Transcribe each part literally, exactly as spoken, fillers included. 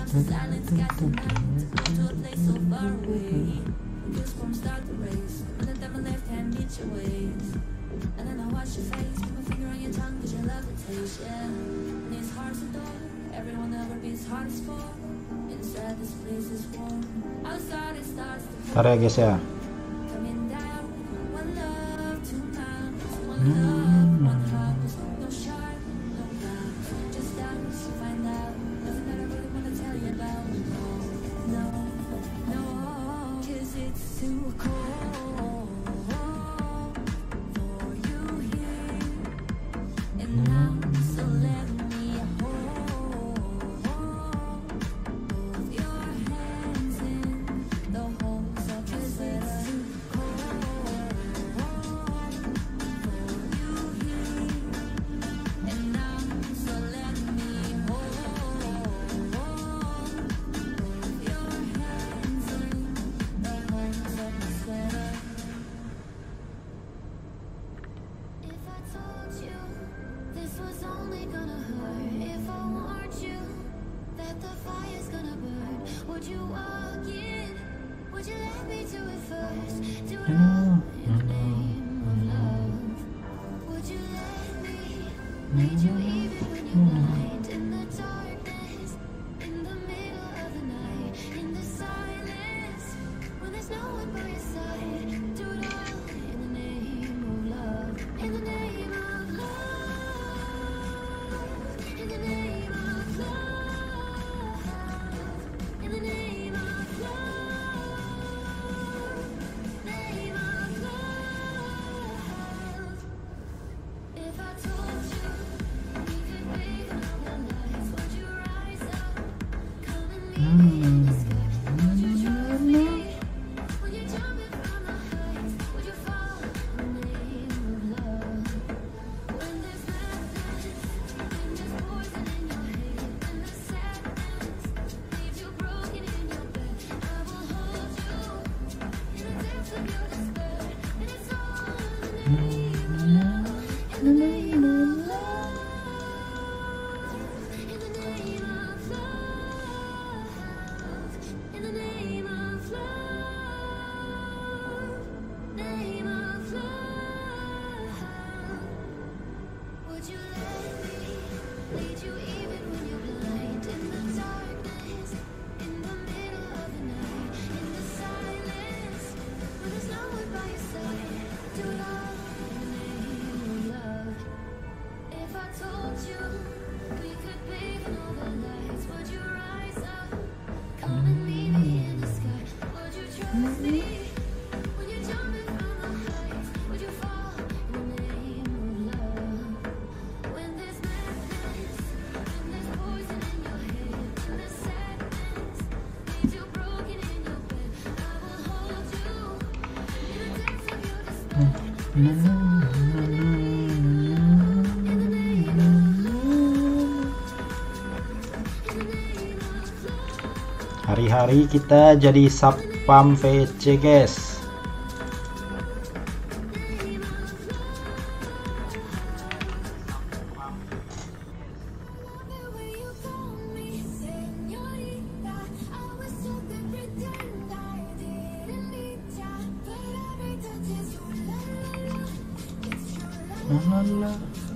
Ntar ya guys ya. Hari-hari kita jadi Satpam V C guys. Lala.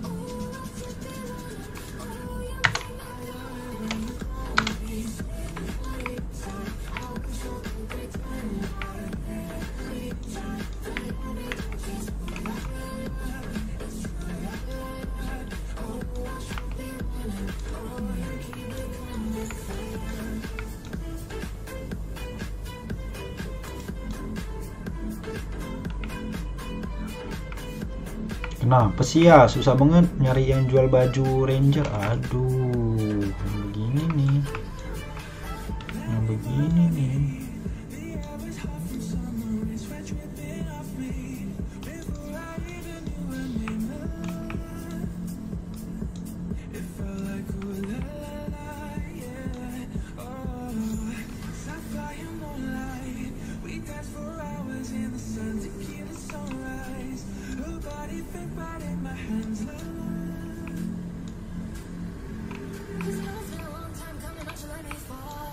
Kenapa sih ya susah banget nyari yang jual baju Ranger? Aduh, begini nih, yang begini nih. Cause it's been a long time coming, don't you let me fall.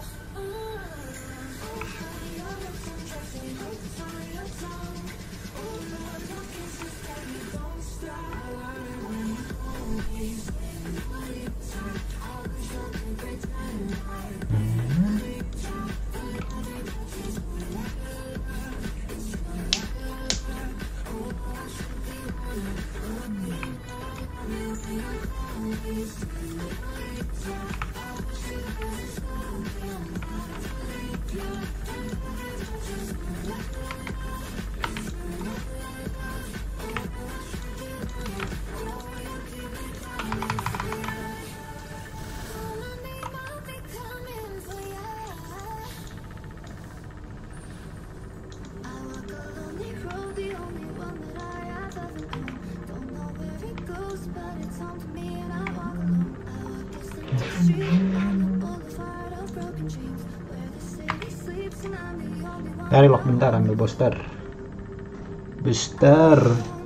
Dari lock bentar, ambil booster. Booster.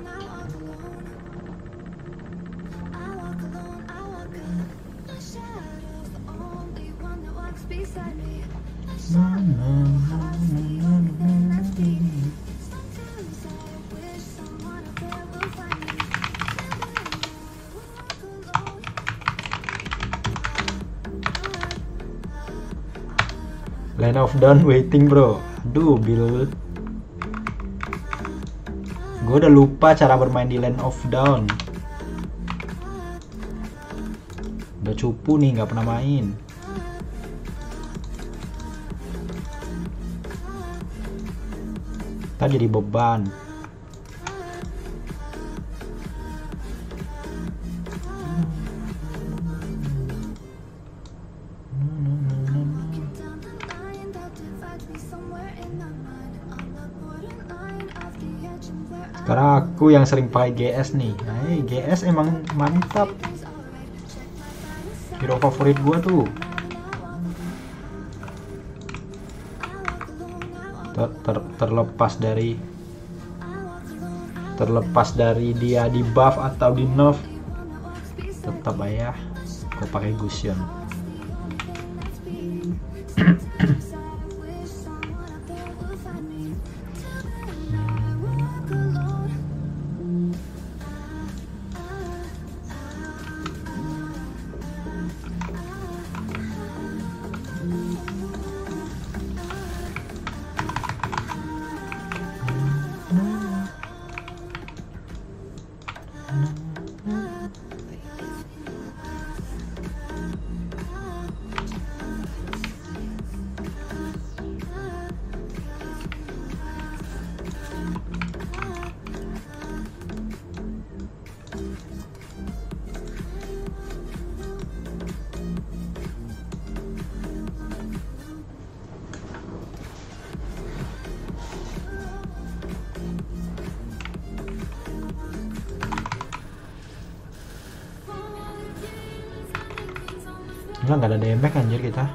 Line of down waiting bro. Aduh Bill, gue udah lupa cara bermain di line of down. Udah cupu nih, nggak pernah main. Tadi jadi beban. Sekarang aku yang sering pakai G S nih. Nah, G S emang mantap. Hero favorit gua tuh. Ter ter terlepas dari terlepas dari dia di buff atau di nerf, tetap aja aku pakai Gusion. Enggak, nggak ada damage anjir kita.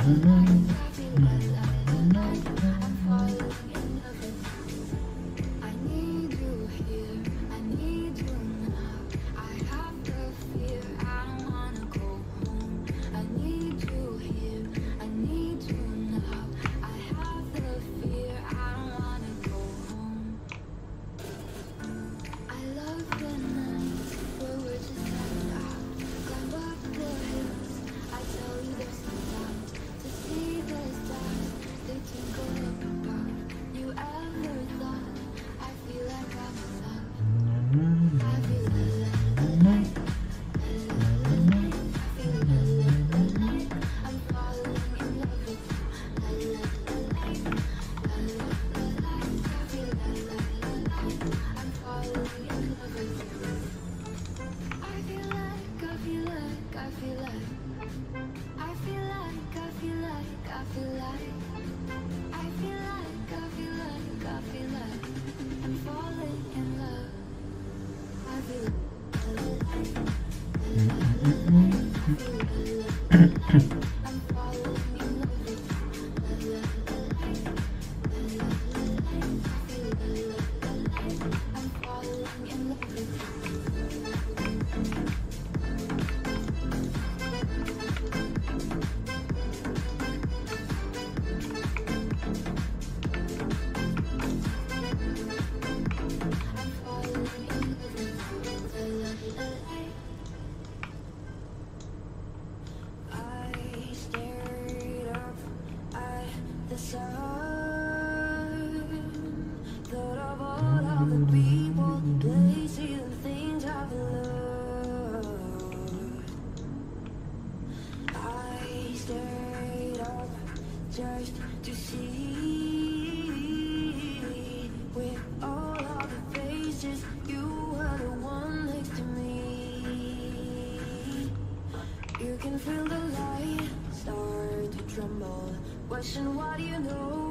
Question, what do you know?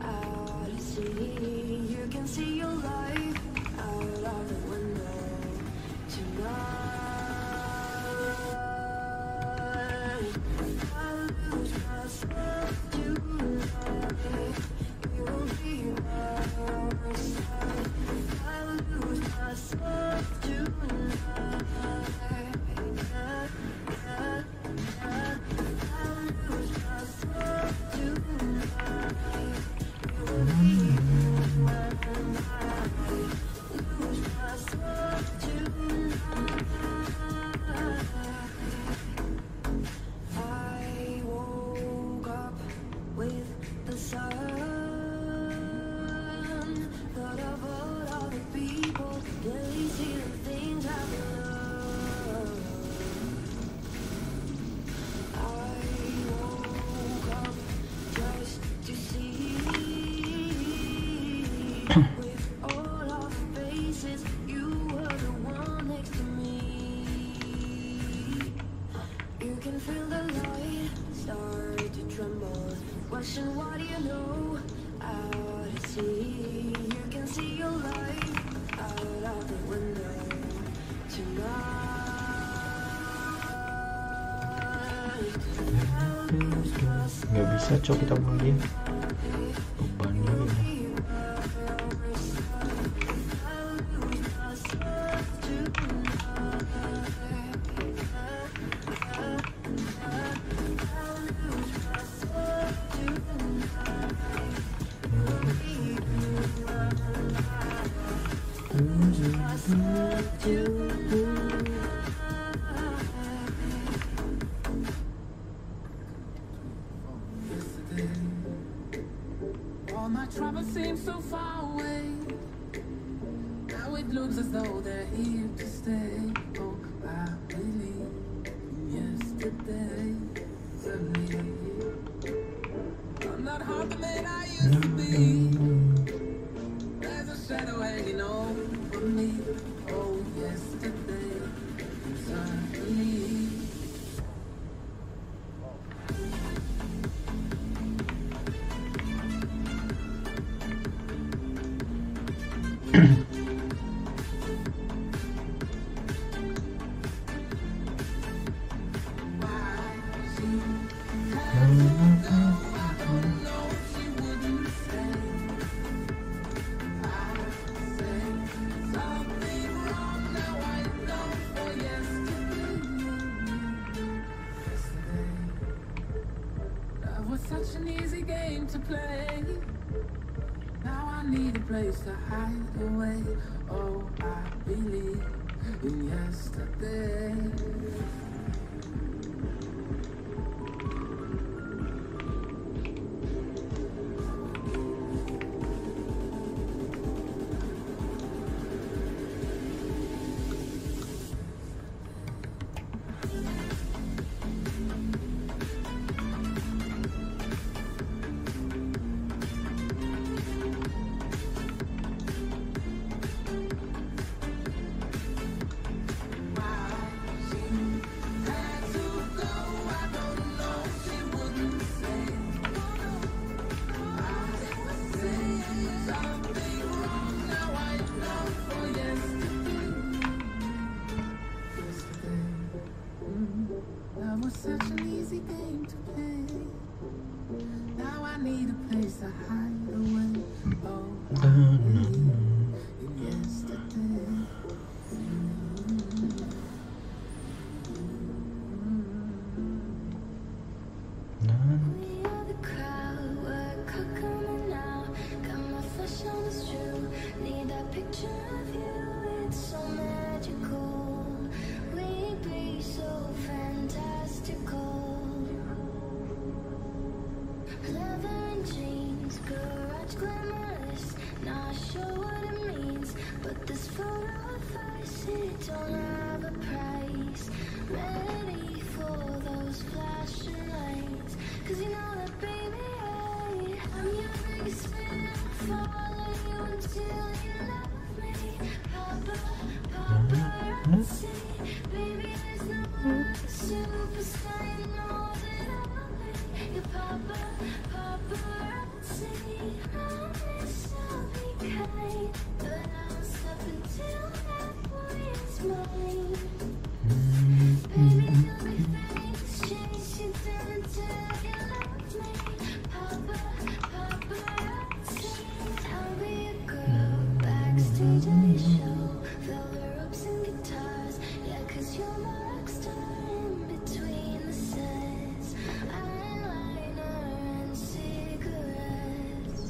Out at sea, you can see your life out of the window tonight. I lose myself tonight. You will be by my side. I lose myself tonight. Question, what do you know? Out at sea, you can see your life out of the window tonight. Nggak bisa cok kita beli beban lagi. All my troubles seem so far away. Now it looks as though they're here to stay. Oh, I believe yesterday. Suddenly, I'm not half the man I used to be. There's a shadow hanging over me. Oh, yesterday, suddenly. Why game to play. Now I need a place to hide away. Oh, I believe in yesterday. Such an easy game to play. Now I need a place to hide away. Oh, I believe in yesterday. We are the crowd, we're coming now. Got my flesh on the street. Need that picture of you, it's so magical. We be so fantastical. Leather and jeans, garage glamorous. Not sure what it means, but this photo of us, it don't have a price. Ready for those flashing lights, 'cause you know that baby I, I'm your biggest fan. Follow you until you love me. Papa, paparazzi, baby there's no other superstar, you know that I'll be your papa, paparazzi. Promise I'll be kind, but I'll stop until that boy is mine. Baby, you'll be famous, chase you down until you love me. Papa, paparazzi. I'll be a girl backstage at your show. Velvet ropes and guitars, yeah, 'cause you're my rock star in between the sets. Eyeliner and cigarettes.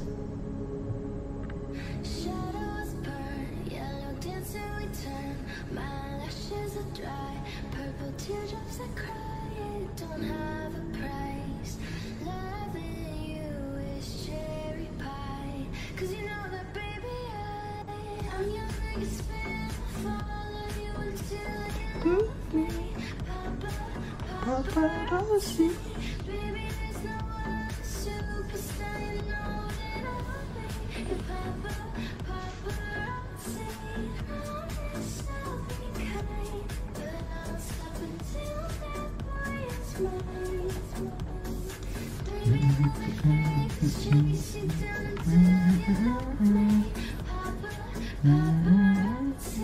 Shadows burn, yellow dancing we turn. My lashes are dry, purple teardrops that cry. It don't have a price. Loving you is cherry pie, 'cause you know that baby I, I'm your biggest fan. Follow you until you love me. Papa, paparazzi. Baby there's no other superstar, you know that I'll be your papa, paparazzi. Promise I'll be kind, but I'll stop until that boy is mine. Baby, I'll be famous, chase you down until you love me. Papa, paparazzi.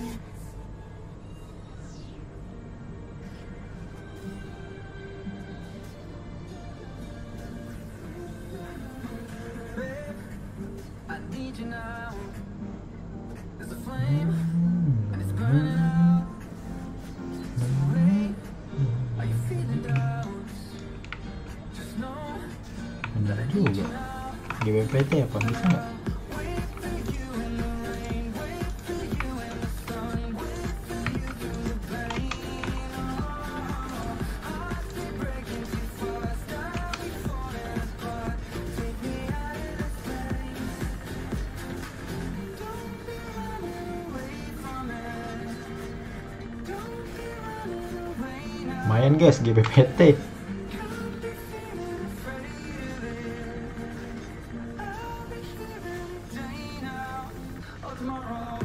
I need you now. There's a flame and it's burning out. Rain, are you feeling down? Just know Bener juga. G B P T apa bisa nggak? wait for you in the rain, wait for you in the sun, wait for you through the pain. Oh, hearts be breaking too fast, I'll be falling apart. Take me out of this place. Don't be running away from it. Don't be running away now. Lumayan guys G B P T. Don't be feeling afraid of it. I'll be here any day now or tomorrow.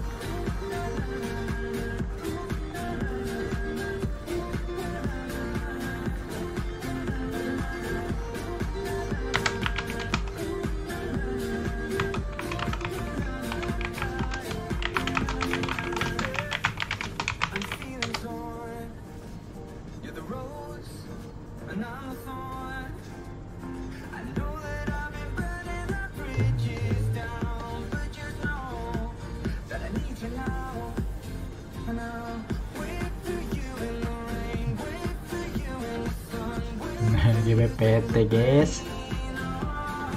I'm feeling torn. You're the rose and I'm the thorn. I know that I've been burning the bridges down, but just know that I need you now. And I'll wait for you in the rain, wait for you in the sun, wait Nah, G B P T guys.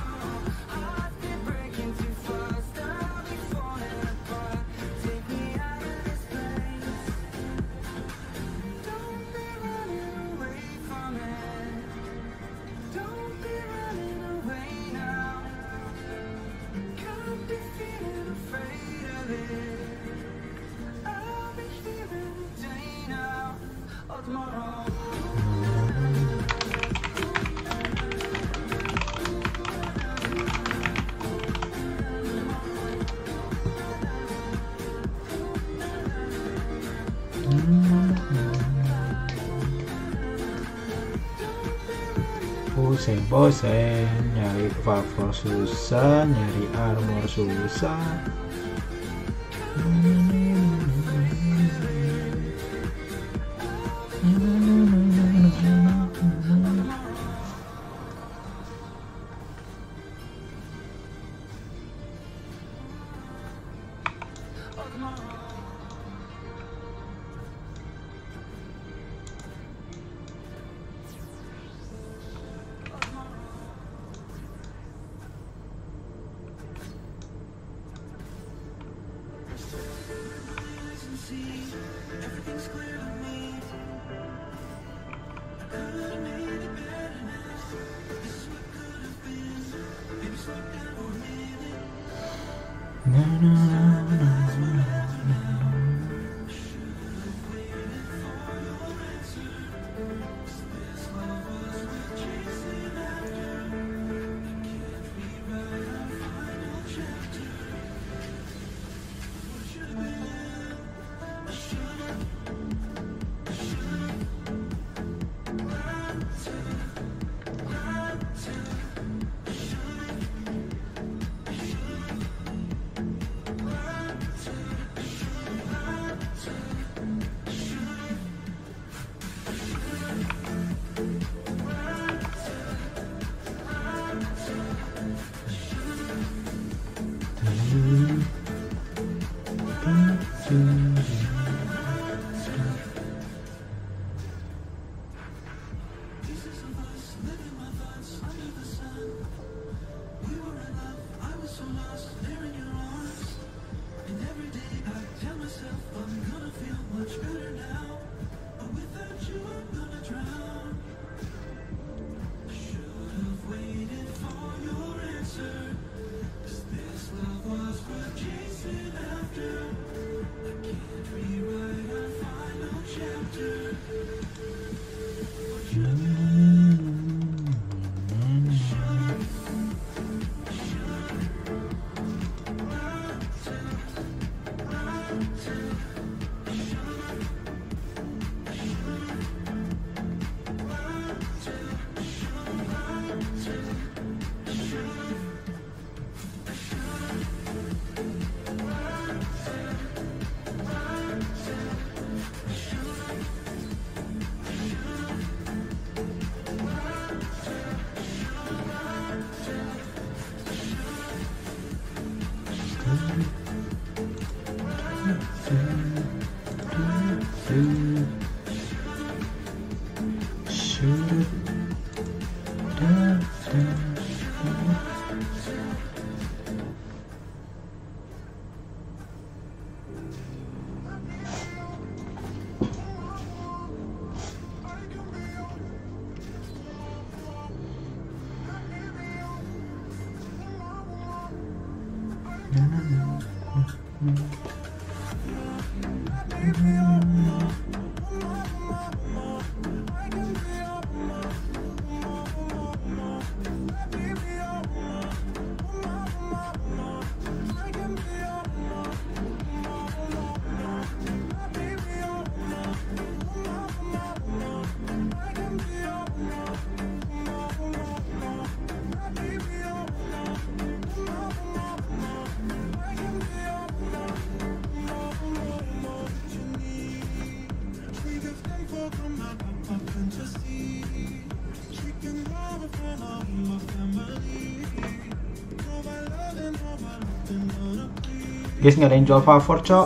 bosen-bosen nyari favor susah, nyari armor susah. Guys, nggak ada yang jual favor, cok.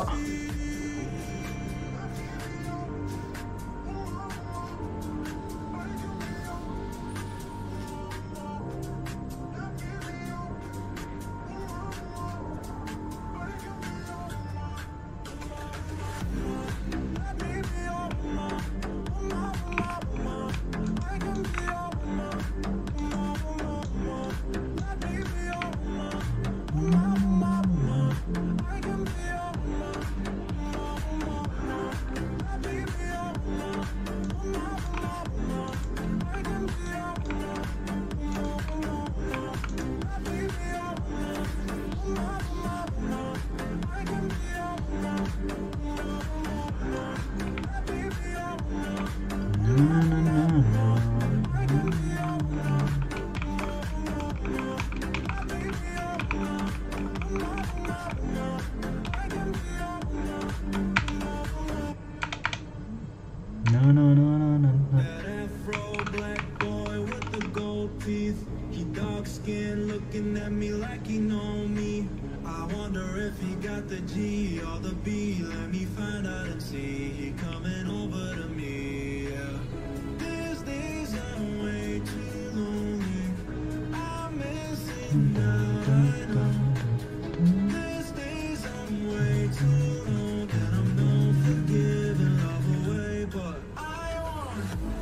No no no no no no. Afro black boy with the gold teeth. He dark skin looking at me like he know me. I wonder if he got the G or the B. Let me find out and see. He coming over to me. Yeah. These days I'm way too lonely. I'm missing out. I know. These days I'm way too long and I'm not forgiving love away, but I want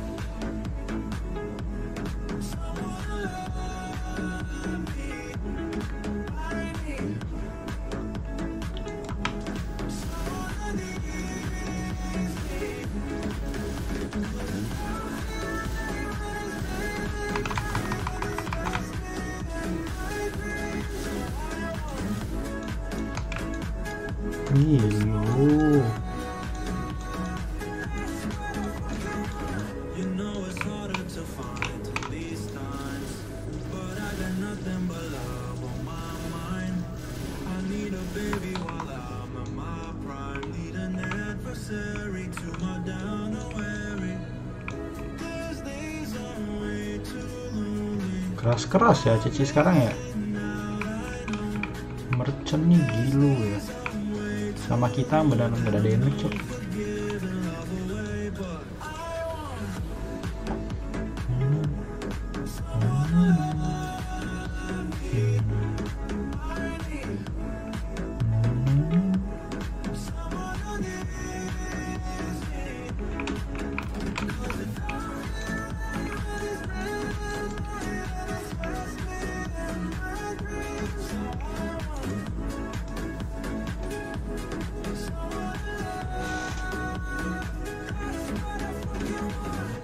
someone to love me. I need someone who needs me. Gilo. You know it's harder to find in these times, but I got nothing but love on my mind. I need a baby while I'm in my prime. Need an adversary to my down and weary. These days I'm way too lonely. Keras-keras ya Cici sekarang ya. Merchant nih gilo ya. Sama kita benar-benar nggak ada damage cok. Forgiving love away, but I want someone to love me. I need someone who needs me. Cause if I was real, it's just me and my dreams. So I want someone to love. That's what I fucking want.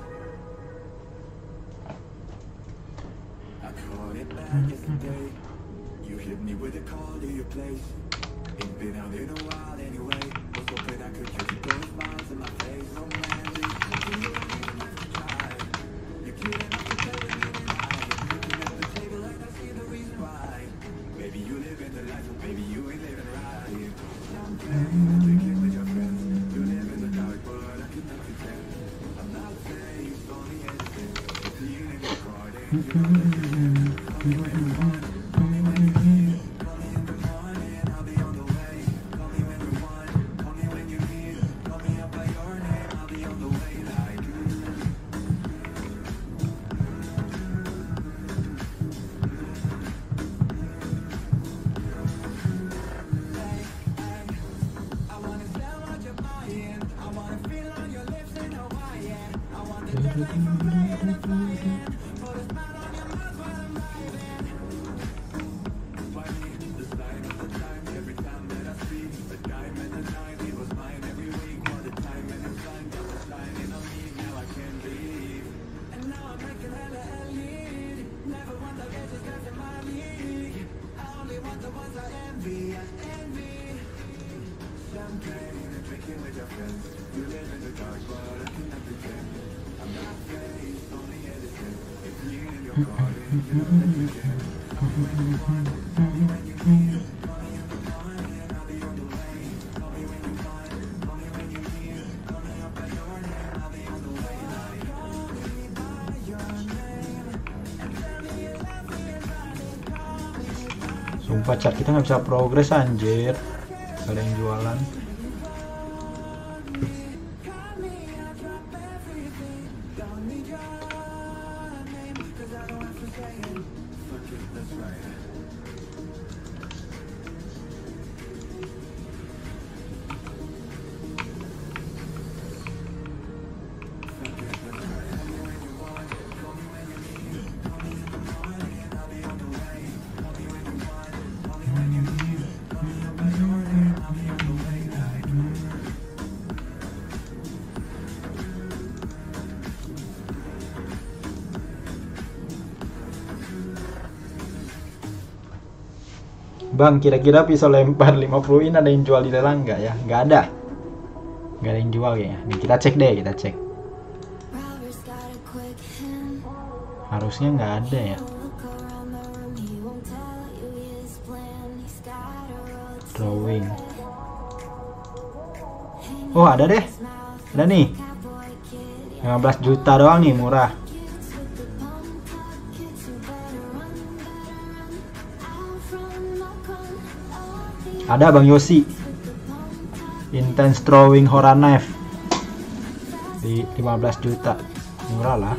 I caught it back yesterday. You hit me with a call to your place. Ain't been out in a while anyway. Was hoping I could catch those smiles in my face. Oh man, you don't even have to try. You're cute enough to tell me tonight. Looking at the table and I see the reason why. Maybe you live in the life, but maybe you ain't living right. Champagne, drinking with your friends. You live in the dark, but I cannot pretend. I'm not faced, only innocent. Clean in your card, and you know that you can. Call me when you want, call me when you need. Call me in the morning, I'll be on the way. Call me when you want, call me when you need. Call me up by your name, I'll be on the way like you. I wanna smell what you're buying. I wanna feel on your lips in Hawaiian. I want the jet like from flying and flying. Put a smile on your mouth while I'm vibing. Why me? The sign of the time every time that I speak. The diamond and nine, it was mine every week. What a time and it's time, got the shining on me. Now I can't leave. And now I'm making hella lead. Never want the edges, cause in my league. I only want the ones I envy. I envy. Champagne and drinking with your friends. You live in the dark, but I cannot pretend. I'm not faced, only innocent. If clean in your card, and you know that you can. Call me when you want, call me when you need. Call me in the morning, I'll be on the way. Call me when you want, call me when you need. Call me up by your name, I'll be on the way. Like, call me by your name and tell me you love me and running. Call me by Sumpah chat kita nggak bisa progres anjir. Gak ada yang jualan. Call me, I'll drop everything. Don't need your name, cause I don't have to say it. Fuck it, that's right. Fuck it, that's right. Call me when you want, call me when you need. Call me in the morning, I'll be on the way. Call me when you want, call me when you need. Call me up by your name, I'll be on the way. Like, Bang, kira-kira pisau lempar lima puluh in ada yang jual di lelang nggak ya? Nggak ada. Nggak ada yang jual kayaknya. Nih, kita cek deh, kita cek. Robert's got a quick hand. Harusnya nggak ada ya. Look around the room, he won't tell you his plan. He's got a road to Drawing. Hang Oh, ada deh. his mouth, Ada nih. cowboy kid. lima belas juta doang nih, murah. Ada Bang Yosi, Intense Throwing Hora Knife di lima belas juta, murah lah.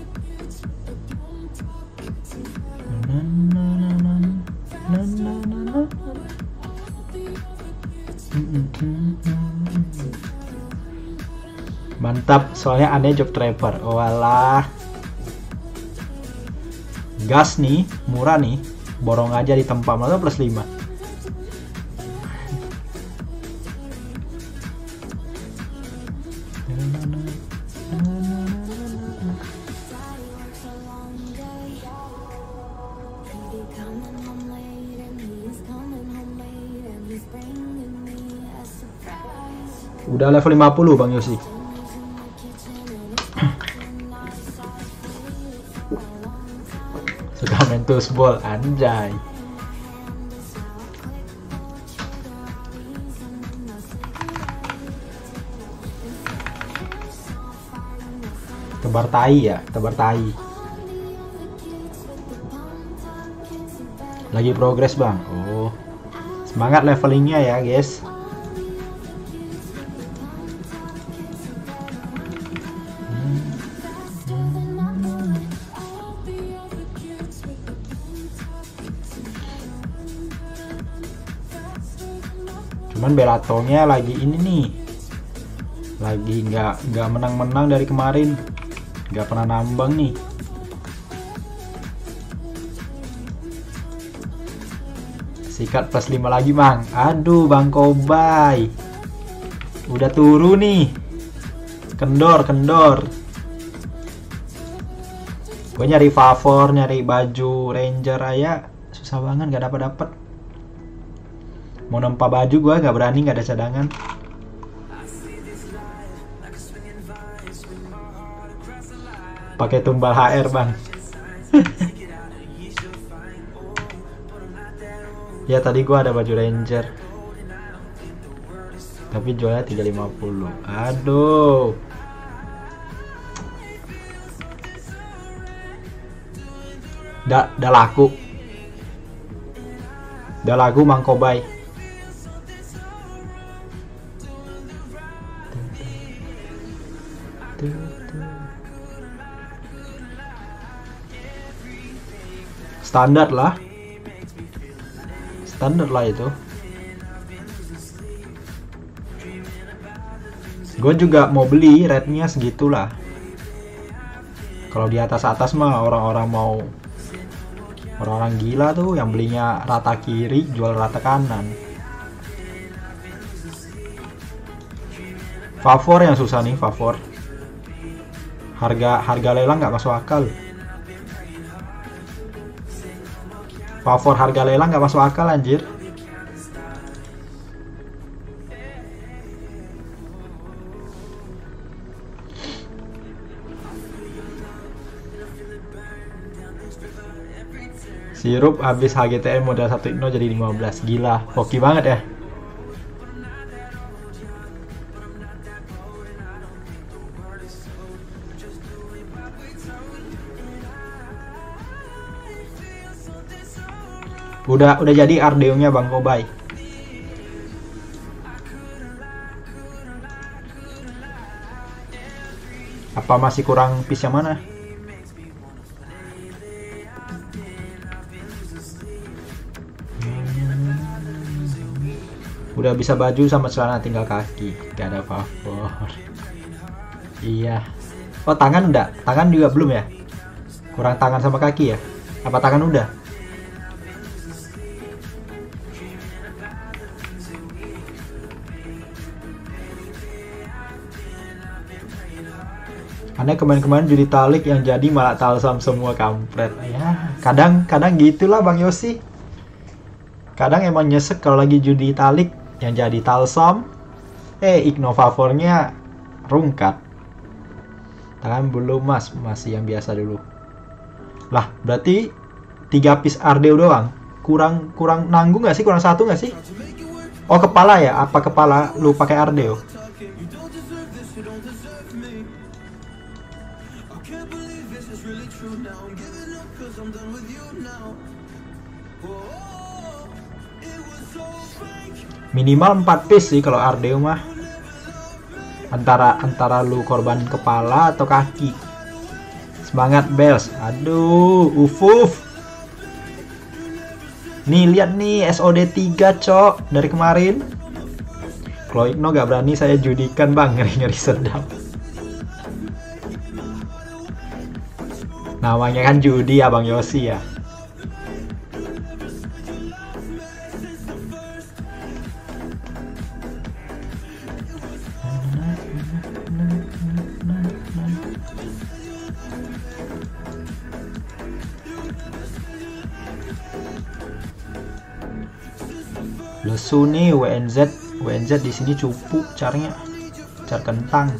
Mantap, soalnya aneh job trapper. Oh alah. Gas nih, murah nih. Borong aja di tempat malah plus lima. Udah level lima puluh Bang Yosi. Sudah main ball, anjay. Tebar tai ya, tebar tai. Lagi progres Bang. Oh, semangat levelingnya ya guys. Cuman Belatonya lagi ini nih, lagi nggak nggak menang-menang dari kemarin, nggak pernah nambang nih. Sikat plus lima lagi Bang. Aduh Bang Kobay, udah turun nih. Kendor kendor. Gue nyari favor, nyari baju Ranger aja susah banget, nggak dapat dapat. Mau nempa baju gue nggak berani, nggak ada cadangan. Pakai tumbal H R Bang. Ya tadi gue ada baju Ranger, tapi jualnya tiga ratus lima puluh. Aduh. Udah, udah laku. Udah laku Mang Kobay. Standar lah. Standar lah itu. Gue juga mau beli, rate-nya segitulah. Kalau di atas-atas mah orang-orang mau, orang-orang gila tuh yang belinya rata kiri, jual rata kanan. Favor yang susah nih, favor. Harga harga lelang nggak masuk akal. Favor harga lelang nggak masuk akal anjir. Sirup habis H G T M modal satu Ino jadi lima belas. Gila, hoki banget ya. Udah udah jadi Ardeonya Bang Kobay. Apa masih kurang piece yang mana? Udah bisa baju sama celana, tinggal kaki. Gak ada favor. Iya. Oh tangan udah? Tangan juga belum ya? Kurang tangan sama kaki ya? Apa tangan udah? Karena kemarin-kemarin judi talik yang jadi malah talsam semua, kampret. Ya, kadang-kadang gitulah Bang Yosi. Kadang emang nyesek kalau lagi judi talik yang jadi talsam, eh Igno favornya rungkat. Tangan belum Mas, masih yang biasa dulu. Lah, berarti tiga piece Ardeo doang. Kurang kurang nanggung nggak sih? Kurang satu nggak sih? Oh kepala ya? Apa kepala lu pakai Ardeo? Minimal empat piece sih kalau Ardeo mah. Antara antara lu korban kepala atau kaki. Semangat Bells. Aduh, ufuf. Nih lihat nih S O D tiga cok dari kemarin. Kloikno gak berani saya judikan bang, ngeri-ngeri sedap. Namanya kan judi ya Bang Yosi ya. Lesu nih W N Z, W N Z di sini cupu caranya, car kentang.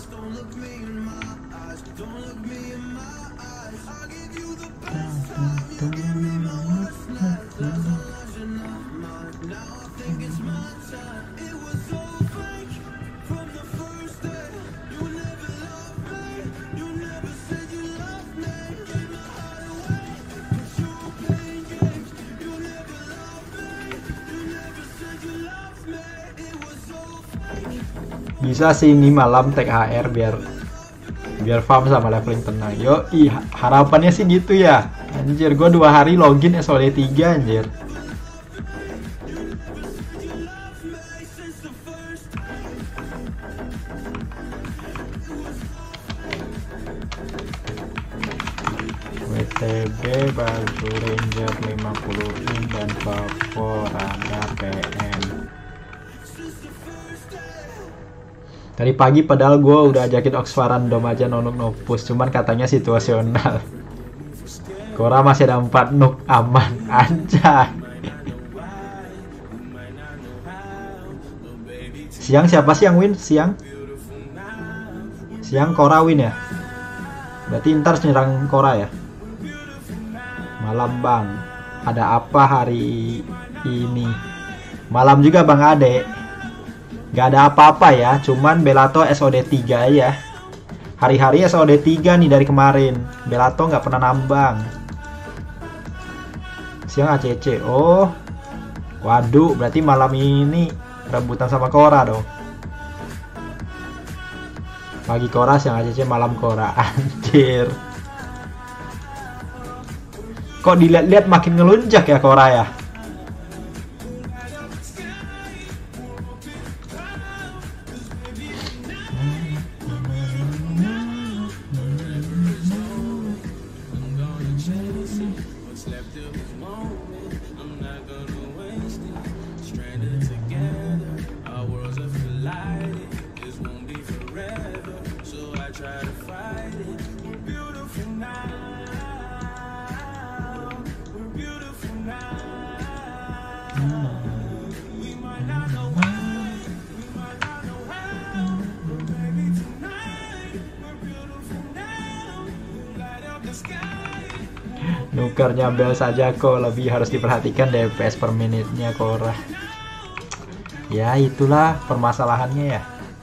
Bisa sih ini malam tag H R biar biar farm sama leveling tenang. Yo, ih harapannya sih gitu ya. Anjir, gue dua hari login S O D tiga anjir. W T B baju Ranger lima puluh in dan Vapor ada P M. Tadi pagi padahal gue udah ajakin Oxford random aja nonuk nopus, cuman katanya situasional. Korra masih ada empat nuk aman aja. Siang siapa sih yang win? Siang? Siang Korra win ya? Berarti ntar nyerang Korra ya? Malam bang, ada apa hari ini? Malam juga bang Ade. Gak ada apa-apa ya, cuman Bellato S O D tiga ya. Hari-hari S O D tiga nih dari kemarin. Bellato nggak pernah nambang. Siang A C C. Oh, waduh, berarti malam ini rebutan sama Korra dong. Pagi Korra, siang A C C, malam Korra. Anjir. Kok dilihat-lihat makin ngelunjak ya Korra ya? Nukernya bel saja kok, lebih harus diperhatikan D P S per menitnya Korra. Ya itulah permasalahannya ya.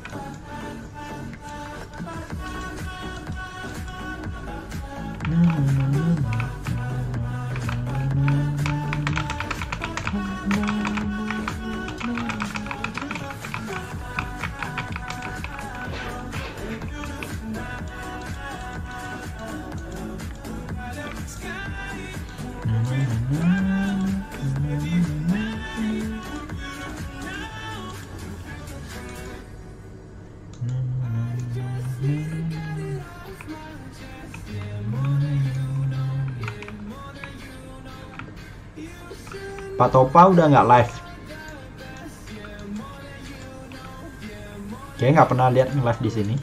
Pak Topa udah nggak live. Kayaknya nggak pernah lihat live di sini.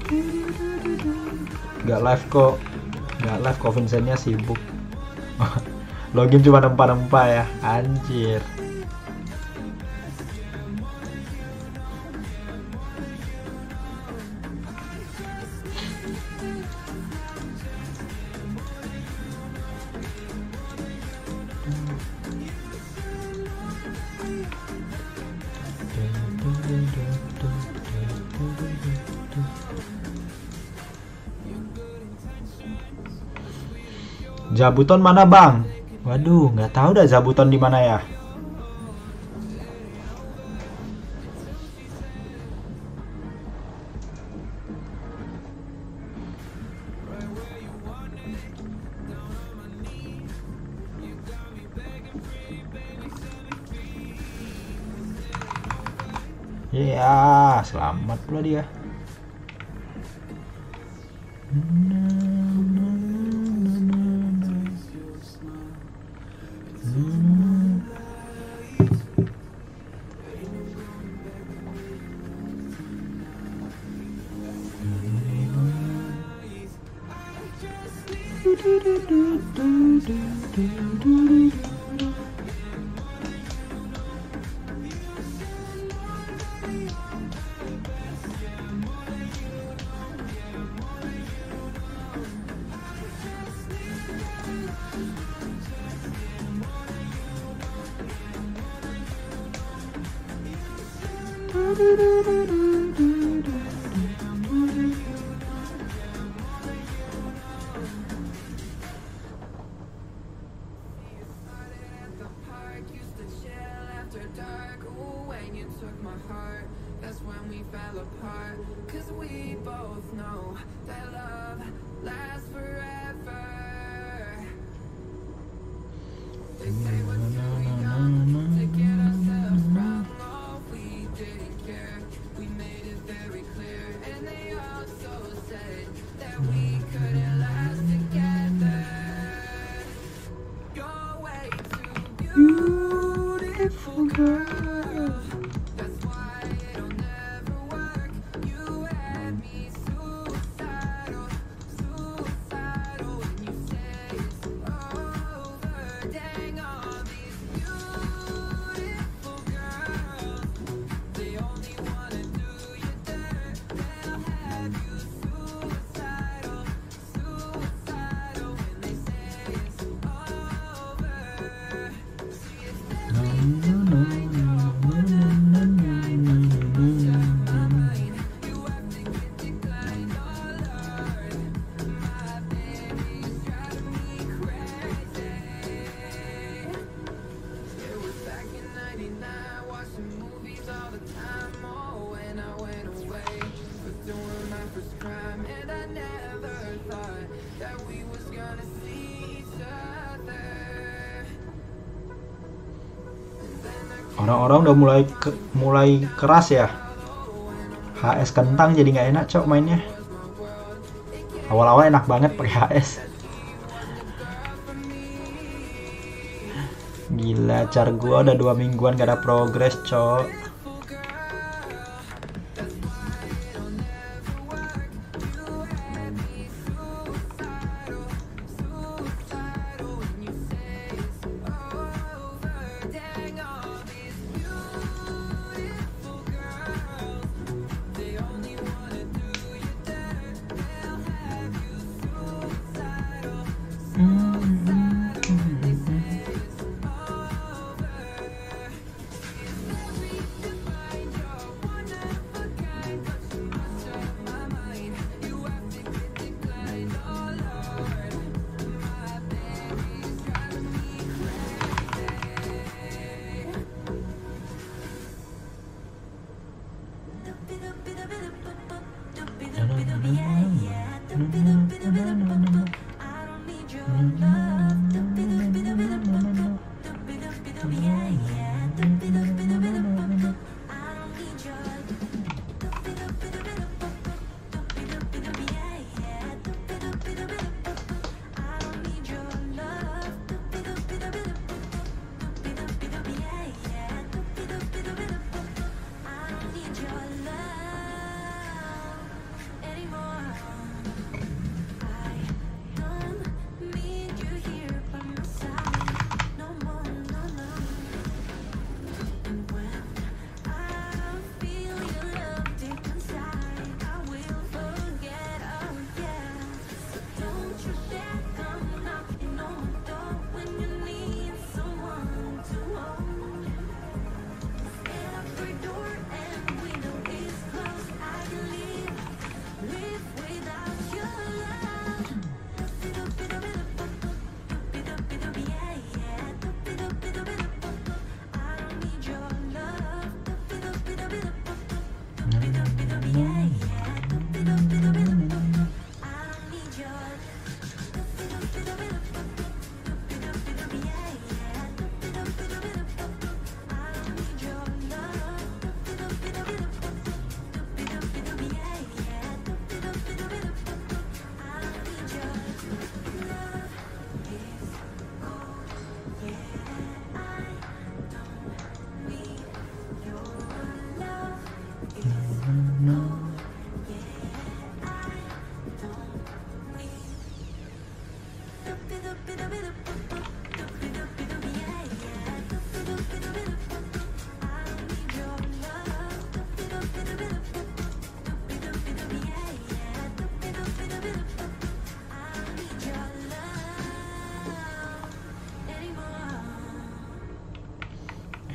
Gak live kok, gak live kok, Vincentnya sibuk. Login cuma nempa-nempa ya, anjir. Zabuton mana bang? Waduh, nggak tahu dah Zabuton di mana ya. Ya, selamat pula dia. Orang-orang udah mulai ke, mulai keras ya. H S kentang jadi nggak enak cok mainnya. Awal-awal enak banget pakai H S. Gila, car gua udah dua mingguan gak ada progres cok. Anymore.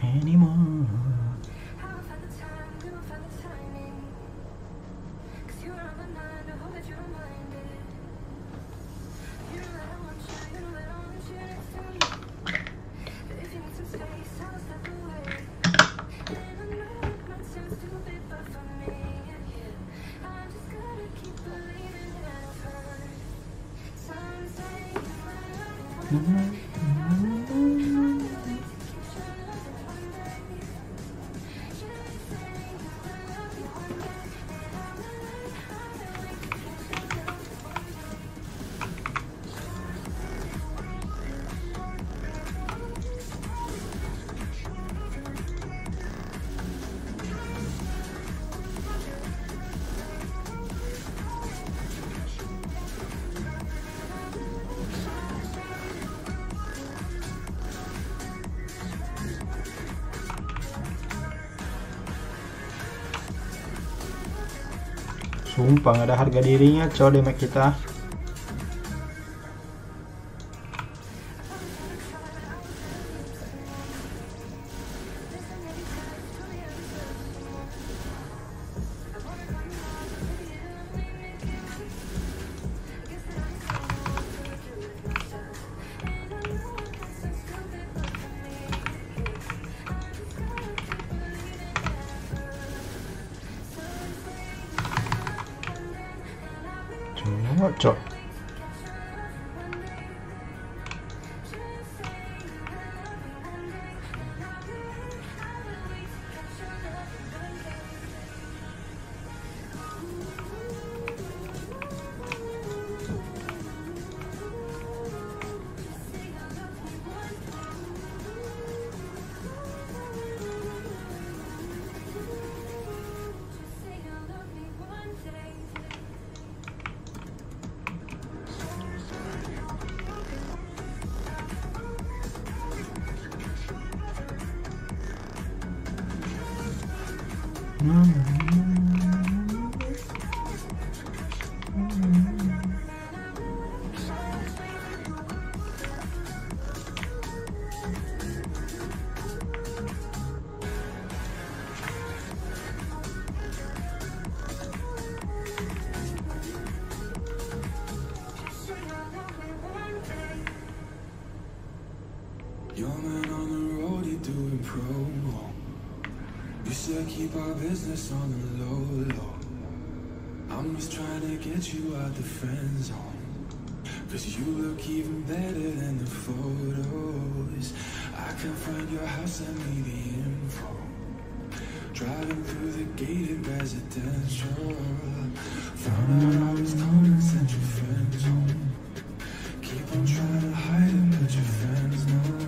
anymore. I'll find the time, we will find the timing. 'Cause you are on my mind, I hope that you don't mind it. You know that I want you, you know that I want you next to me. But if you need some space, I'll step away. And I know it might sound stupid, but for me, yeah, yeah, I just gotta keep believing that I'll find someday you might love me one day. Sumpah nggak ada harga dirinya coy damage kita. Cocok. Your man on the road, he doing promo. You said keep our business on the low, low. I'm just trying to get you out the friend zone. Cause you look even better than the photos. I can't find your house, send me the info. Driving through the gated residential. Found out I was caught in central friend zone. Keep on trying to hide it, but your friends know.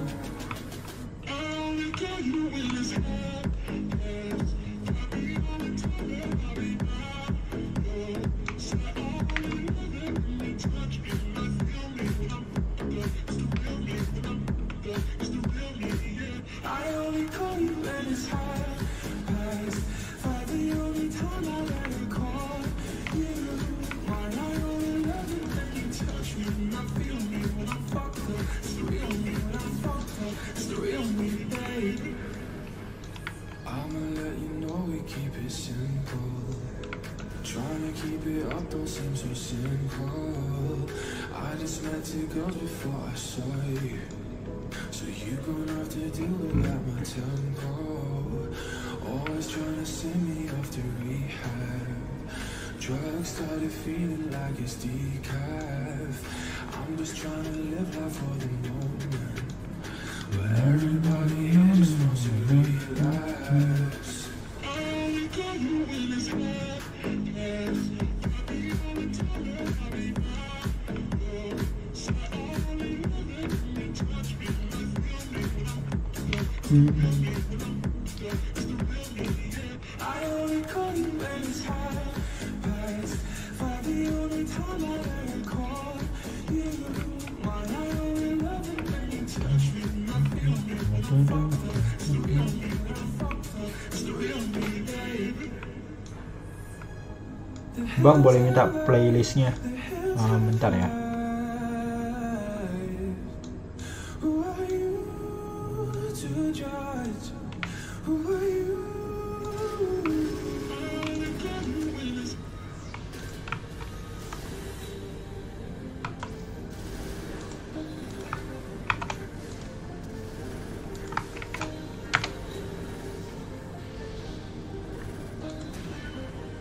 I only call you when it's hard. Past five, the only time I ever call you. Mine, I only love it when you touch me, when I feel me, when I'm fucked up. It's the real me when I'm fucked up. It's the real me, babe. I'ma let you know we keep it simple. Trying to keep it up don't seem so simple. I just met two girls before I saw you. So you gonna have to deal with at my tempo. Always trying to send me off to rehab. Drugs started feeling like it's decaf. I'm just trying to live life for the moment. But everybody here just wants to relax. Mm-hmm. I only call you when it's hard. Past five, the only time I ever call you. Mine, I only love it when you touch me. I feel me when I'm fucked up. It's the real me when I'm fucked up. It's the real me, baby. Bang boleh minta playlistnya? Ah, bentar ya. Who are you to judge?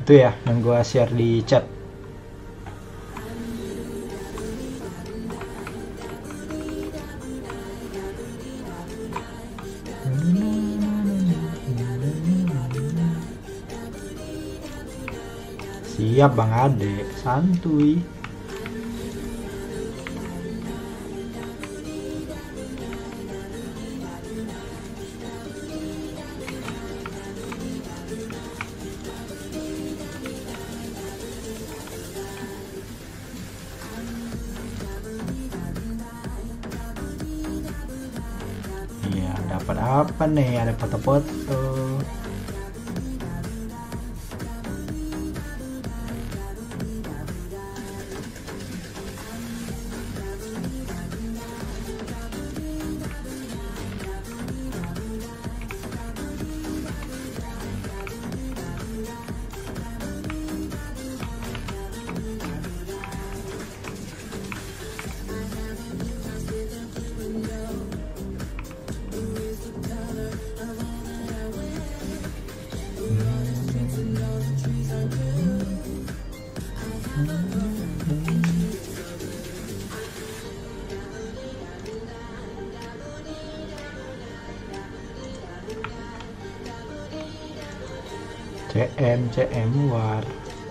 itu ya yang gua share di chat. Siap Bang Ade, santuy. Iya, dapat apa nih? Ada foto-foto. C M C M war.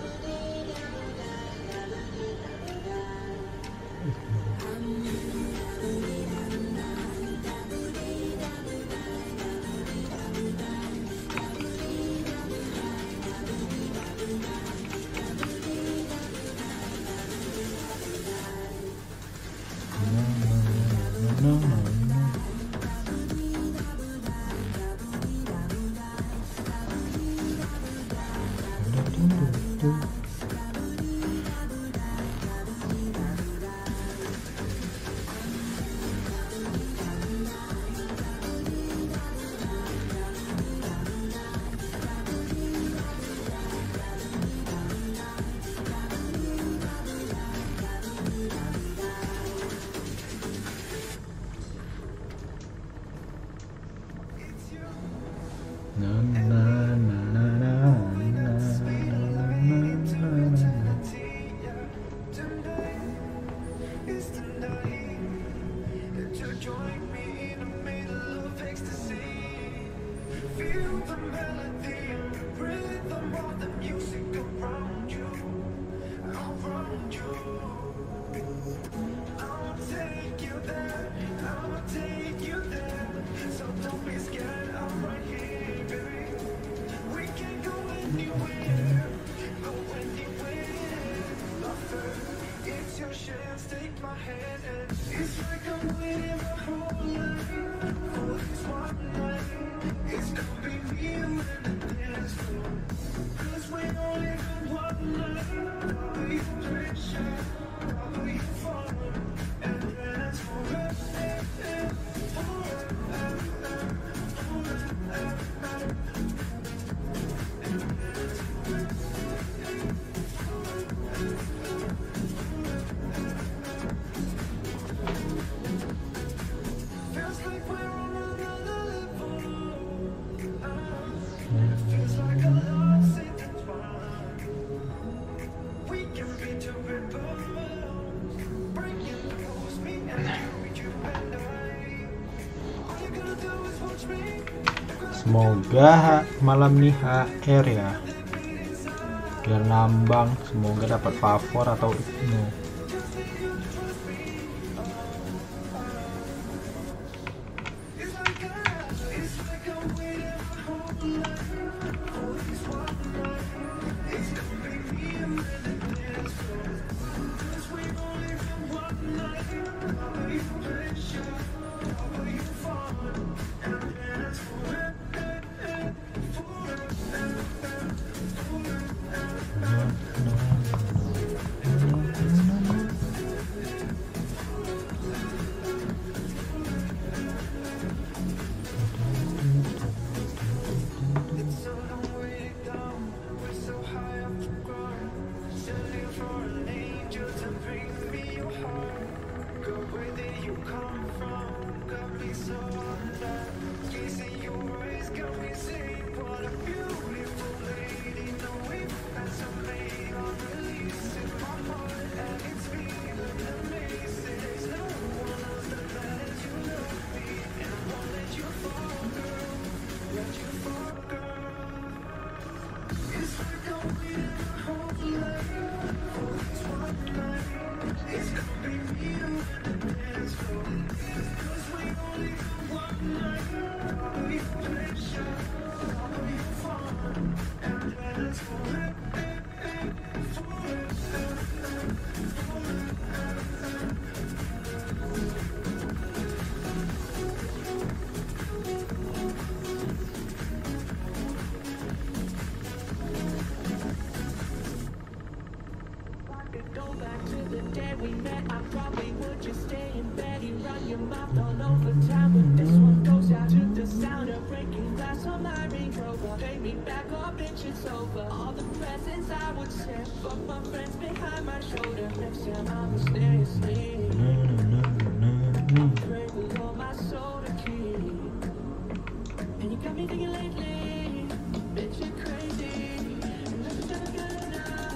Semoga malam nih H R ya, biar nambang. Semoga dapat favor atau no. Go back to the day we met, I probably would just stay in bed. You run your mouth all over town, but this one goes out to the sound of breaking glass on my Range Rover. Pay me back or bitch, it's over. All the presents I would send, fuck my friends behind my shoulder. Next time I'ma stay asleep. I pray with all my soul to keep. And you got me thinking lately, bitch, you're crazy. And nothing's ever good enough.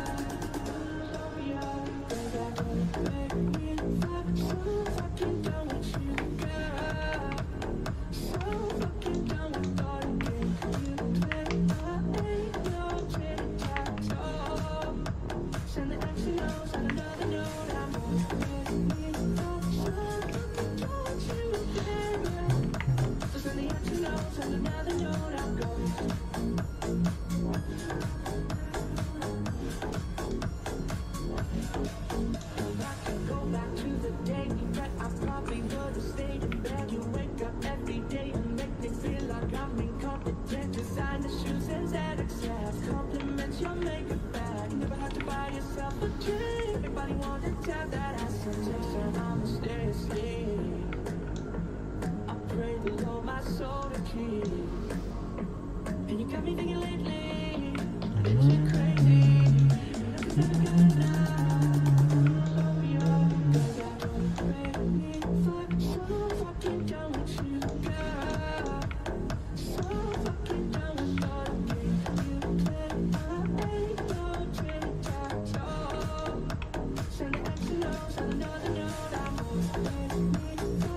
And you got me thinking lately, bitch, you're crazy. Nothing's ever good enough. Oh, you're crazy. So fucking done with you, girl. So fucking done with all the games you play. I ain't no tic-tac-toe. Send the X and O, send another note. I'm on the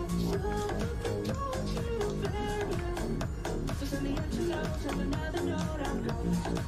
send another note, I'm going.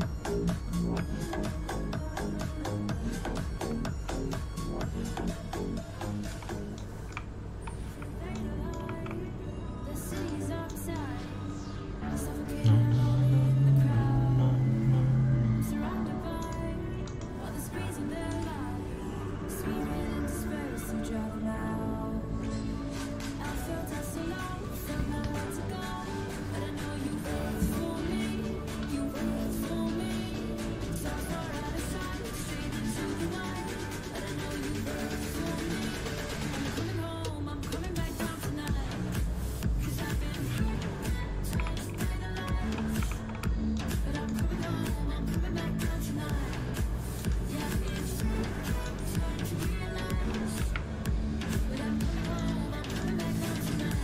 The city's outside, suffocating lonely in the crowd. Surrounded by all the screens of their lives, screaming into space and driving out. I felt I so long, felt nowhere to go, but I know you wait for me, you wait for me. So far out of sight, straight into the night, but I know you wait for me. I'm coming home, I'm coming back down tonight, 'cause I've been trying to realize, but I'm coming home, I'm coming back down tonight. Yeah, it's time to realize, but I'm coming home, I'm coming back down tonight.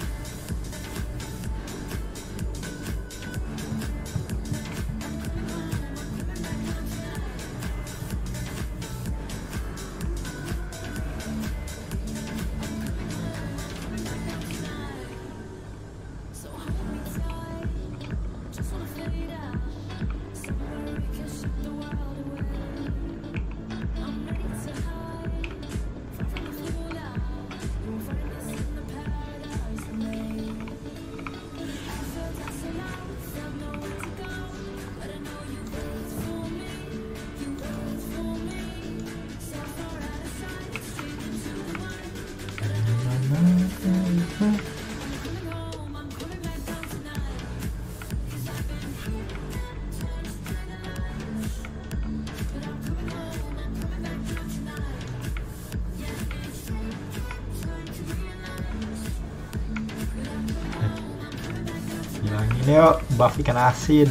So hold me tight, just wanna fade out, somewhere we can shut the world away. I'm ready to hide, far from the fallout. You won't find us in the paradise we made. I felt I so loud, felt nowhere to go, but I know you wait for me, you wait for me. So far out of sight, straight into the night, but I know you wait for me. I'm coming home, I'm coming back down tonight, 'cause I've been here, trying to realize, but I'm coming home, I'm coming back down tonight. Yeah, it's time to realize, but I'm coming home, I'm coming back down tonight. Bilangin yuk buff ikan asin.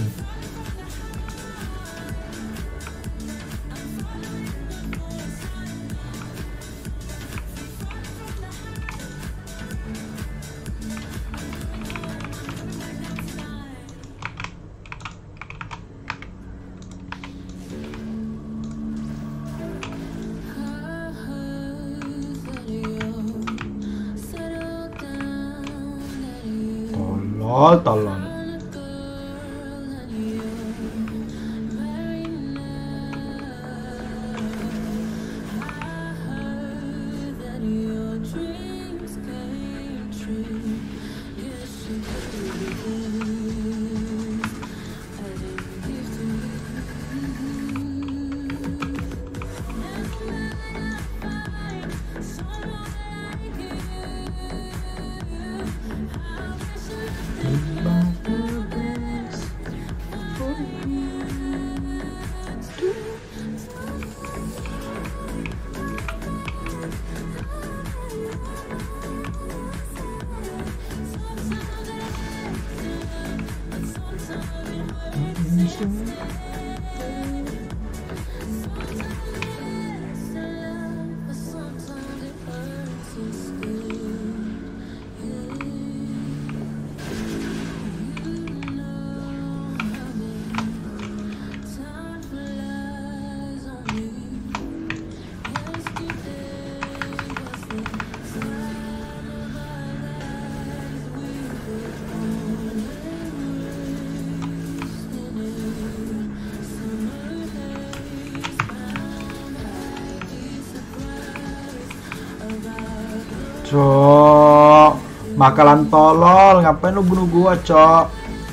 Tolol, tolol. Cok, makalan tolol, ngapain lu bunuh gua, cok?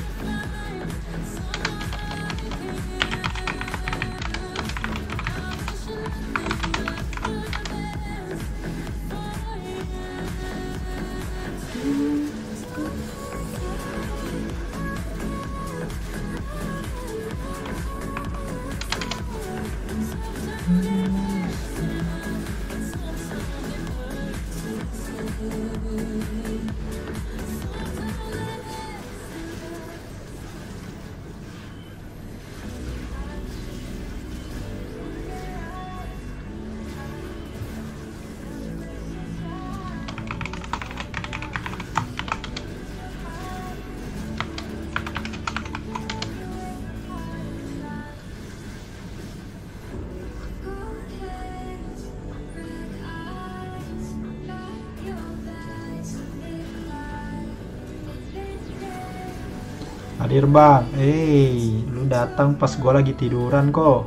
Hadir bang, eh, lu datang pas gua lagi tiduran kok.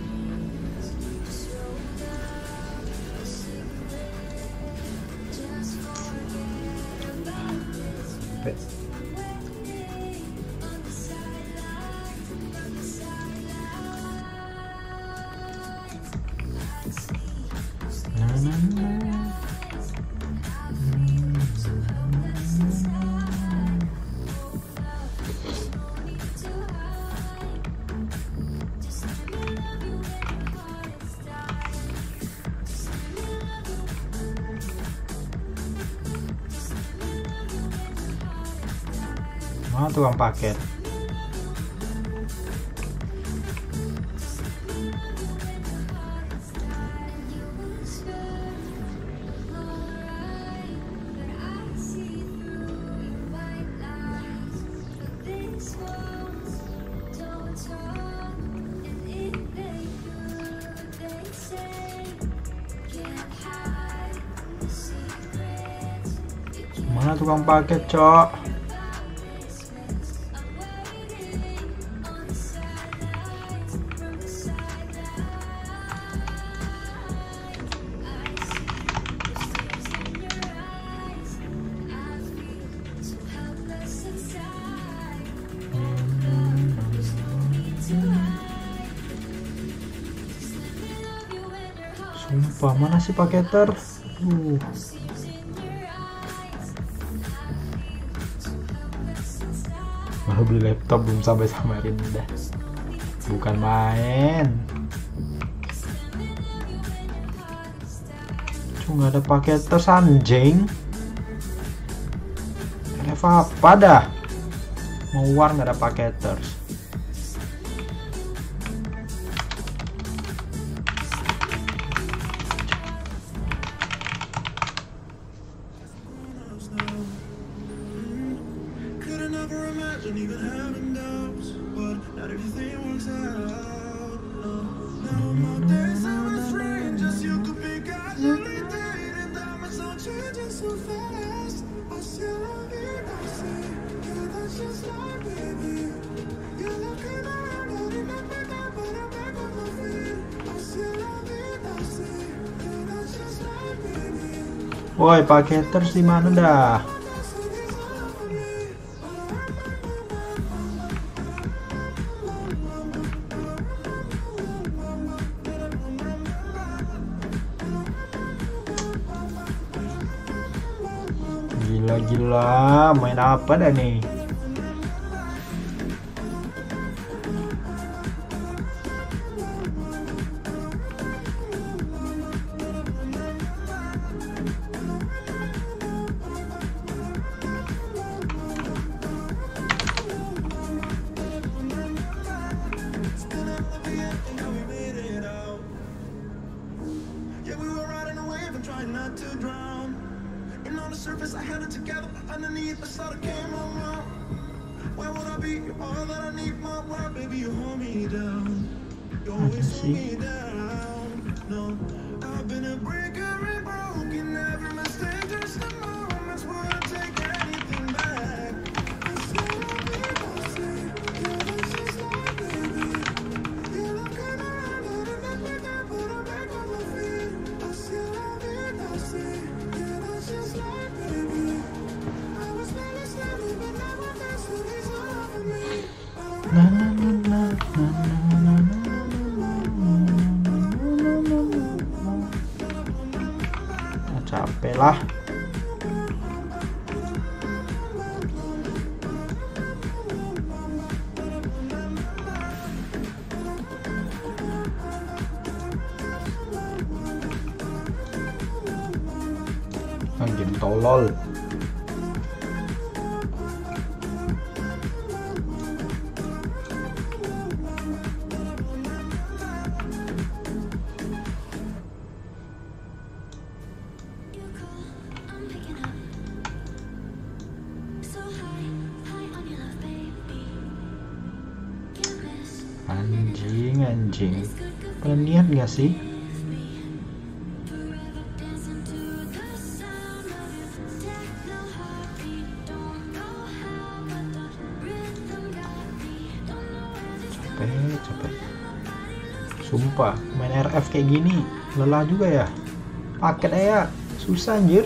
Nah, nah, nah. Mana tukang paket? Mana tukang paket, cok? Sumpah, mana sih paketer? Uh. Baru beli laptop belum sampai samarin dah. Bukan main. Cuma ada paketer anjing. Reva apa dah? Mau war nggak ada paketer. Woi, paketers di mana dah? Gila-gila, main apa dah nih? Yeah, we were riding a wave and trying not to drown. And on the surface, I held it together. Underneath, I saw the came around. Where would I be? You're all that I need, my word, baby. You hold me down. You always hold me down. No, I've been a breaker and broken. Every mistake, just the moments where I take anything back. I said I'll be bossy. Yeah, that's just like baby. You're looking around at a neck like that, but I'm back on my feet. I said I'll be bossy. Yeah, that's just like baby. I was barely standing, but now I'm dancing. He's all over me. Na na na na na na na na. Nah, capek lah. Ah, game tolol. I'm picking up. So high, high on your love, baby. Can't miss. Anjing, anjing. Pada niat gak sih? Forever dancing to the sound of your techno heartbeat. Don't know how, but the rhythm got me. Don't know where this Capek, capek. Sumpah, main R F kayak gini lelah juga ya. Paket aja susah anjir.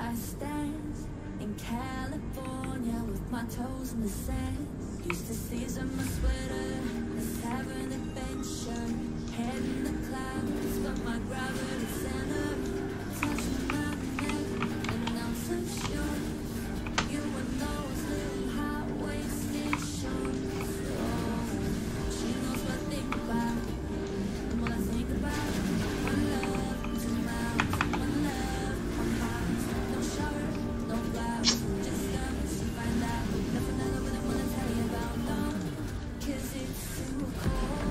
I stand in California with my toes in the sand. Used to season my sweater, let's have an adventure. Head in the clouds, but my gravity center. Touching my neck, and I'm so sure you would know those little high-waisted shorts. Oh, she knows what I think about, and what I think about. One love, two mouths, one love, one heart. No shower, no blouse, just us. You find out nothing I wouldn't wanna tell you about. No, 'cause it's too cold.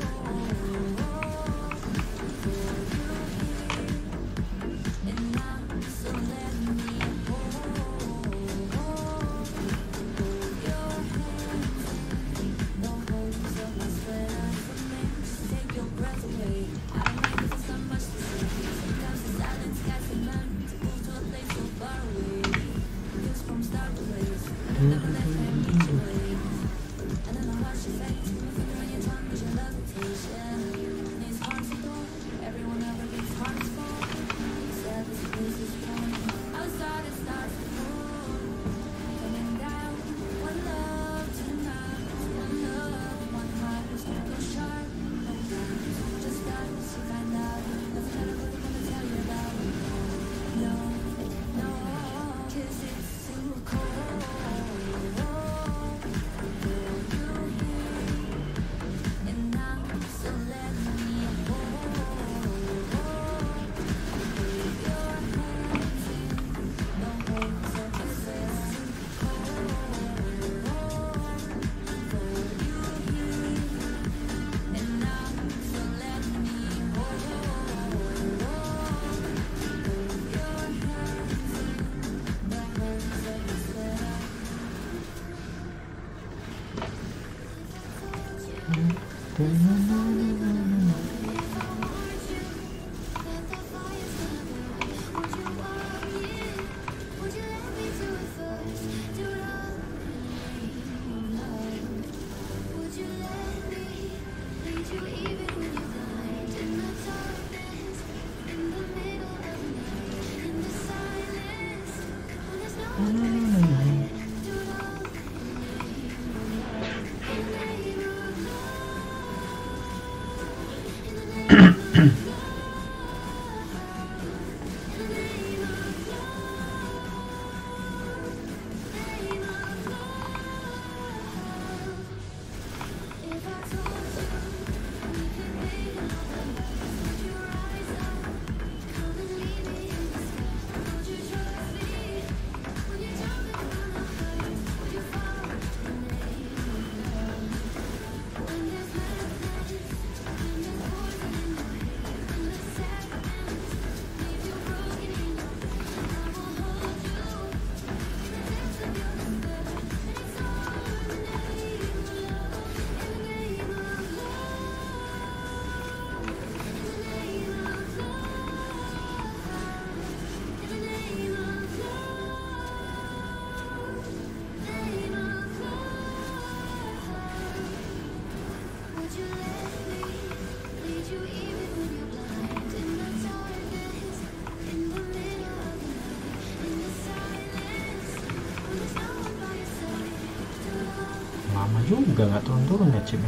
Lama juga nggak turun-turun ya chipnya.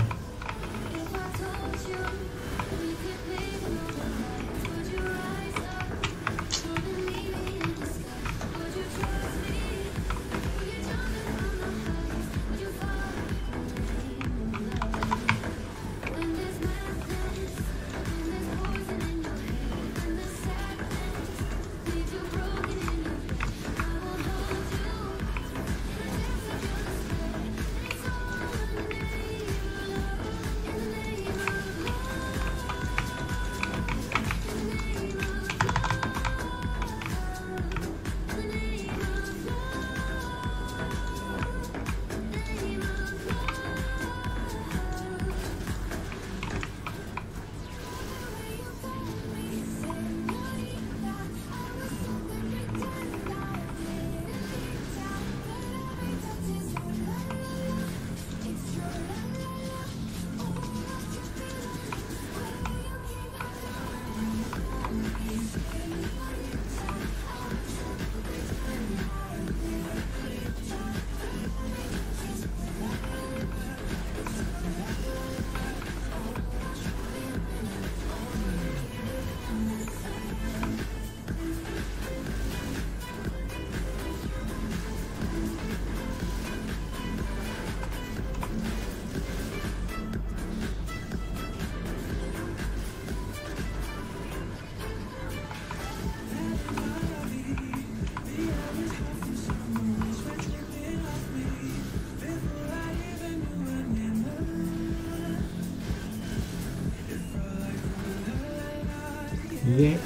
Yeah.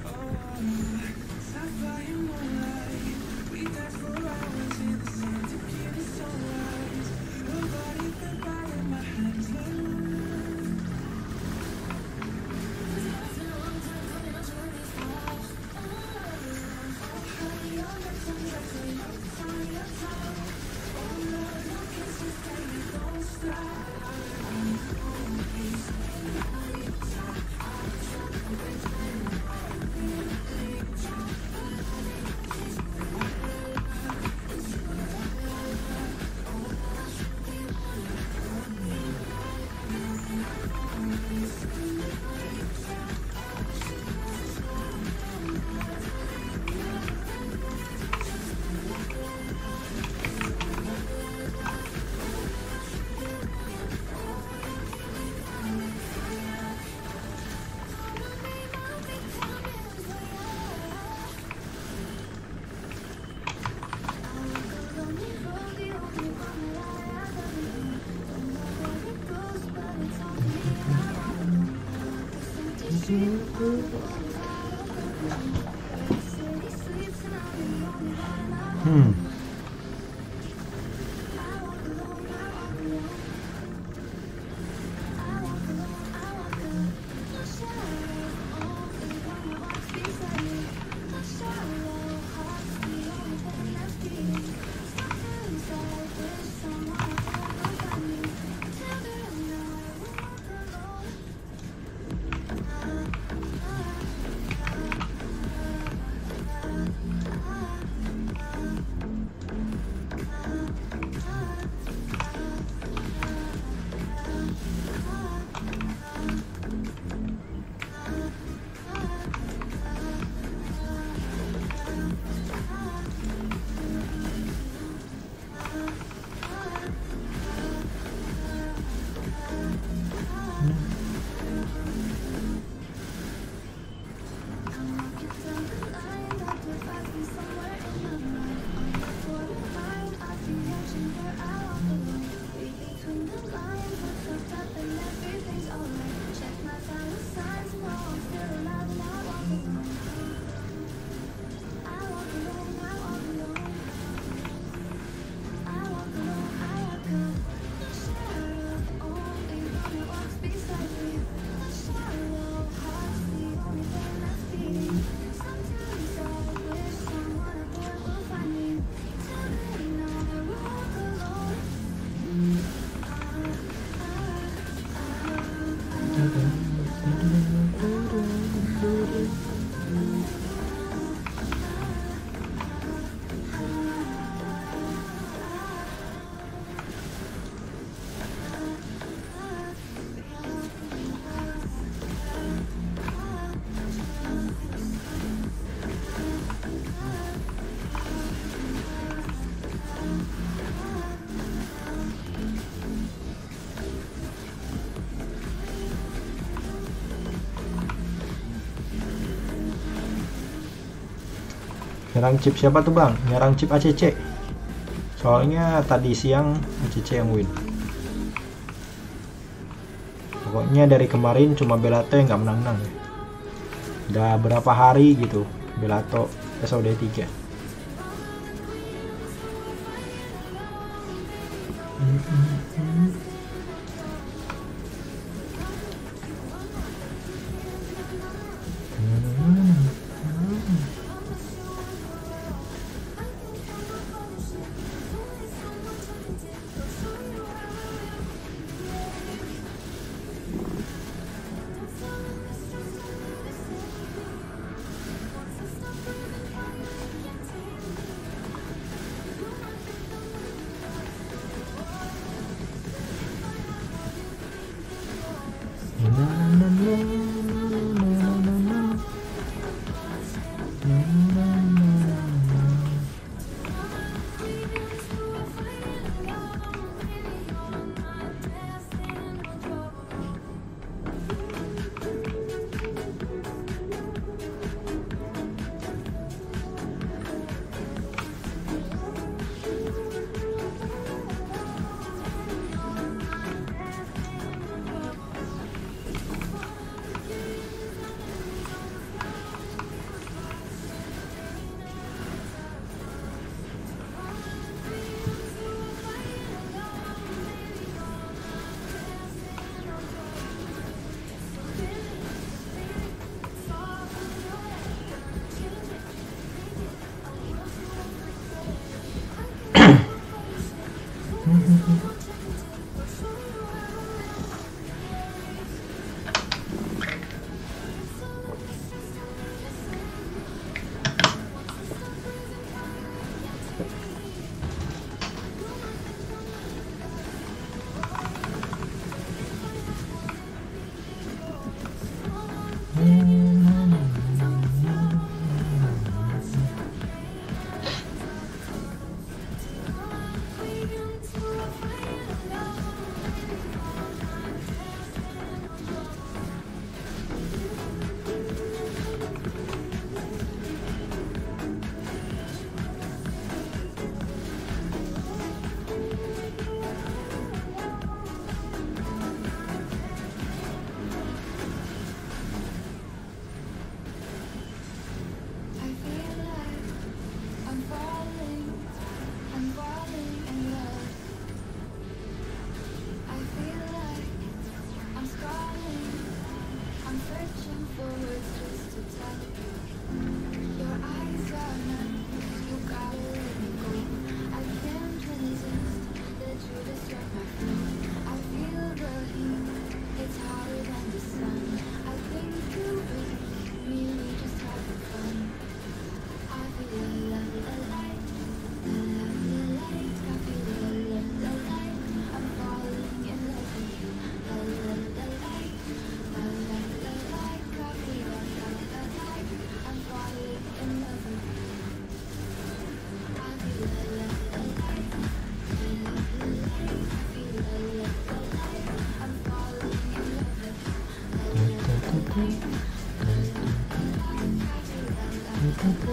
Hmm. Nyerang chip siapa tuh bang? Nyerang chip A C C. Soalnya tadi siang A C C yang win. Pokoknya dari kemarin cuma Bellato yang nggak menang-menang ya. Udah berapa hari gitu Bellato S O D tiga.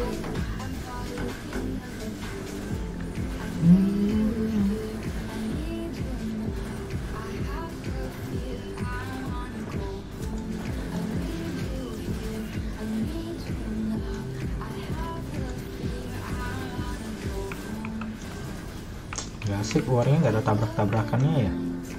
Gak asik warnya, nggak ada tabrak-tabrakannya ya.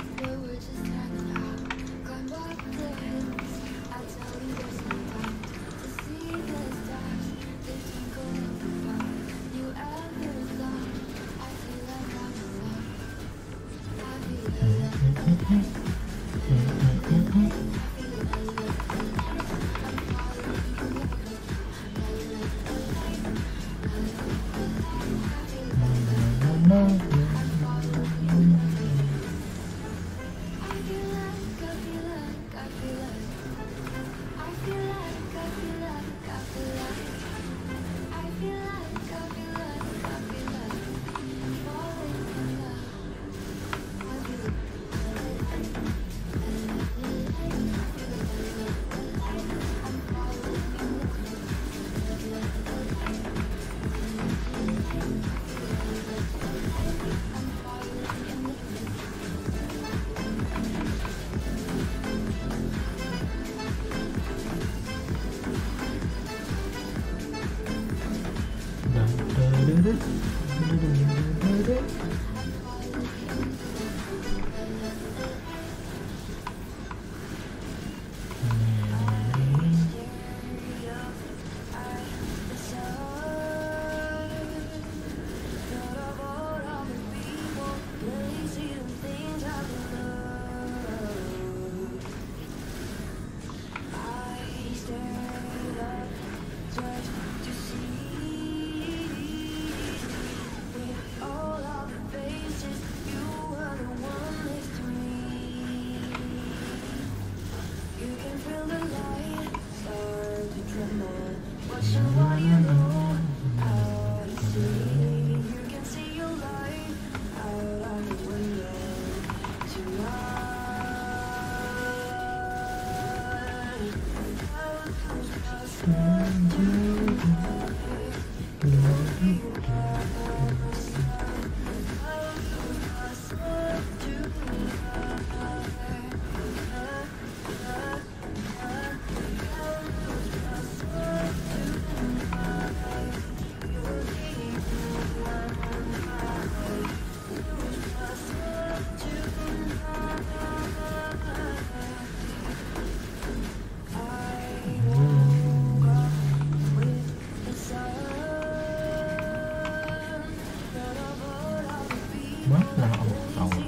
Mana Allah tahu.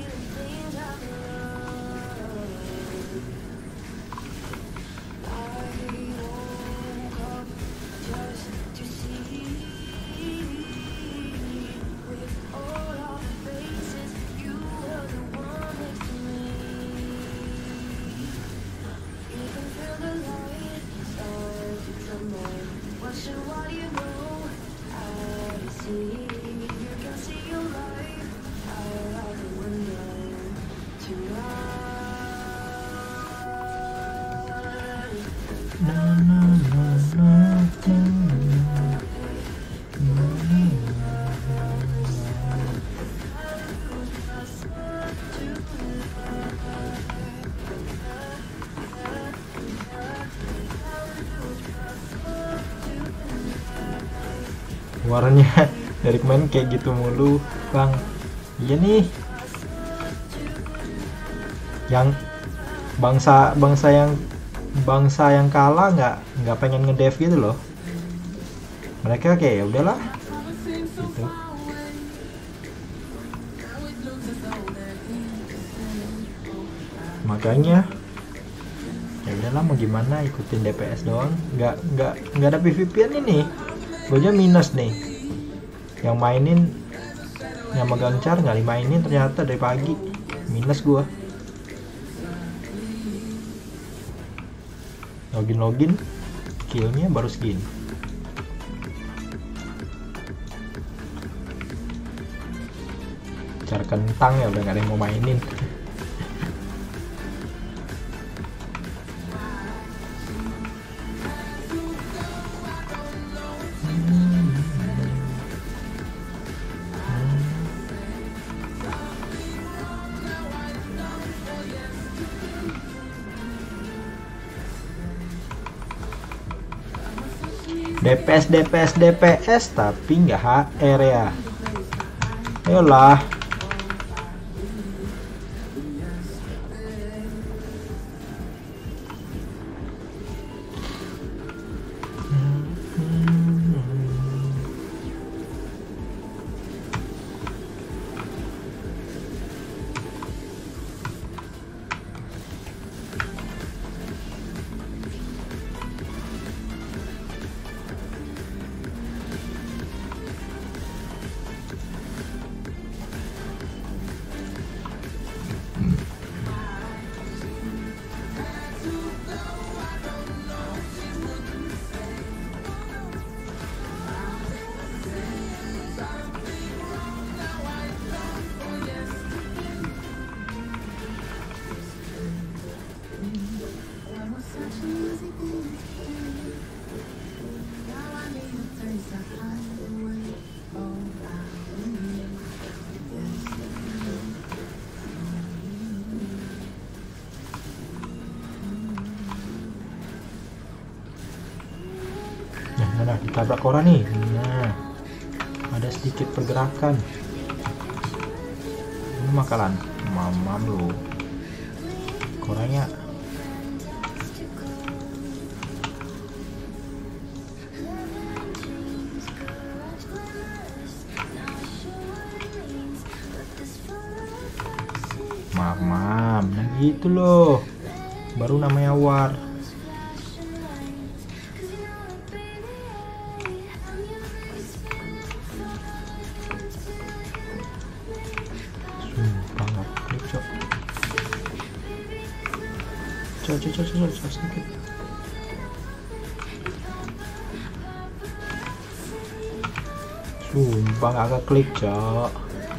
Warnanya dari kemarin kayak gitu mulu, Bang. Iya nih. Yang bangsa bangsa yang bangsa yang kalah nggak nggak pengen ngedev gitu loh. Mereka kayak ya udahlah. Gitu. Makanya ya udahlah, mau gimana, ikutin D P S doang. Nggak nggak nggak ada P V P-an ini. Gue aja minus nih. Yang mainin, yang megang car nggak dimainin ternyata dari pagi. Minus gua. Login login, killnya baru segini. Car kentang ya udah nggak ada yang mau mainin. Hmm. D P S D P S D P S tapi nggak H R ya. Ayolah. Nah, ditabrak orang nih. Nah, ada sedikit pergerakan. Ini makalan mamam lu. Koranya mamam. Nah gitu loh. Baru namanya war. Cok, cok, cok, cok, cok, sedikit. Sumpah gak keklik, cok.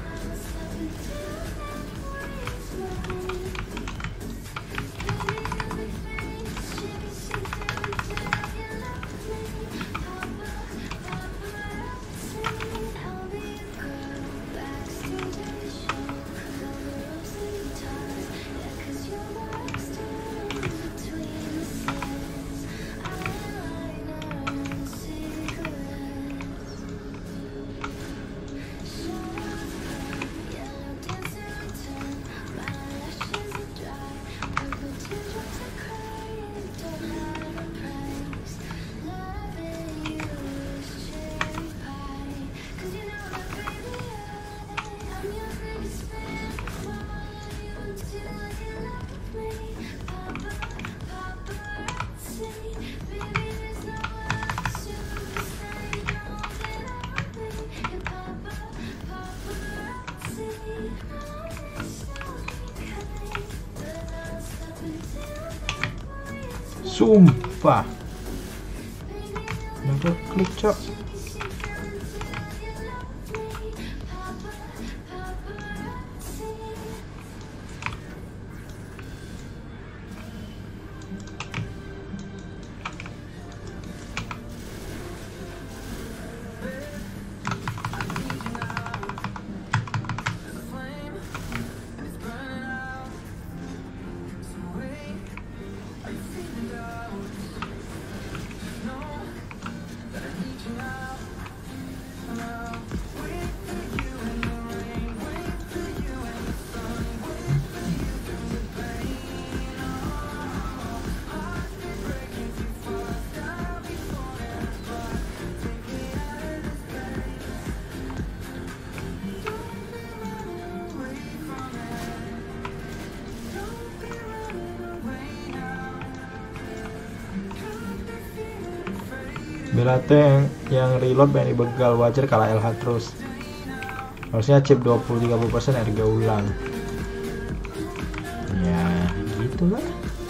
Sumpah. Udah klik, cok. Belate yang, yang reload banyak dibegal, wajar kalah L H terus. Harusnya chip dua puluh sampai tiga puluh persen harga ulang. Ya, gitulah.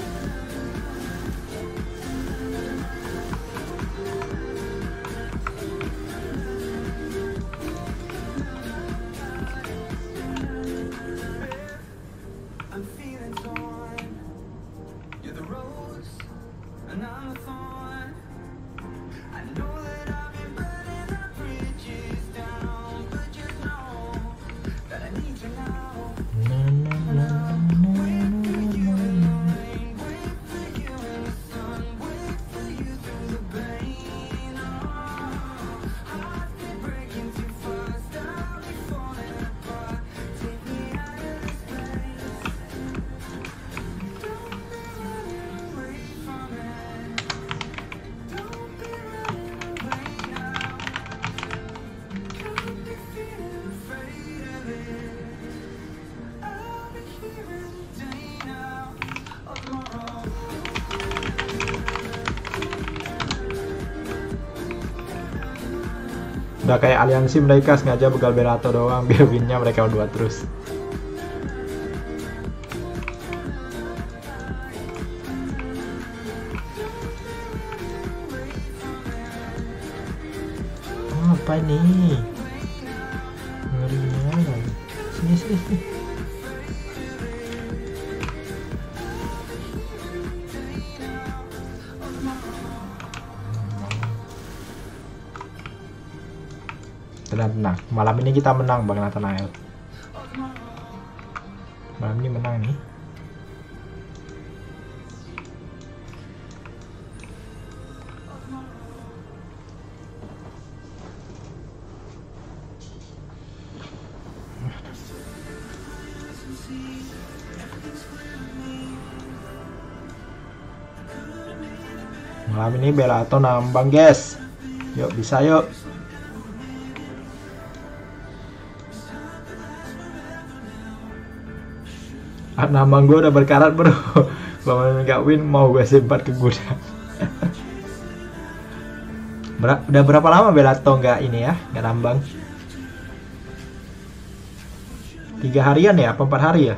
I'm feeling torn. You're the rose, and I'm the thorn. I know that I've been burning the bridges down, but just know that I need you now. Na, na, na, na, na, na. Udah kayak aliansi mereka, sengaja begal Belato doang biar winnya mereka berdua terus. Oh, apa nih? Ngerinya. Sini sini sini. Tenang, malam ini kita menang Bang Nathanael. Malam ini menang nih. Malam ini Belato nambang guys. Yuk bisa yuk. Nambang gue udah berkarat bro. Kalau nggak win mau gue simpan ke gudang. Ber udah berapa lama Belato nggak ini ya, nggak nambang? Tiga harian ya, apa empat hari ya?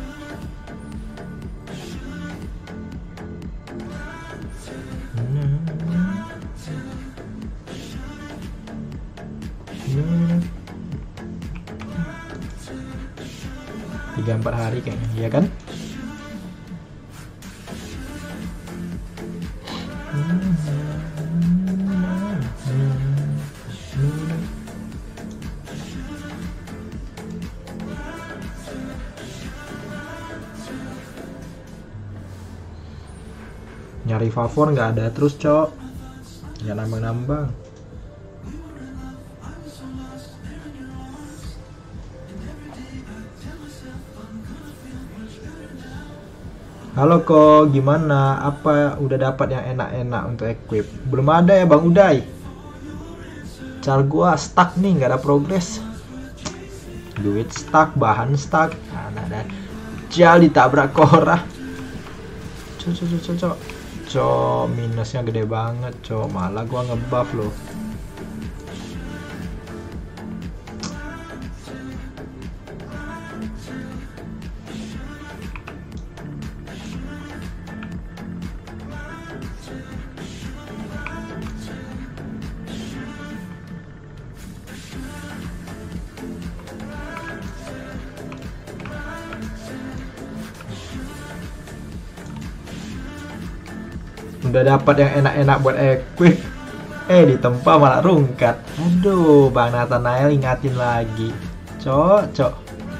Tiga empat hari kayaknya, iya kan? Nyari favor nggak ada terus cok, nggak nambang-nambang. Halo kok, gimana? Apa udah dapat yang enak-enak untuk equip? Belum ada ya Bang Uday. Car gua stuck nih, nggak ada progres. Duit stuck, bahan stuck. Nah, ada jali tabrak korah. Cok, cok, cok, cok. Cok, minusnya gede banget, cok. Malah gua ngebuff loh. Udah dapat yang enak-enak buat equip, eh ditempa malah rungkat. Aduh, Bang Nathanael ingatin lagi, cok cok.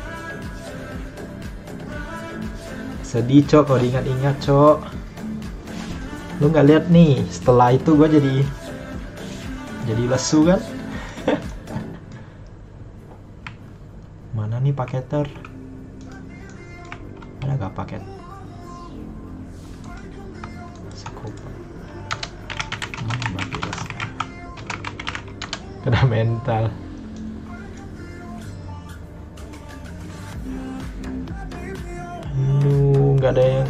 Sedih cok kalau diingat-ingat cok. Lu nggak lihat nih, setelah itu gue jadi jadi lesu kan. Mana nih paketer? Ada gak paket? Kena mental. Aduh, nggak ada yang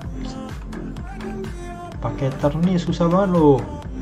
paketer nih, susah banget loh.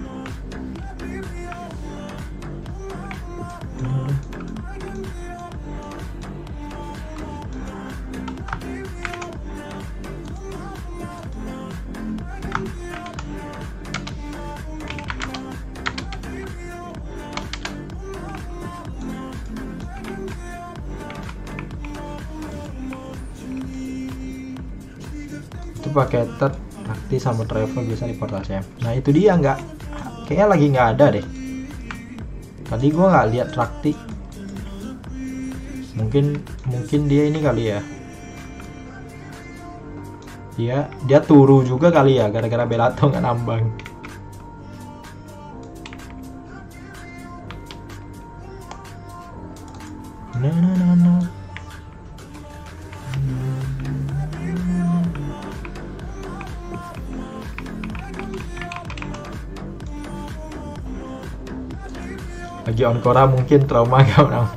Paketer Rakti sama travel bisa di portal C M. Nah itu dia, nggak kayaknya lagi nggak ada deh. Tadi gua nggak lihat Rakti. Mungkin mungkin dia ini kali ya. Dia dia turu juga kali ya, gara-gara Belato nggak nambang. Nah nah nah nah. Lagi on Quora mungkin trauma gak menang.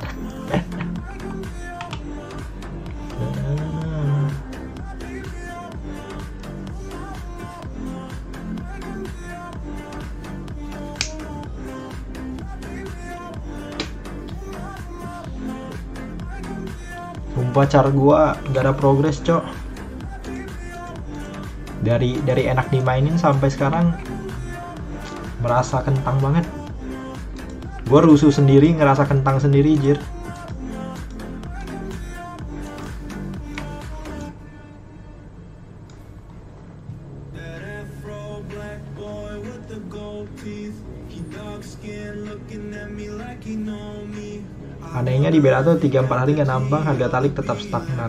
Umpacar gua nggak ada progres, cok. Dari dari enak dimainin sampai sekarang merasa kentang banget. Gua rusuh sendiri, ngerasa kentang sendiri, jir. That afro black boy with the gold teeth. He dark skin looking at me like he know me. Anehnya di Belato tiga empat hari nggak nambang, harga talik tetap stagnan.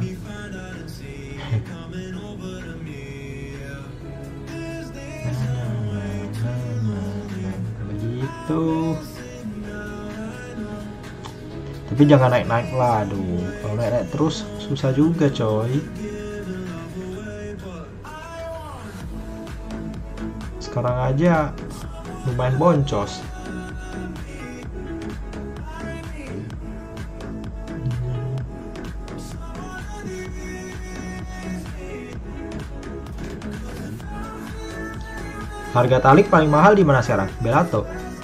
Begitu. Tapi jangan naik-naik lah, aduh. Kalau naik-naik terus susah juga, coy. Sekarang aja lumayan boncos. Harga talik paling mahal di mana sekarang? Belato.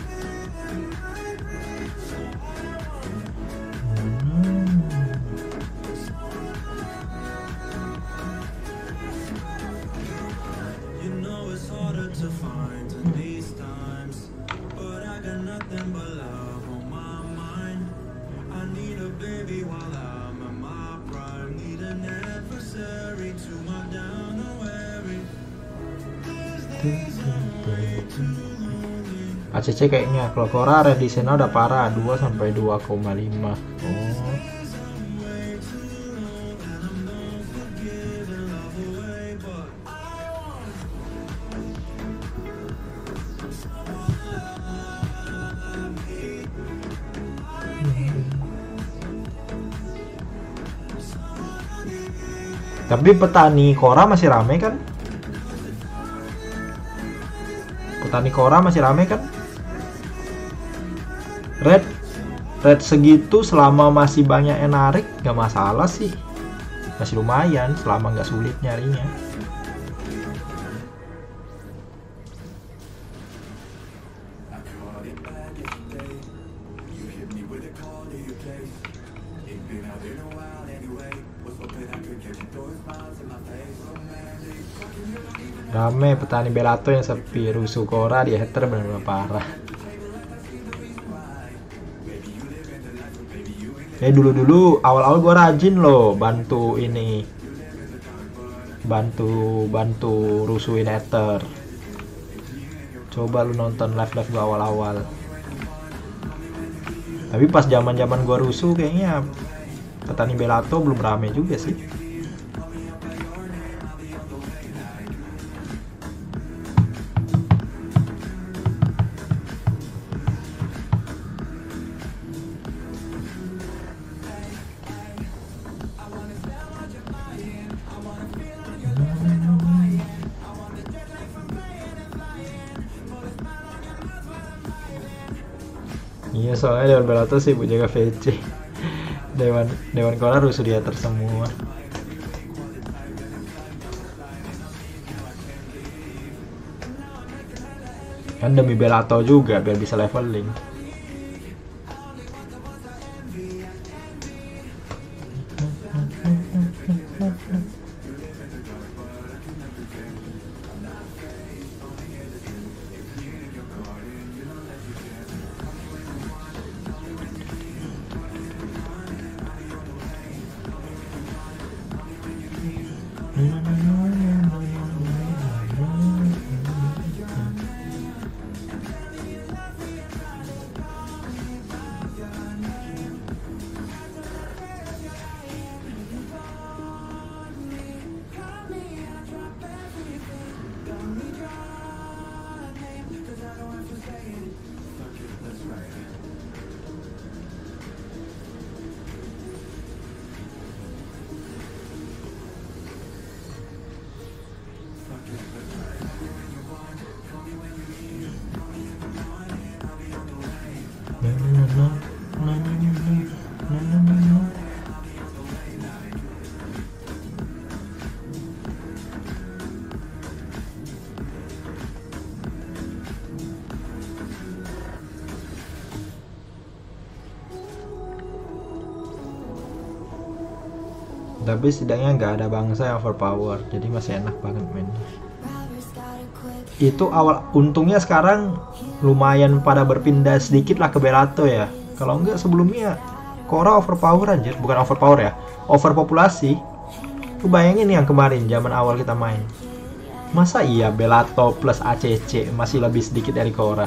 You know it's harder to find in these times, but I got nothing but love on my mind. I need a baby while I'm in my prime. Need an adversary to knock down the worry. A C C kayaknya kalau Cora Redisena udah parah dua sampai dua koma lima. Oh. Tapi petani Cora masih rame kan? Petani Cora masih rame kan? Red Red segitu selama masih banyak yang narik gak masalah sih. Masih lumayan selama gak sulit nyarinya. Rame petani Belato yang sepi, rusuh Cora di hater benar-benar parah. Eh dulu-dulu awal-awal gua rajin loh bantu ini, bantu bantu rusuhin hater. Coba lu nonton live-live gua awal-awal. Tapi pas zaman-zaman gua rusuh kayaknya petani Belato belum rame juga sih. Iya soalnya Dewan Belato sibuk jaga V C. Dewan Dewan Cora rusuh dia tersemua. Kan demi Belato juga biar bisa leveling. Tapi setidaknya nggak ada bangsa yang overpower, jadi masih enak banget mainnya. Itu awal untungnya sekarang lumayan pada berpindah sedikit lah ke Bellato ya. Kalau enggak sebelumnya Korra overpower anjir, bukan overpower ya, overpopulasi. Lu bayangin yang kemarin zaman awal kita main. Masa iya Bellato plus A C C masih lebih sedikit dari Korra?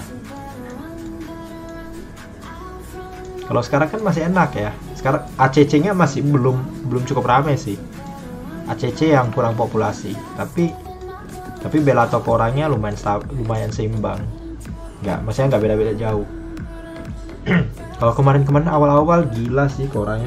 Kalau sekarang kan masih enak ya. Sekarang A C C-nya masih belum belum cukup ramai sih. A C C yang kurang populasi, tapi tapi Bellato Korranya lumayan lumayan seimbang. Nggak, maksudnya nggak beda-beda jauh. Kalau kemarin-kemarin awal-awal gila sih Korranya.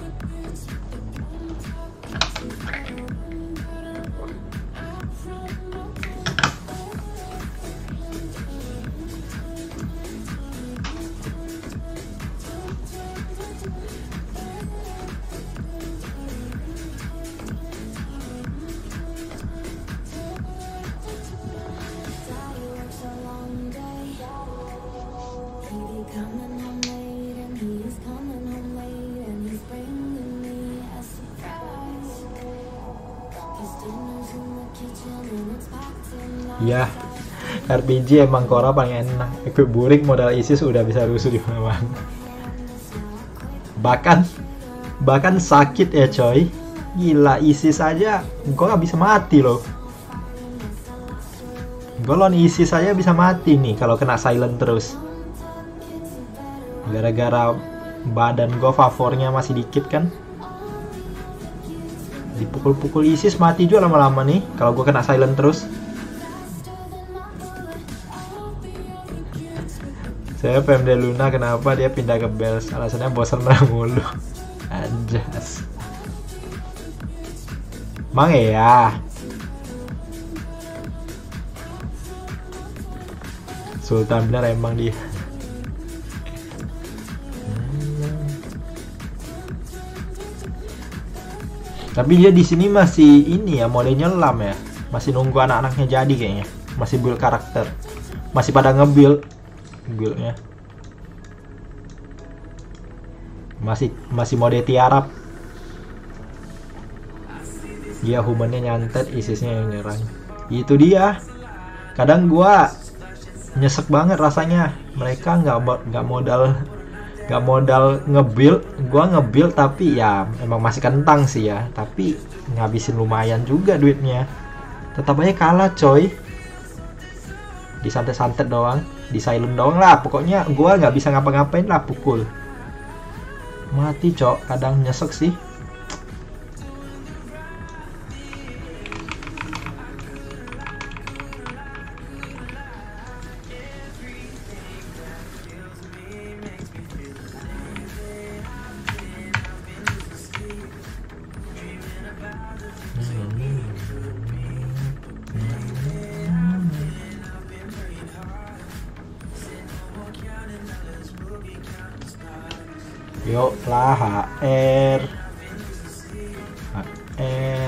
Ya, R P G emang Korra paling enak. Equip burik modal ISIS udah bisa rusuh di mana-mana. Bahkan bahkan sakit ya coy. Gila, ISIS aja gue nggak bisa mati loh. Gue lawan ISIS aja bisa mati nih kalau kena silent terus. Gara-gara badan gue favornya masih dikit kan. Dipukul-pukul ISIS mati juga lama-lama nih kalau gue kena silent terus. Saya P M D Luna, kenapa dia pindah ke Bells? Alasannya bosan menang mulu. Anjas. Mang ya. Sultan bener emang dia. Tapi dia di sini masih ini ya, modenya lam ya. Masih nunggu anak-anaknya jadi kayaknya. Masih build karakter. Masih pada nge-build buildnya. Masih masih mode tiarap. Dia humannya nyantet, ISISnya yang nyerang. Itu dia. Kadang gua nyesek banget rasanya. Mereka nggak nggak modal nggak modal nge-build, gua nge-build tapi ya emang masih kentang sih ya. Tapi ngabisin lumayan juga duitnya. Tetap aja kalah coy. Disantet-santet doang, di silent doang lah. Pokoknya gua nggak bisa ngapa-ngapain lah, pukul. Mati cok, kadang nyesek sih. Yuk lah H R H R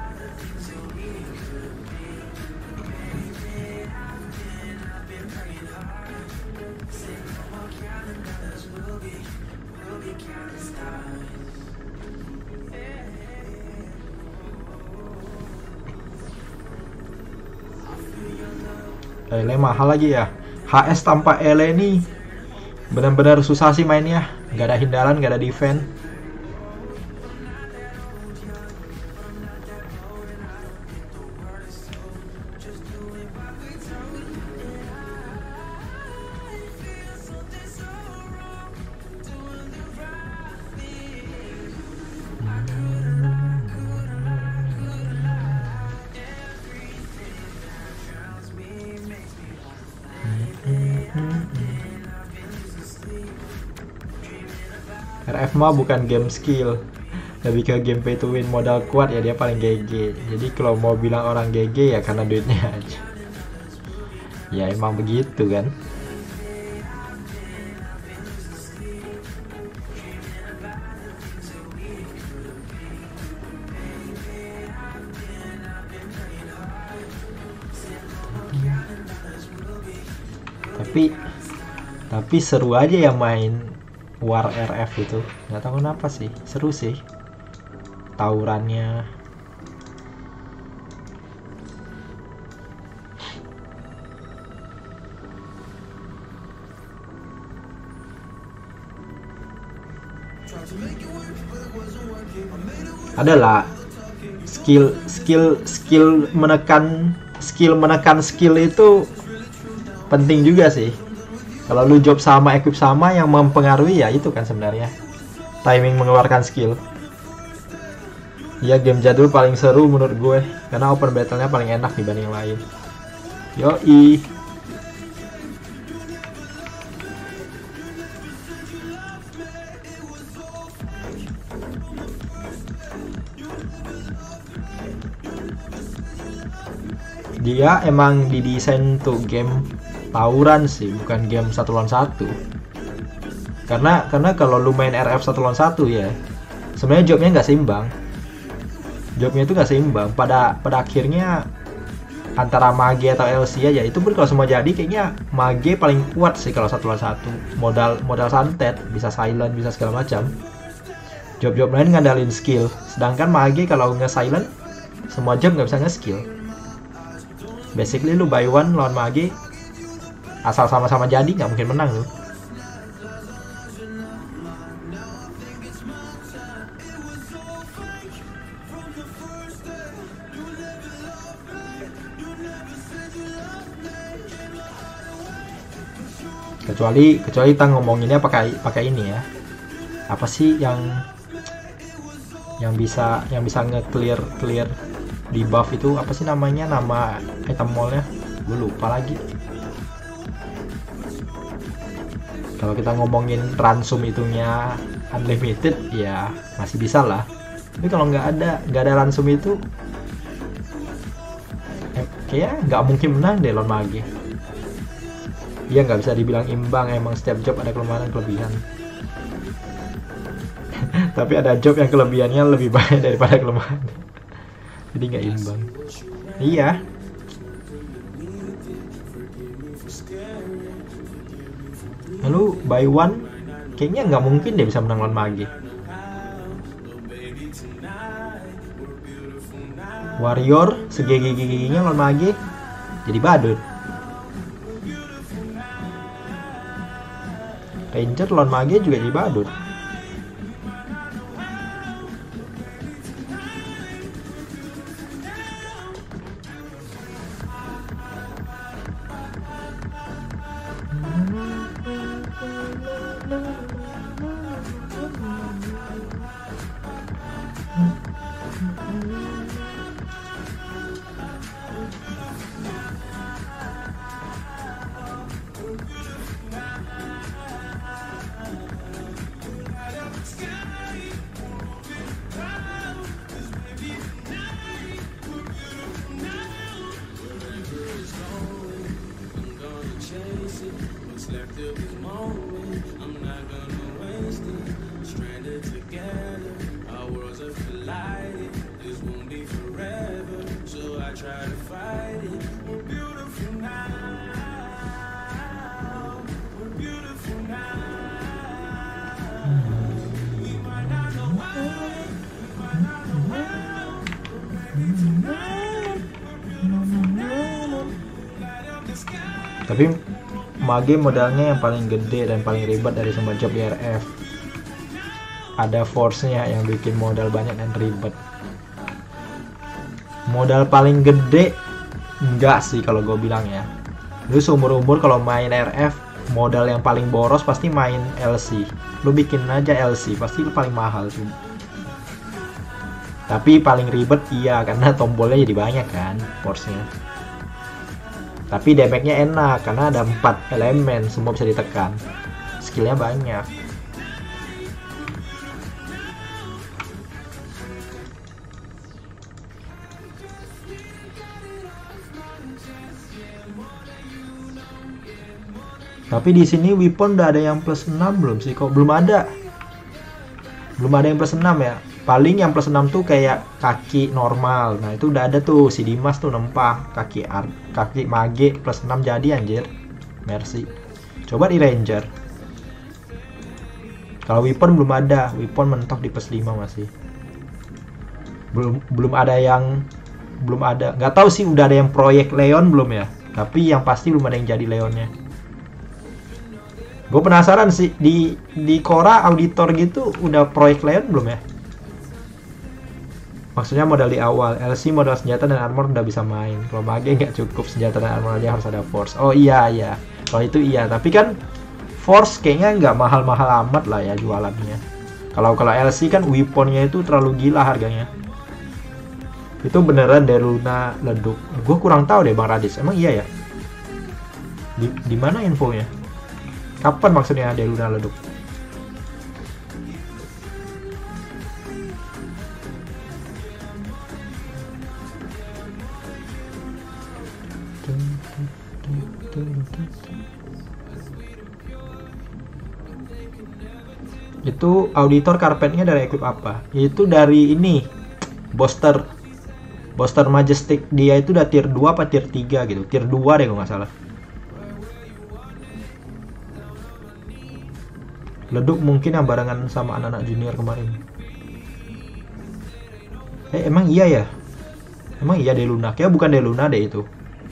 Ele mahal lagi ya. H S tanpa Ele nih benar-benar susah sih mainnya. Gak ada hindaran, gak ada defense. R F mah bukan game skill, lebih ke game pay to win. Modal kuat ya dia paling G G. Jadi kalau mau bilang orang G G ya karena duitnya aja. Ya emang begitu kan. Tapi tapi seru aja ya main War R F itu, nggak tahu kenapa sih, seru sih. tawurannya. Adalah skill skill skill menekan skill menekan skill itu penting juga sih. Kalau lu job sama, equip sama, yang mempengaruhi ya itu kan sebenarnya timing mengeluarkan skill. Ya, game jadul paling seru menurut gue karena open battle-nya paling enak dibanding yang lain. Yoi. Dia emang didesain tuh game tawuran sih, bukan game satu lawan satu. Karena karena kalau lu main R F satu lawan satu ya, sebenarnya jobnya nggak seimbang. Jobnya itu nggak seimbang. Pada pada akhirnya antara mage atau L C aja. Itu pun kalau semua jadi kayaknya mage paling kuat sih kalau satu lawan satu. Modal modal santet, bisa silent, bisa segala macam. Job-job lain ngandalin skill. Sedangkan mage kalau nggak silent, semua job nggak bisa nge-skill. Basically lu buy one lawan mage, asal sama-sama jadi nggak mungkin menang lu. Kecuali kecuali kita ngomonginnya pakai pakai ini ya. Apa sih yang yang bisa yang bisa nge-clear clear di buff itu, apa sih namanya, nama item mallnya gue lupa lagi. Kalau kita ngomongin ransom itunya unlimited ya masih bisa lah, tapi kalau nggak ada nggak ada ransom itu eh, kayaknya nggak mungkin menang deh lawan mage. Iya, nggak bisa dibilang imbang, emang setiap job ada kelemahan dan kelebihan. Tapi ada job yang kelebihannya lebih banyak daripada kelemahan, jadi nggak imbang. Iya. Lalu buy one kayaknya nggak mungkin dia bisa menang lawan mage. Warrior segigi-giginya lawan mage jadi badut. Ranger lawan mage juga jadi badut. Tapi mage modalnya yang paling gede dan paling ribet dari semua job di R F. Ada force-nya yang bikin modal banyak dan ribet. Modal paling gede enggak sih kalau gue bilang ya. Lu seumur-umur kalau main R F, modal yang paling boros pasti main L C. Lu bikin aja L C, pasti lu paling mahal tuh. Tapi paling ribet iya, karena tombolnya jadi banyak kan force-nya. Tapi damage-nya enak karena ada empat elemen, semua bisa ditekan. Skillnya banyak. Tapi di sini weapon udah ada yang plus enam belum sih? Kok belum ada? Belum ada yang plus enam ya? Paling yang plus enam tuh kayak kaki normal. Nah, itu udah ada tuh si Dimas tuh nempah kaki ar kaki mage plus enam jadi anjir. Mercy. Coba di Ranger. Kalau weapon belum ada, weapon mentok di plus lima masih. belum belum ada yang belum ada, nggak tahu sih udah ada yang proyek Leon belum ya, tapi yang pasti belum ada yang jadi Leonnya. Gue penasaran sih di di Korra Auditor gitu udah proyek Leon belum ya? Maksudnya modal di awal, L C modal senjata dan armor udah bisa main. Kalau Mage nggak cukup senjata dan armor aja, harus ada force. Oh iya iya, kalau itu iya. Tapi kan force kayaknya nggak mahal-mahal amat lah ya jualannya. Kalau kalau L C kan weaponnya itu terlalu gila harganya. Itu beneran Deluna leduk. Gue kurang tahu deh Bang Radis. Emang iya ya? Di, di mana infonya? Kapan maksudnya Deluna leduk? Itu auditor karpetnya dari equip apa? Itu dari ini Boster Boster Majestic. Dia itu udah tier dua apa tier tiga gitu. Tier dua deh kalau nggak salah. Leduk mungkin yang barengan sama anak-anak junior kemarin. Eh emang iya ya? Emang iya Deluna? Kayaknya bukan Deluna deh itu.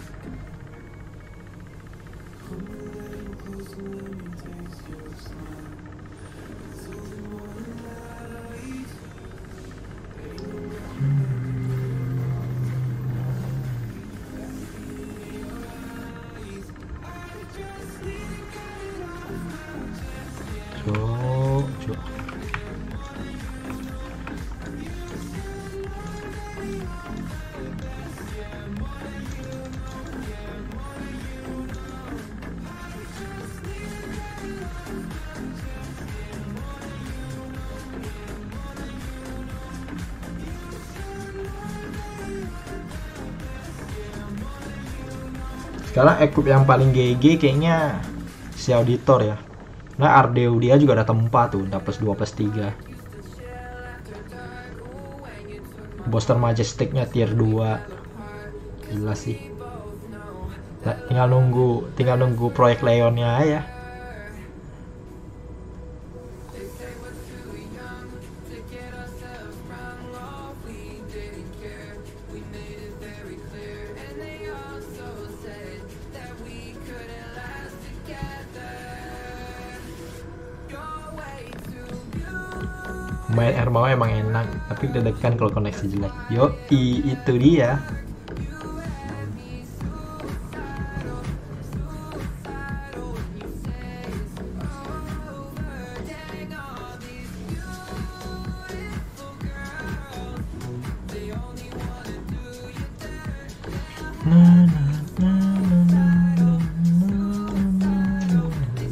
Sekarang equip yang paling G G kayaknya si auditor ya. Nah Ardeu dia juga ada tempat tuh, udah plus dua plus tiga. Boster Majestic-nya tier dua. Gila sih. Nah, tinggal nunggu tinggal nunggu proyek Leonnya ya. Main R M A O emang enak, tapi deg-degan kalau koneksi jelek. Yo, itu dia. Nah, nah, nah, nah, nah, nah.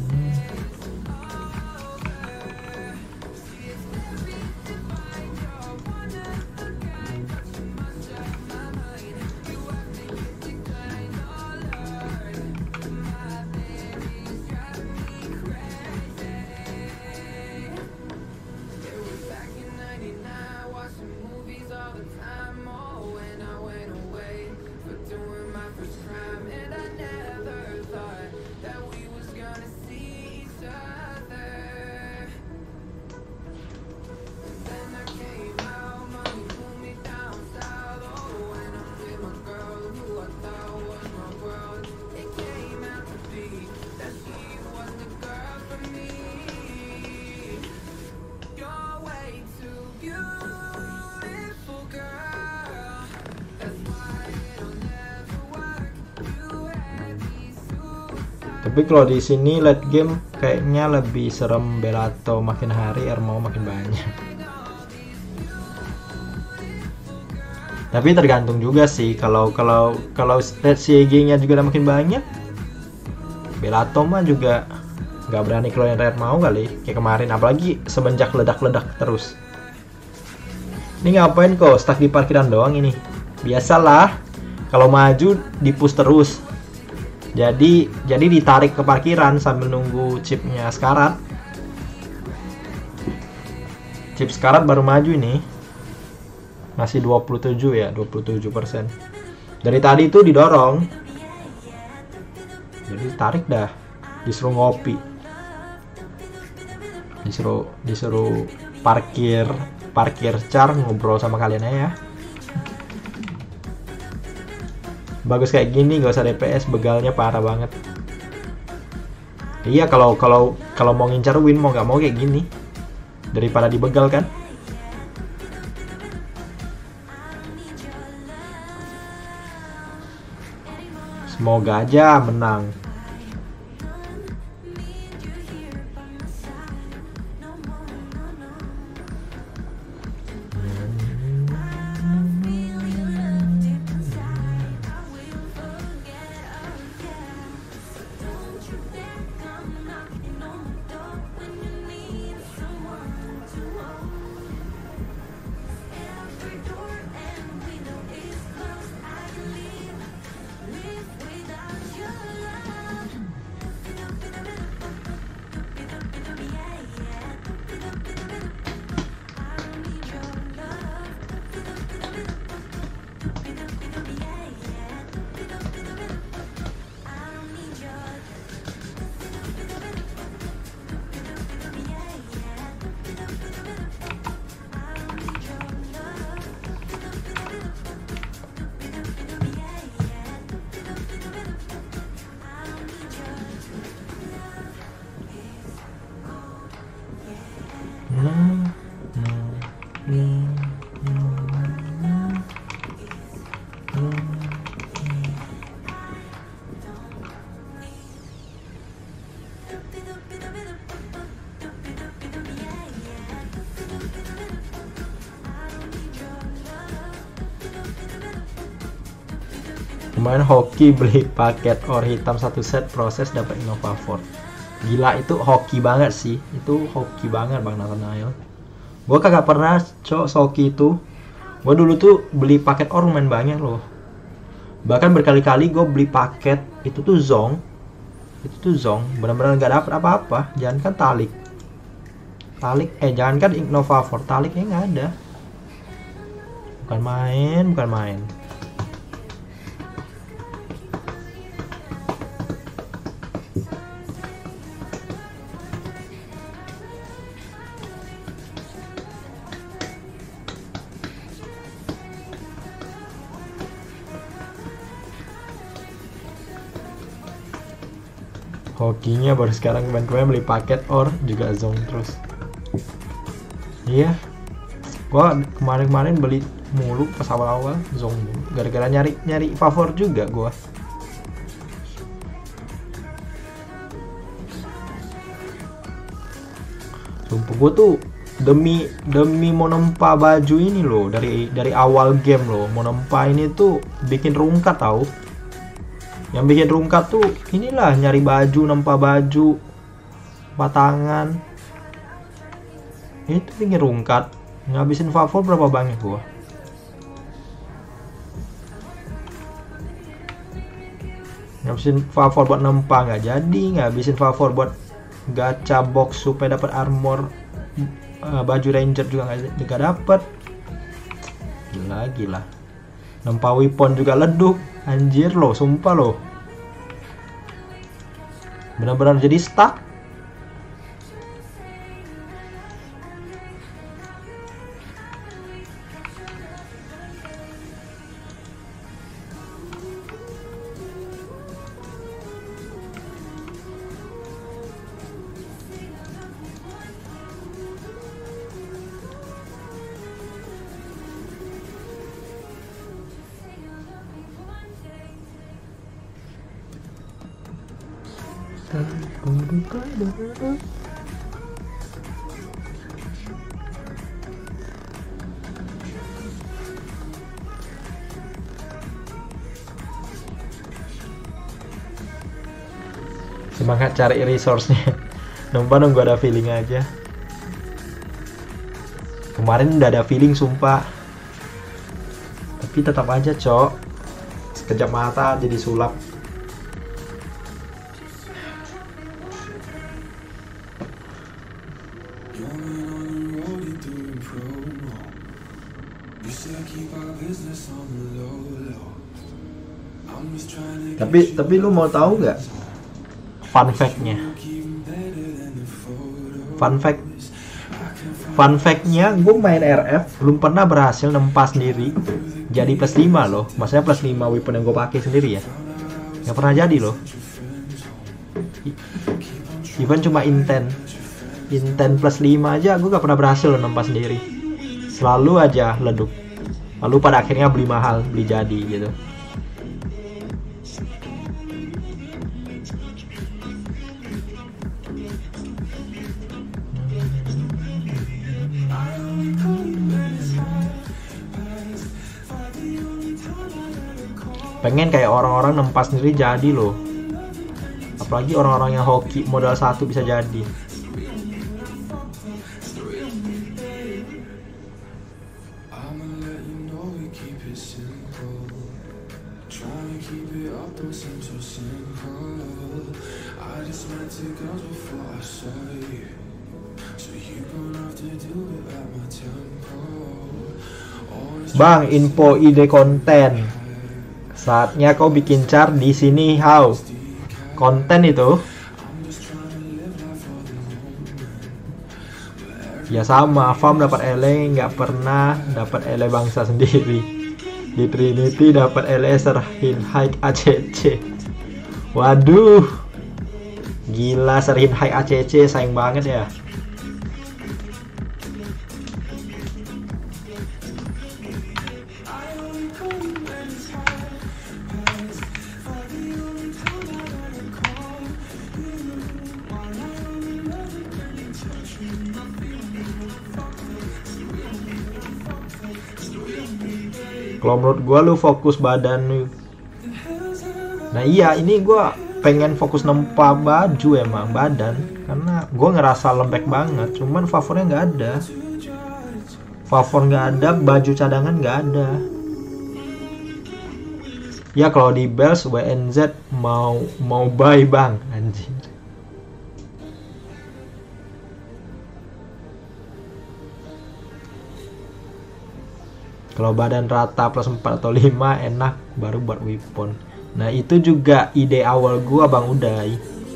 Tapi kalau di sini late game kayaknya lebih serem Bellato makin hari, R M A O makin banyak. Tapi tergantung juga sih, kalau kalau kalau stat C G-nya juga udah makin banyak, Bellato mah juga nggak berani keluarin R M A O kali kayak kemarin, apalagi semenjak ledak-ledak terus. Ini ngapain kok stuck di parkiran doang ini? Biasalah, kalau maju di push terus. Jadi jadi ditarik ke parkiran sambil nunggu chipnya sekarat. Chip sekarat baru maju ini. Masih dua puluh tujuh ya, dua puluh tujuh persen. Dari tadi itu didorong. Jadi tarik dah. Disuruh ngopi. Disuruh disuruh parkir parkir car ngobrol sama kalian aja ya. Bagus kayak gini, gak usah D P S, begalnya parah banget. Iya, kalau kalau kalau mau ngincar win mau nggak mau kayak gini daripada dibegal kan. Semoga aja menang. Kemarin hoki beli paket or hitam satu set, proses dapat Innova Ford. Gila, itu hoki banget sih. Itu hoki banget Bang Nathanael. Gue kagak pernah cok hoki itu. Gue dulu tuh beli paket or lumayan banyak loh. Bahkan berkali-kali gue beli paket itu tuh zong. Itu tuh zong, benar-benar gak dapet apa-apa. Jangan kan talik. Talik, eh jangan kan Innova Ford, taliknya nggak ada. Bukan main, bukan main. Hokinya baru sekarang, kemarin beli paket or juga zong terus. Iya, gua kemarin-kemarin beli mulu pas awal-awal zong mulu, gara-gara nyari nyari favor juga gua. Sumpah gua tuh demi demi mau nempa baju ini loh, dari dari awal game loh mau nempa ini tuh bikin rungkat tau. Yang bikin rungkat tuh inilah, nyari baju, nempa baju, batangan. Itu bikin rungkat. Ngabisin favor berapa banyak gua. Ngabisin favor buat nempa nggak jadi, ngabisin favor buat gacha box supaya dapat armor, uh, baju ranger juga nggak juga dapat. Gila gila. Nempa weapon juga leduk. Anjir loh, sumpah loh. Benar-benar jadi stuck. Semangat cari resource-nya. Numpah nunggu ada feeling aja. Kemarin udah ada feeling sumpah. Tapi tetap aja, cok. Sekejap mata jadi sulap. Tapi tapi lu mau tahu nggak fun fact-nya? Fun fact, Fun fact-nya, gue main R F belum pernah berhasil nempas sendiri jadi plus lima loh. Maksudnya plus lima weapon yang gue pakai sendiri ya. Nggak pernah jadi loh. Even cuma intent intent plus lima aja gue gak pernah berhasil loh nempas sendiri. Selalu aja leduk. Lalu pada akhirnya beli mahal, beli jadi gitu. Pengen kayak orang-orang nempas sendiri jadi loh. Apalagi orang-orang yang hoki modal satu bisa jadi. Bang, info ide konten. Saatnya kau bikin chart di sini, how? Konten itu? Ya sama, farm dapat ele, nggak pernah dapat ele bangsa sendiri. Di Trinity dapat ele serhin high A C C. Waduh, gila serhin high A C C, sayang banget ya. Kalau menurut gue lu fokus badan lu. Nah iya, ini gue pengen fokus nempa baju emang badan, karena gue ngerasa lembek banget. Cuman favornya nggak ada, favor nggak ada, baju cadangan nggak ada. Ya kalau di Bells W N Z mau mau buy bang, anjing. Kalau badan rata plus empat atau lima enak baru buat weapon. Nah itu juga ide awal gua Bang Uday.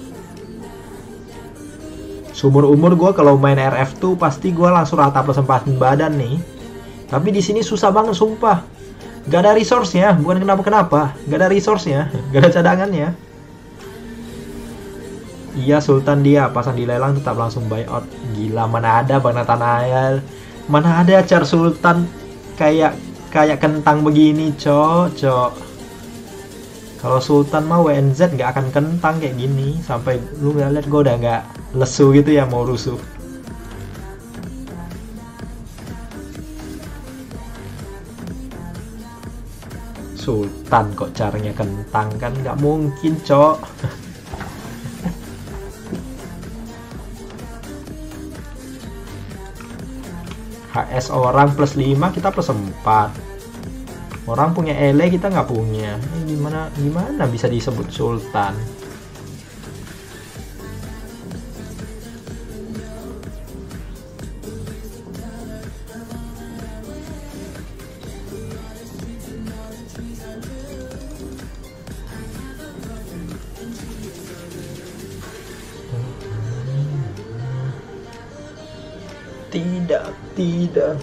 Seumur umur gua kalau main R F tuh pasti gua langsung rata plus empat badan nih. Tapi di sini susah banget sumpah. Gak ada resource-nya, bukan kenapa-kenapa. Gak ada resource-nya, gak ada cadangannya. Iya Sultan dia pasang di lelang tetap langsung buyout. Gila, mana ada Bang Nathanael. Mana ada Char Sultan kayak kayak kentang begini, cok, cok. Kalau Sultan mah W N Z nggak akan kentang kayak gini. Sampai lu nggak lihat gue udah nggak lesu gitu ya, mau rusuh. Sultan kok caranya kentang, kan nggak mungkin, cok. H S orang plus lima, kita plus empat. Orang punya ele, kita nggak punya. Eh, gimana gimana bisa disebut Sultan? Tidak, tidak.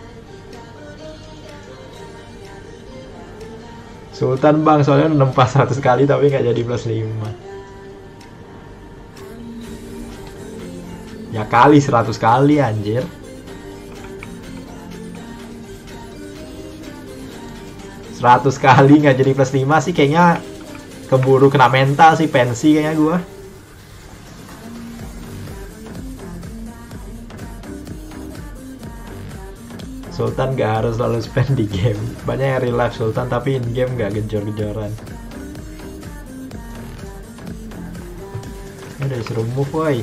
Sultan bang, soalnya nempas seratus kali tapi nggak jadi plus lima. Ya kali seratus kali anjir. seratus kali nggak jadi plus lima sih kayaknya keburu kena mental sih, pensi kayaknya gua. Sultan gak harus selalu spend di game. Banyak yang real life Sultan tapi in game gak gejor-gejoran. Ini udah disuruh move woy.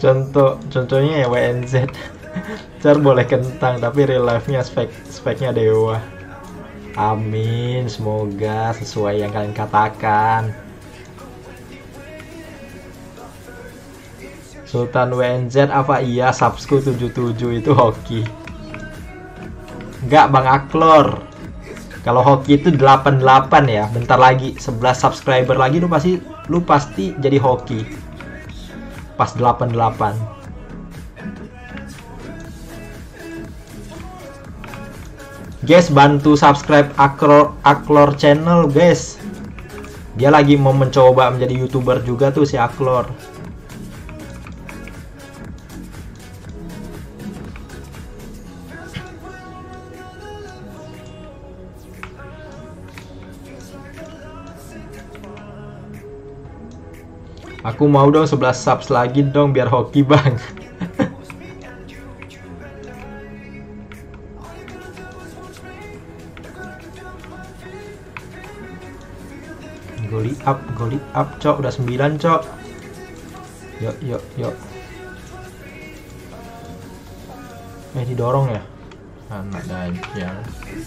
Contoh contohnya ya W N Z. Char boleh kentang tapi real life-nya spek speknya dewa. Amin, semoga sesuai yang kalian katakan. Sultan W N Z apa iya subsku tujuh puluh tujuh itu hoki? Enggak Bang Aklor. Kalau hoki itu delapan puluh delapan ya. Bentar lagi sebelas subscriber lagi lu pasti lu pasti jadi hoki. Pas delapan puluh delapan. Guys, bantu subscribe Aklor Aklor channel, guys. Dia lagi mau mencoba menjadi YouTuber juga tuh si Aklor. Aku mau dong sebelas subs lagi dong biar hoki bang. Goli up, goli up cok, udah sembilan cok. Yuk yuk yuk. Eh didorong ya. Anak dajjal.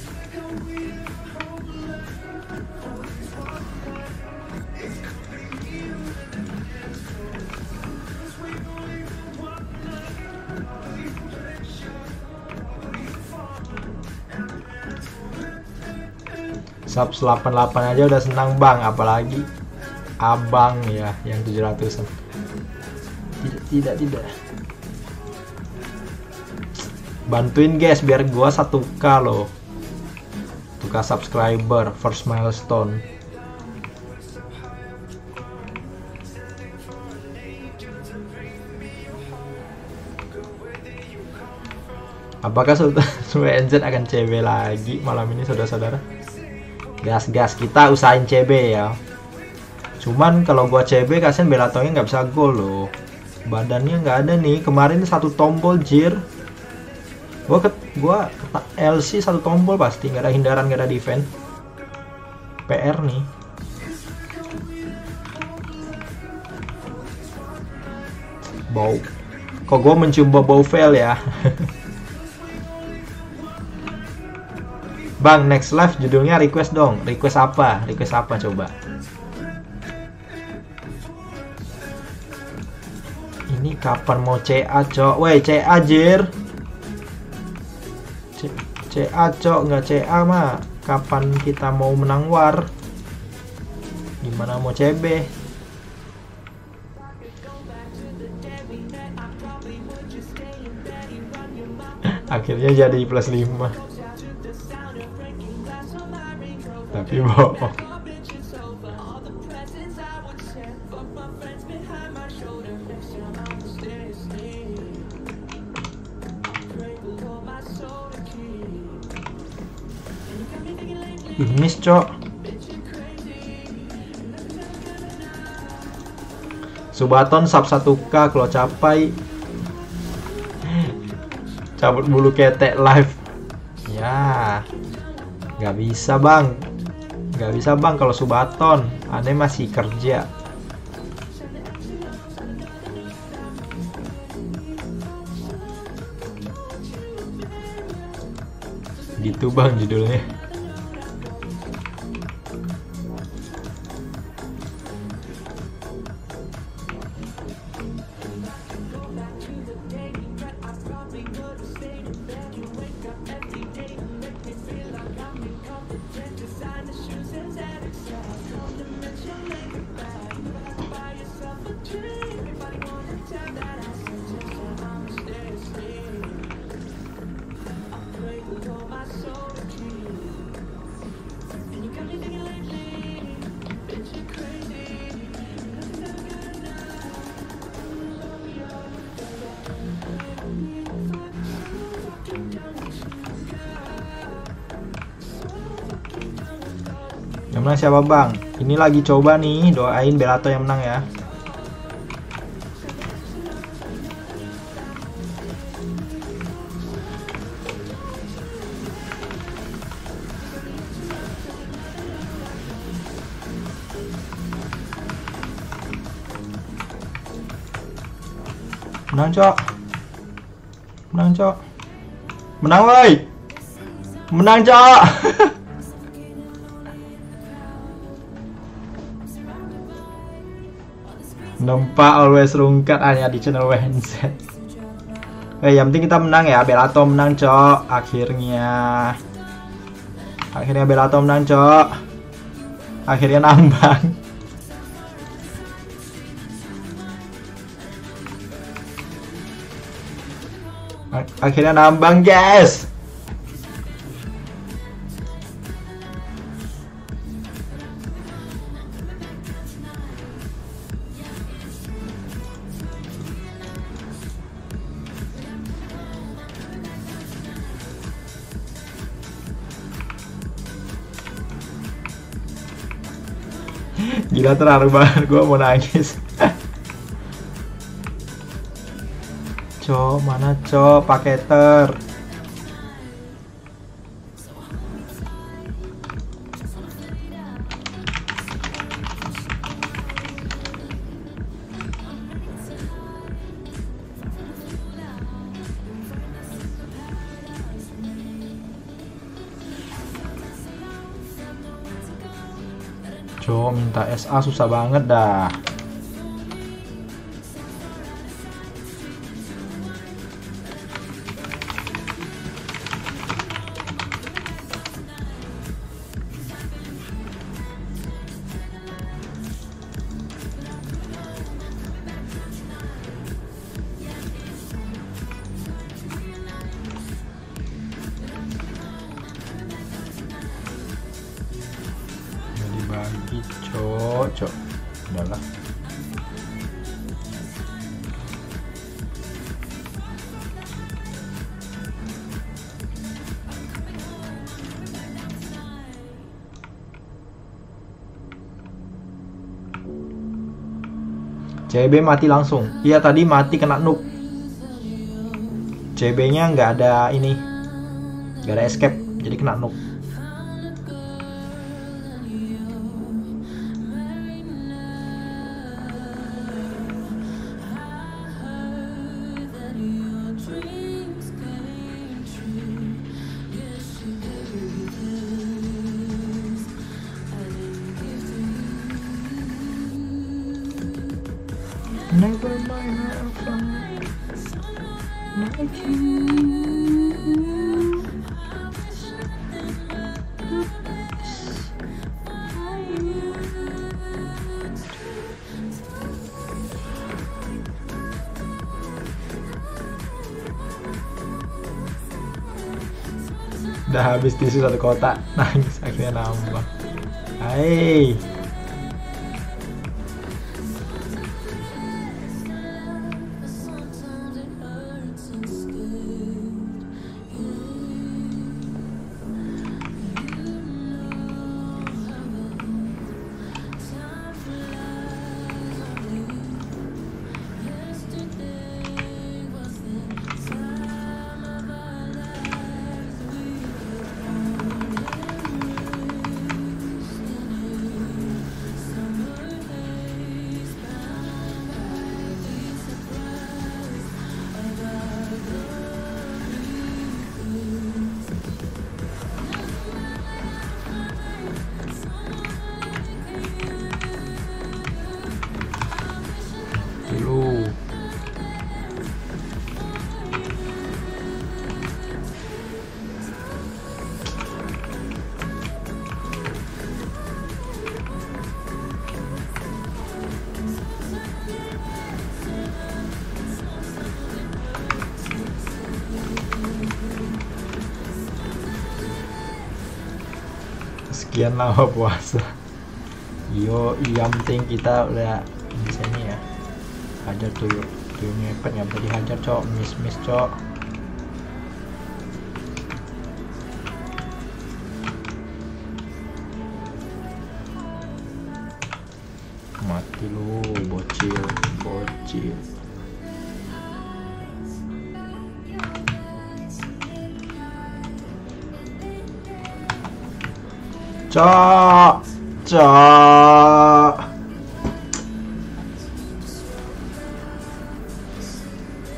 Subs delapan puluh delapan aja udah senang bang, apalagi abang ya yang tujuh ratusan. Tidak tidak tidak. Bantuin guys biar gua satu K loh. satu K subscriber first milestone. Apakah Sultan W N Z akan C B lagi malam ini saudara-saudara? Gas-gas kita usahain C B ya. Cuman kalau gua C B kasihan Belatonya nggak bisa gol loh. Badannya nggak ada nih. Kemarin satu tombol jir. Gua ke gua keta L C satu tombol pasti nggak ada hindaran, nggak ada defense. P R nih. Bau. Kok gua mencium bau fail ya? Bang, next live judulnya request dong. Request apa? Request apa coba? Ini kapan mau C A, cok? Woi, C A jir. C, C A, cok, nggak C A mah. Kapan kita mau menang war? Gimana mau C B? Akhirnya jadi plus lima. Tapi bohong. Ini cok. Subaton sub satu K kalau capai cabut bulu ketek live. Ya. Nggak bisa bang. Nggak bisa bang kalau Subaton. Aneh masih kerja. Gitu bang judulnya. Yang menang siapa bang? Ini lagi coba nih, doain Belato yang menang ya. Menang, Cok. Menang, Cok. Menang, woi. Menang, Cok. Nempak always rungkat hanya di channel W N Z. Eh, yang penting kita menang ya. Belato menang, Cok. Akhirnya. Akhirnya Belato menang, Cok. Akhirnya nambang. Akhirnya nambang, guys. Gila, terharu banget, gue mau nangis. Cok, mana Cok, paketer. Cok, minta S A susah banget dah. Bagi Cok, Cok. Udahlah. C B mati langsung. Iya, tadi mati kena noob. C B-nya nggak ada ini. Nggak ada escape, jadi kena noob. Never mind how far like you. Udah habis tisu satu kotak, nangis akhirnya nambah. Hai. Sekian lama puasa. Yo, yang penting kita udah di sini ya. Hajar tuyul, tuyul ngepet nggak bisa dihajar, Cok. Miss miss, Cok. Mati lu, bocil, bocil. Cok, cok.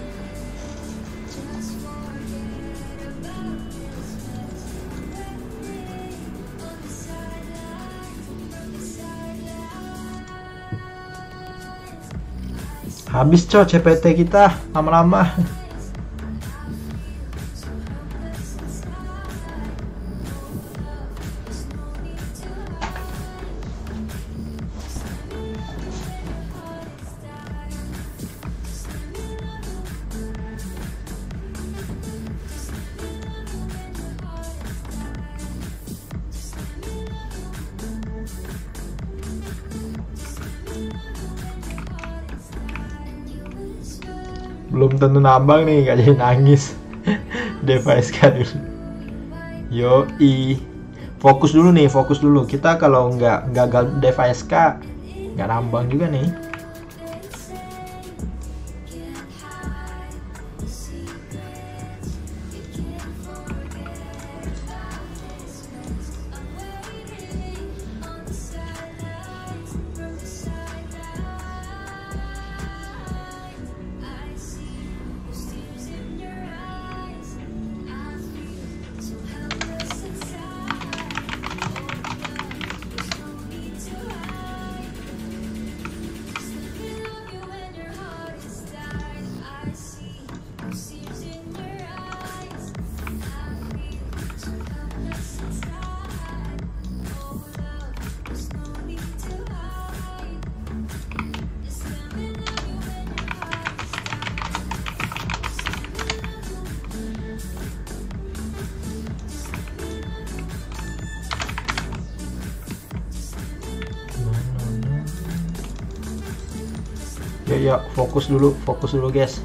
Habis coy C P T kita lama-lama. Belum tentu nambang nih, gak jadi nangis. Device kan dulu. Yoi. Fokus dulu nih, fokus dulu. Kita kalau nggak gagal device K, nggak nambang juga nih. Ya, ya, fokus dulu, fokus dulu guys.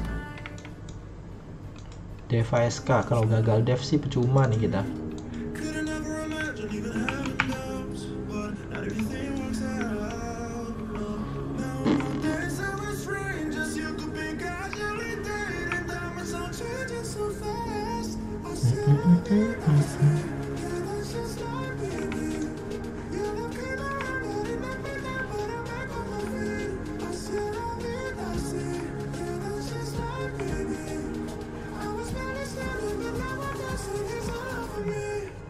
Device K, kalau gagal dev sih percuma nih kita. Couldn't ever imagine even having doubts, but not everything works out. No, now my days are as strange as you could be casually dating. Time is all changing so fast. I said I did, I said, yeah, that's just like baby. You're looking around, but it make me down, but I'm back on my feet. I said I did, I said, yeah, that's just like baby. I was barely standing, but now I'm dancing, it's all over me.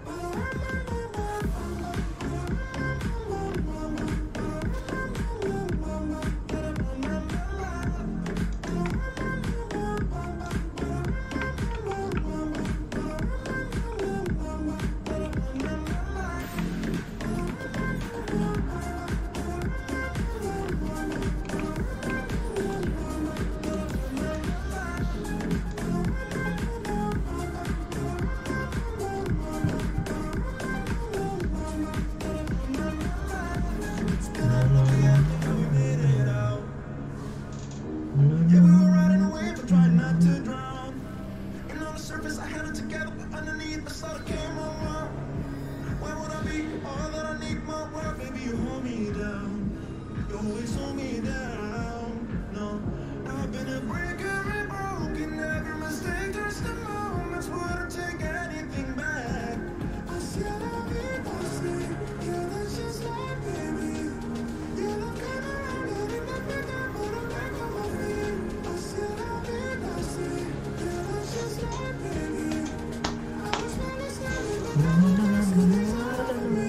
Yeah, we were riding a wave and trying not to drown. And on the surface I held it together, but underneath I saw the came around. Where would I be? All that I need, my word, baby, you hold me down. You always hold me down. No, I've been a breaker and broken. Every mistake turns to moments. Wouldn't take anything back. I said I did, I said, yeah, that's just like baby. You're looking around, but it make me down, but I'm back on my feet. I said I did, I said, yeah, that's just like baby. I was barely standing, but now I'm dancing, it's all over me.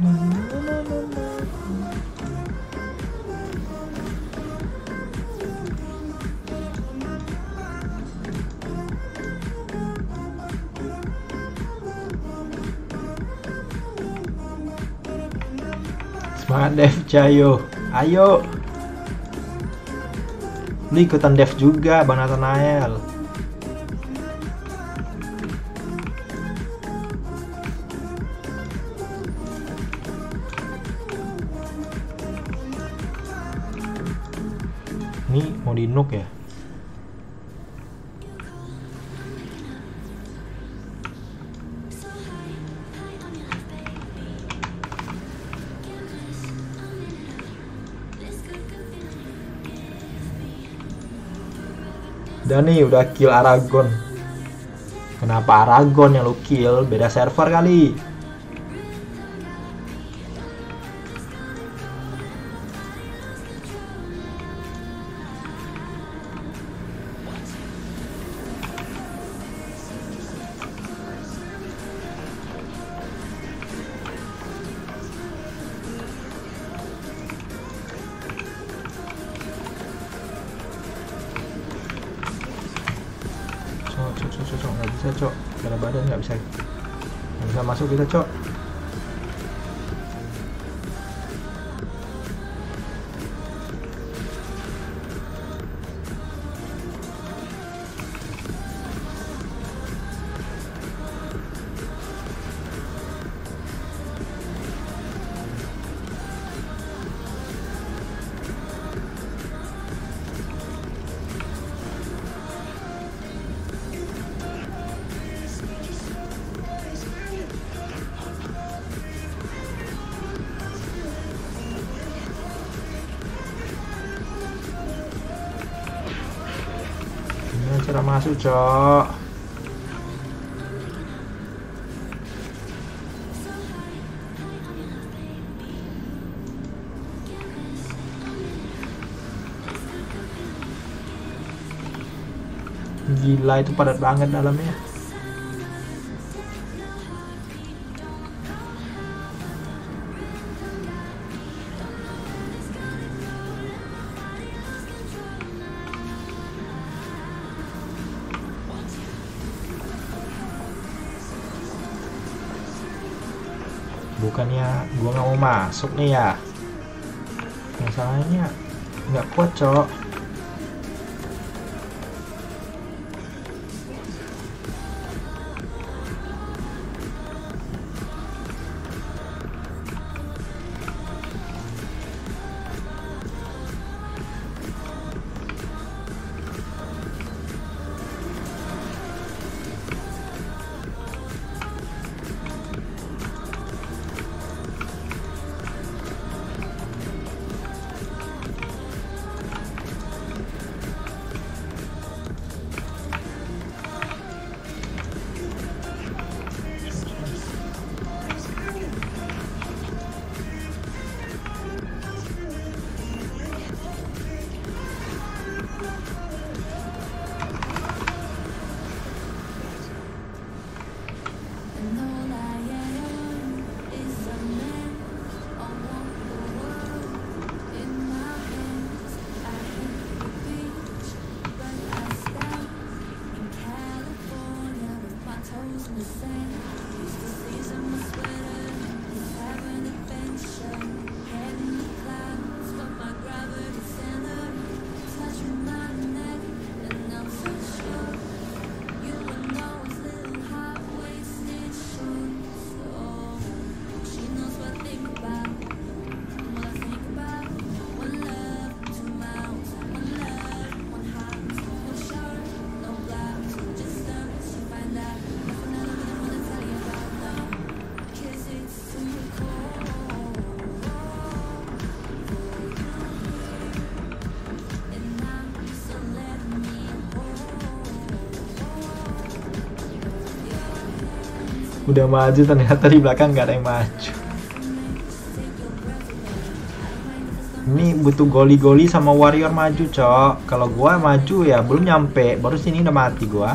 Semangat Dev Cayo, ayo. Lu ikutan Dev juga Bang Nathanael. Ini mau di nuk ya? Dan nih udah kill Aragon. Kenapa Aragon yang lu kill? Beda server kali. dan nggak bisa nggak bisa masuk kita, cok. Cara masuk, cok. Gila, itu padat banget dalamnya. Bukannya gua nggak mau masuk nih ya, masalahnya nggak kuat, cok. Udah maju, ternyata di belakang nggak ada yang maju. Ini butuh goli-goli sama warrior maju, cok. Kalau gua maju ya belum nyampe, baru sini udah mati gua.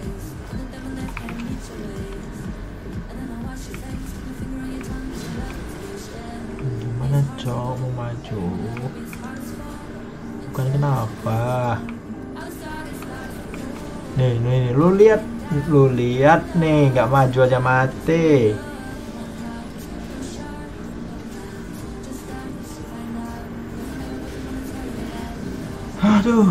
Gimana, cok, mau maju? Bukan kenapa? Nih, nih, nih, lu lihat. Lu lihat nih, nggak maju aja mati. Aduh.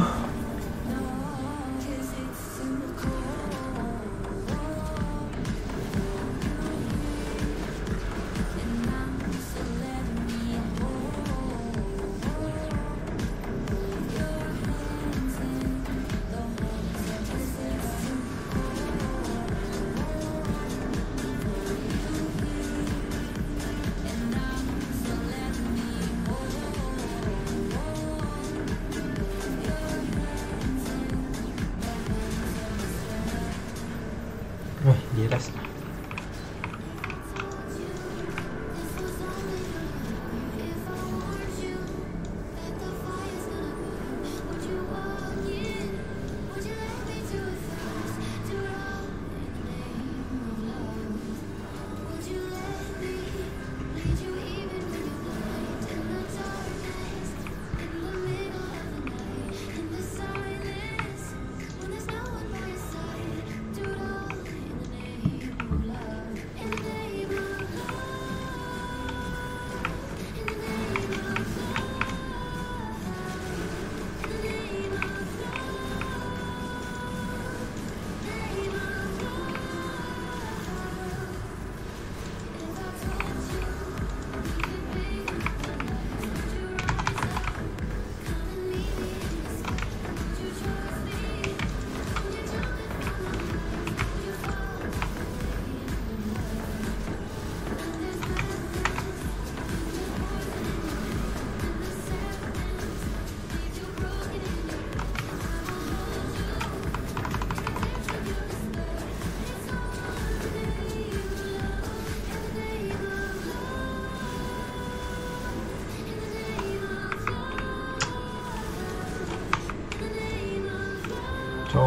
Wah, diras.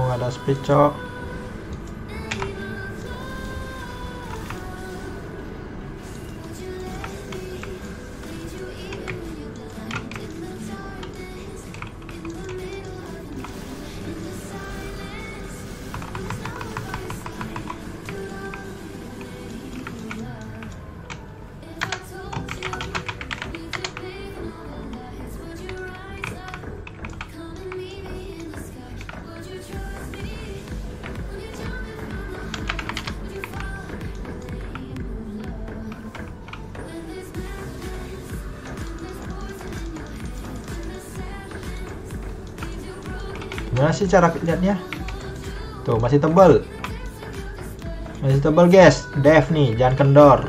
ada speed cok. Gimana sih cara lihatnya? Tuh masih tebal, masih tebal guys. Dev nih, jangan kendor.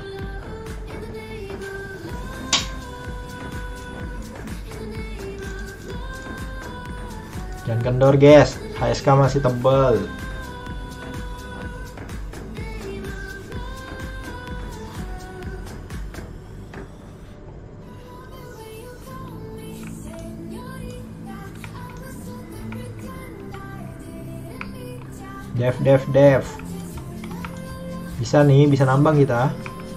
Jangan kendor guys, H S K masih tebal. Dev, dev, dev. Bisa nih, bisa nambang kita.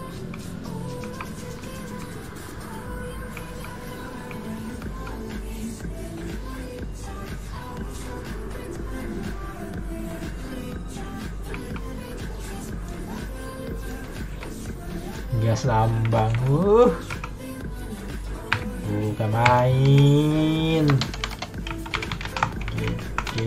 Gas nambang. Uh. Bukan main. Oke, oke.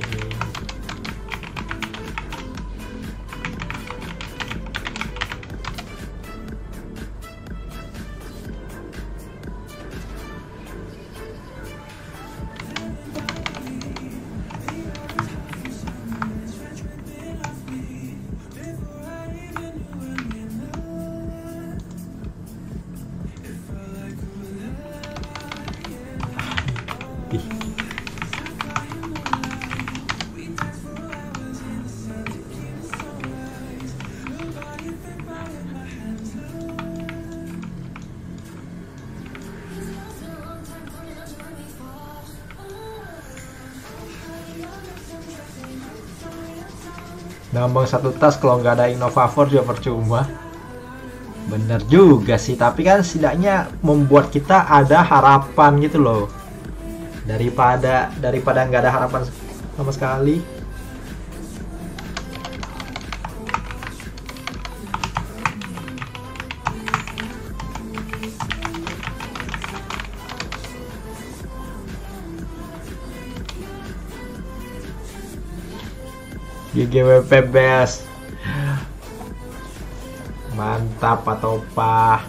Nambang satu tas kalau nggak ada Innovavor juga percuma. Bener juga sih, tapi kan setidaknya membuat kita ada harapan gitu loh, daripada daripada nggak ada harapan sama sekali. G G W P best. Mantap Pak Topa.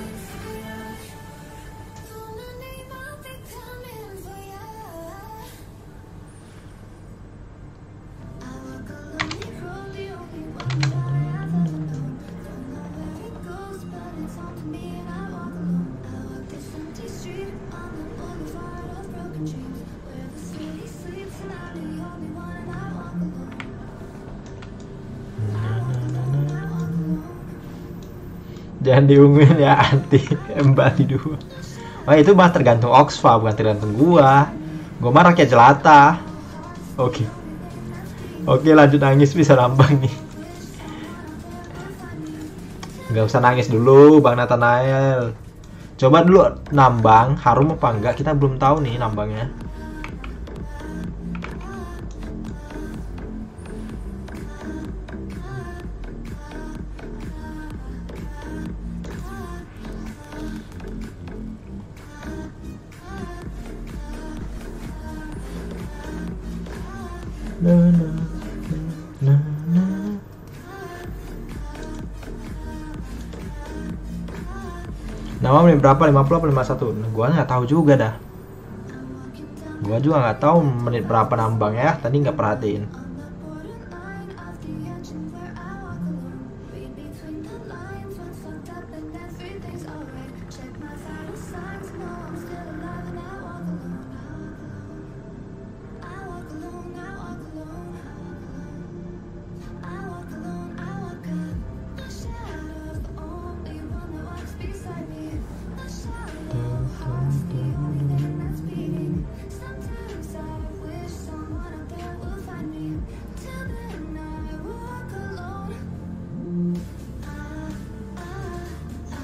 Jangan diunguin ya anti embali dua. Oh itu mah tergantung Oxfa, bukan tergantung gua. Gua mah rakyat jelata. Oke. Oke lanjut nangis, bisa nambang nih. Nggak usah nangis dulu Bang Nathanael. Coba dulu nambang, harum apa enggak, kita belum tahu nih nambangnya. Na, na, na, na. Nama menit berapa? lima puluh atau lima puluh satu? Nah, gua nggak tahu juga dah. Gua juga nggak tahu menit berapa nambang ya. Tadi nggak perhatiin.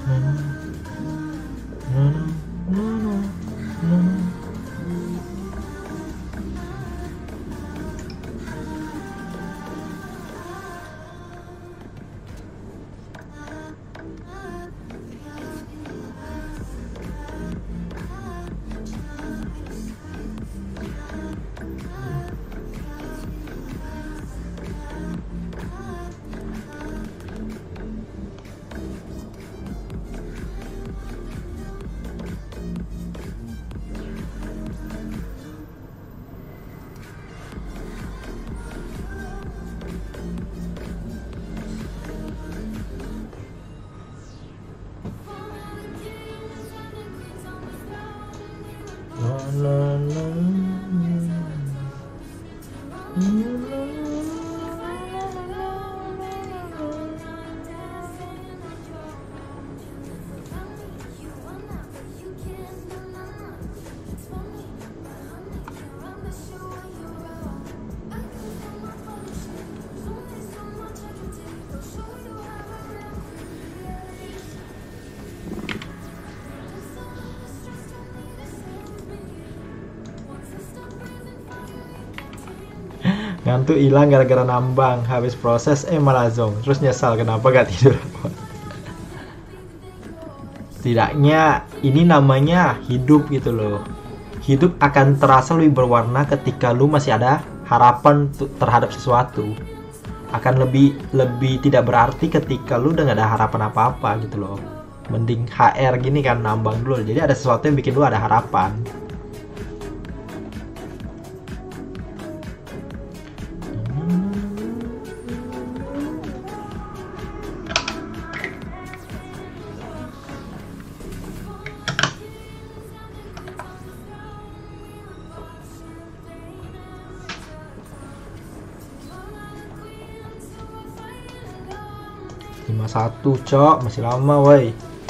Ngantuk hilang gara-gara nambang, habis proses eh malah zong, terus nyesal kenapa gak tidur. Setidaknya ini namanya hidup gitu loh. Hidup akan terasa lebih berwarna ketika lu masih ada harapan terhadap sesuatu. Akan lebih lebih tidak berarti ketika lu udah gak ada harapan apa-apa gitu loh. Mending H R gini kan, nambang dulu, jadi ada sesuatu yang bikin lu ada harapan. lima satu cok, masih lama woi.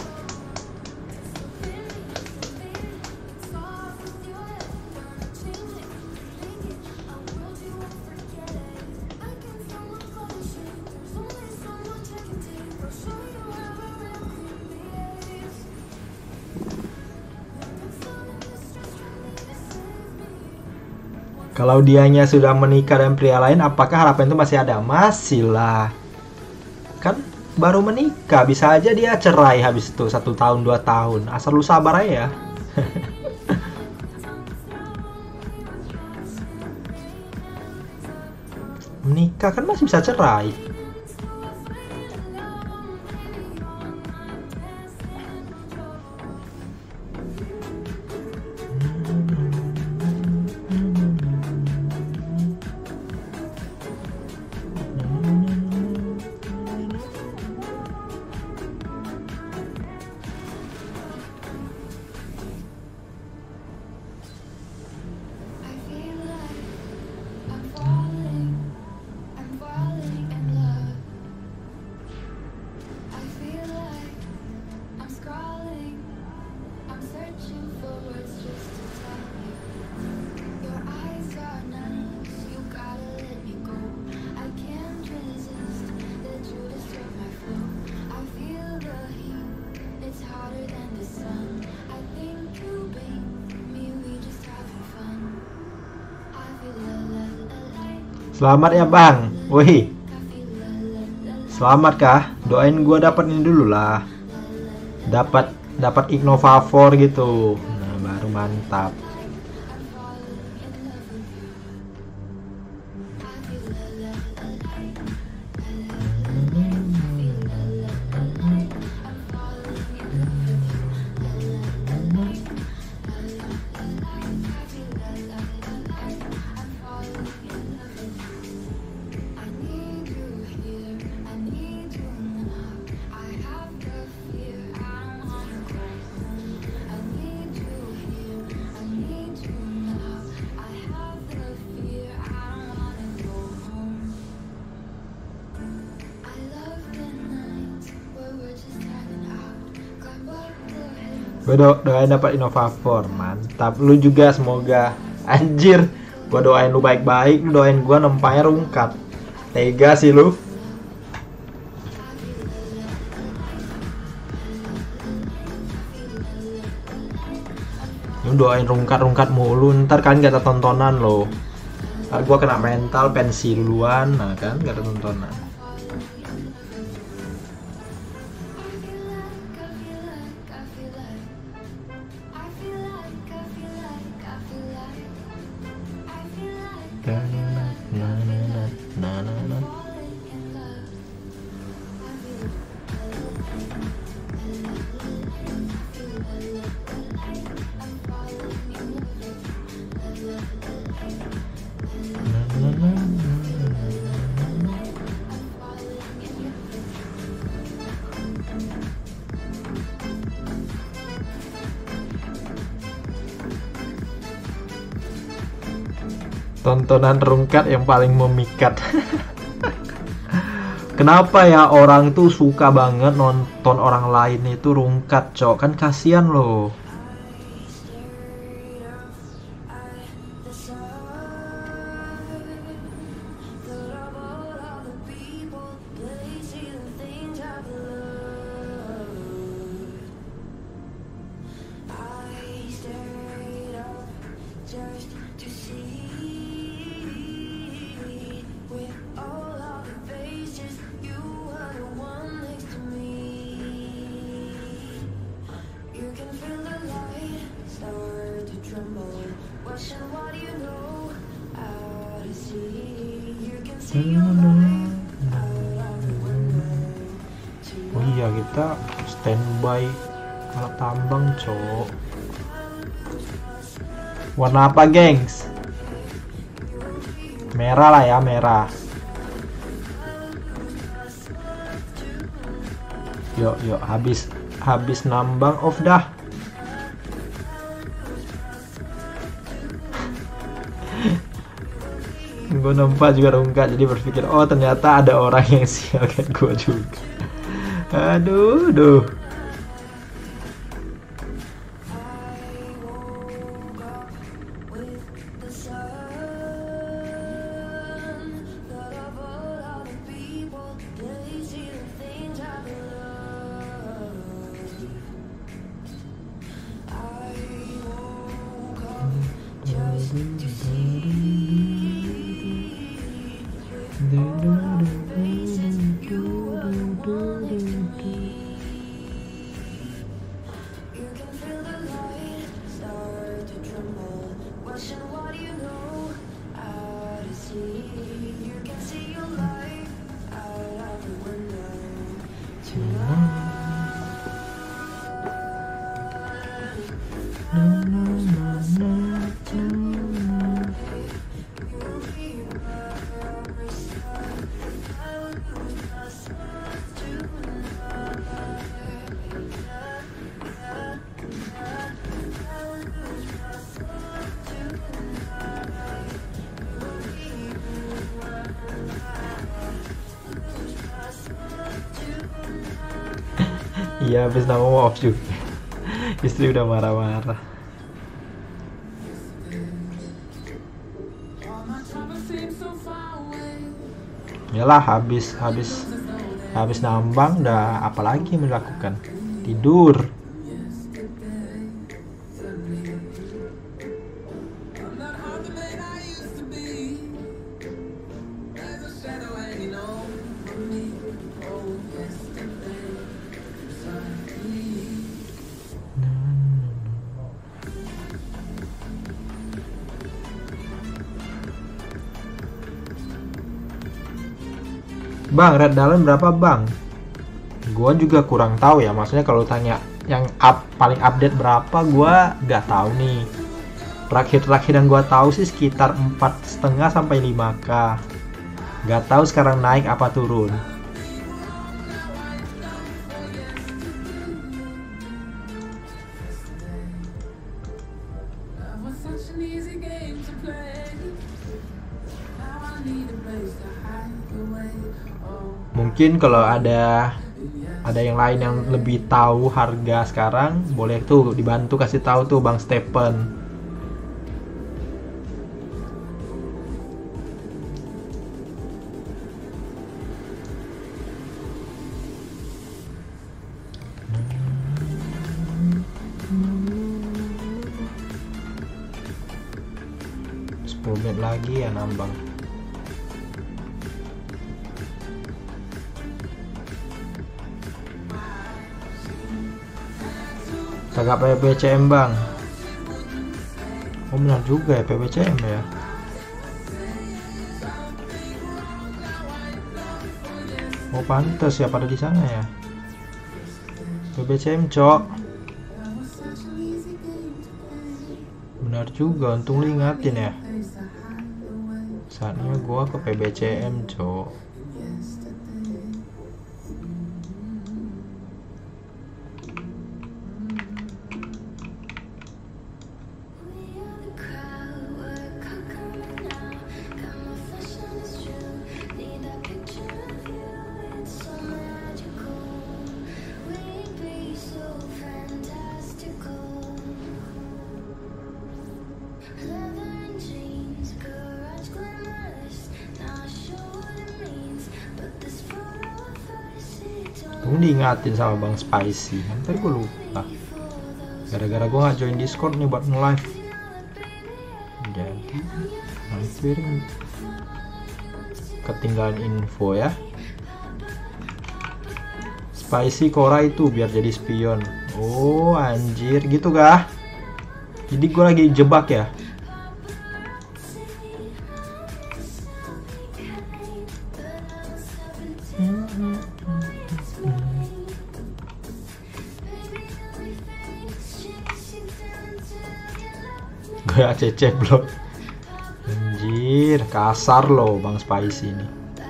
Kalau dianya sudah menikah dan pria lain, apakah harapan itu masih ada? Masih lah. Kan baru menikah, bisa aja dia cerai habis itu satu tahun dua tahun, asal lu sabar aja ya. Menikah kan masih bisa cerai. Selamat ya bang, wih. Selamat kah? Doain gua dapat ini dulu lah. Dapat dapat Ignovavor gitu. Nah, baru mantap. Gue do doain dapat Ignovavor, mantap. Lu juga semoga. Anjir, gue doain lu baik-baik, lu doain gue nempanya rungkat. Tega sih lu. Ini doain rungkat-rungkat mulu, ntar kan gak ada tontonan loh. Ntar gua kena mental pensi duluan, nah kan gak ada tontonan. Tontonan rungkat yang paling memikat. Kenapa ya orang tuh suka banget nonton orang lain itu rungkat, cok? Kan kasihan loh. Oh iya, kita standby alat tambang, cok. Warna apa, gengs? Merah lah ya, merah. Yuk, yuk, habis habis nambang off dah. Gue nampak juga rungkat, jadi berpikir, oh ternyata ada orang yang sial kayak gue juga. Aduh, duh. Iya, habis nama mau off juga. Istri udah marah-marah. Yalah, habis habis habis nambang udah apalagi yang dilakukan? Tidur. Bang, red dalam berapa bang? Gua juga kurang tahu ya, maksudnya kalau tanya yang up, paling update berapa, gua nggak tahu nih. Terakhir-terakhir yang gua tahu sih sekitar empat setengah sampai lima K. Nggak tahu sekarang naik apa turun. Mungkin kalau ada ada yang lain yang lebih tahu harga sekarang, boleh tuh dibantu kasih tahu tuh Bang Stephen. sepuluh menit lagi ya nambang. Kagak P B C M bang. Oh benar juga ya P B C M ya. Oh pantes ya pada di sana ya. P B C M cok. Benar juga, untung lu ingatin ya. Saatnya gua ke P B C M cok. Gue diingatin sama Bang Spicy, hampir gue lupa. Gara-gara gue nggak join Discord nih buat nge-live. Jadi hampir ketinggalan info ya. Spicy Cora itu biar jadi spion. Oh anjir gitu kah? Jadi gue lagi jebak ya. Gue A C C blok. Anjir, kasar loh Bang Spicy ini.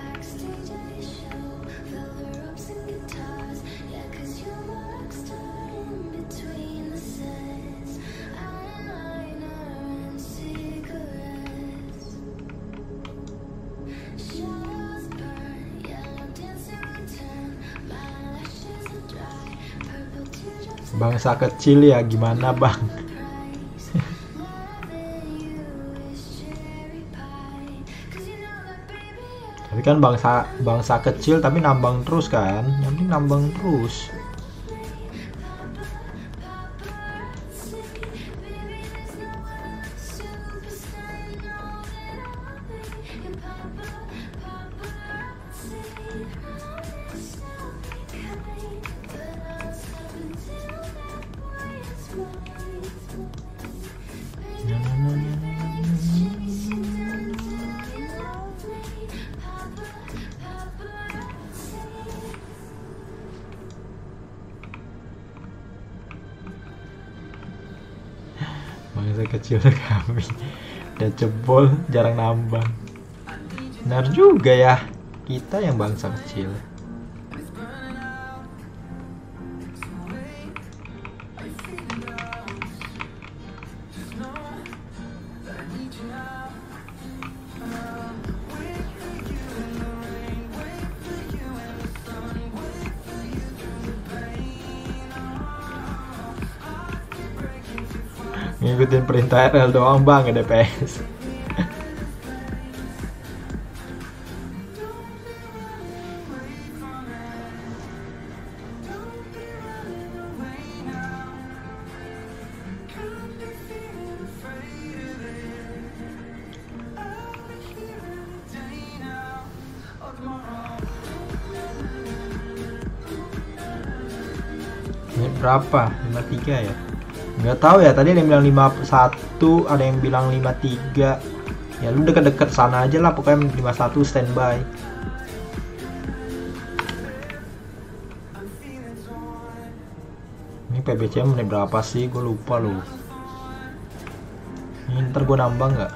Bangsa kecil ya gimana bang? Tapi kan bangsa bangsa kecil tapi nambang terus kan, yang penting nambang terus. Bangsa kecil kami udah jebol, jarang nambang. Benar juga ya, kita yang bangsa kecil. Ngikutin perintah R L doang bang, D P S. Ini berapa? lima puluh tiga ya? Nggak tahu ya, tadi ada yang bilang lima puluh satu, ada yang bilang lima puluh tiga. Ya lu deket-deket sana aja lah, pokoknya lima puluh satu standby. Ini P B C menit berapa sih? Gue lupa loh. Ini ntar gue nambah nggak?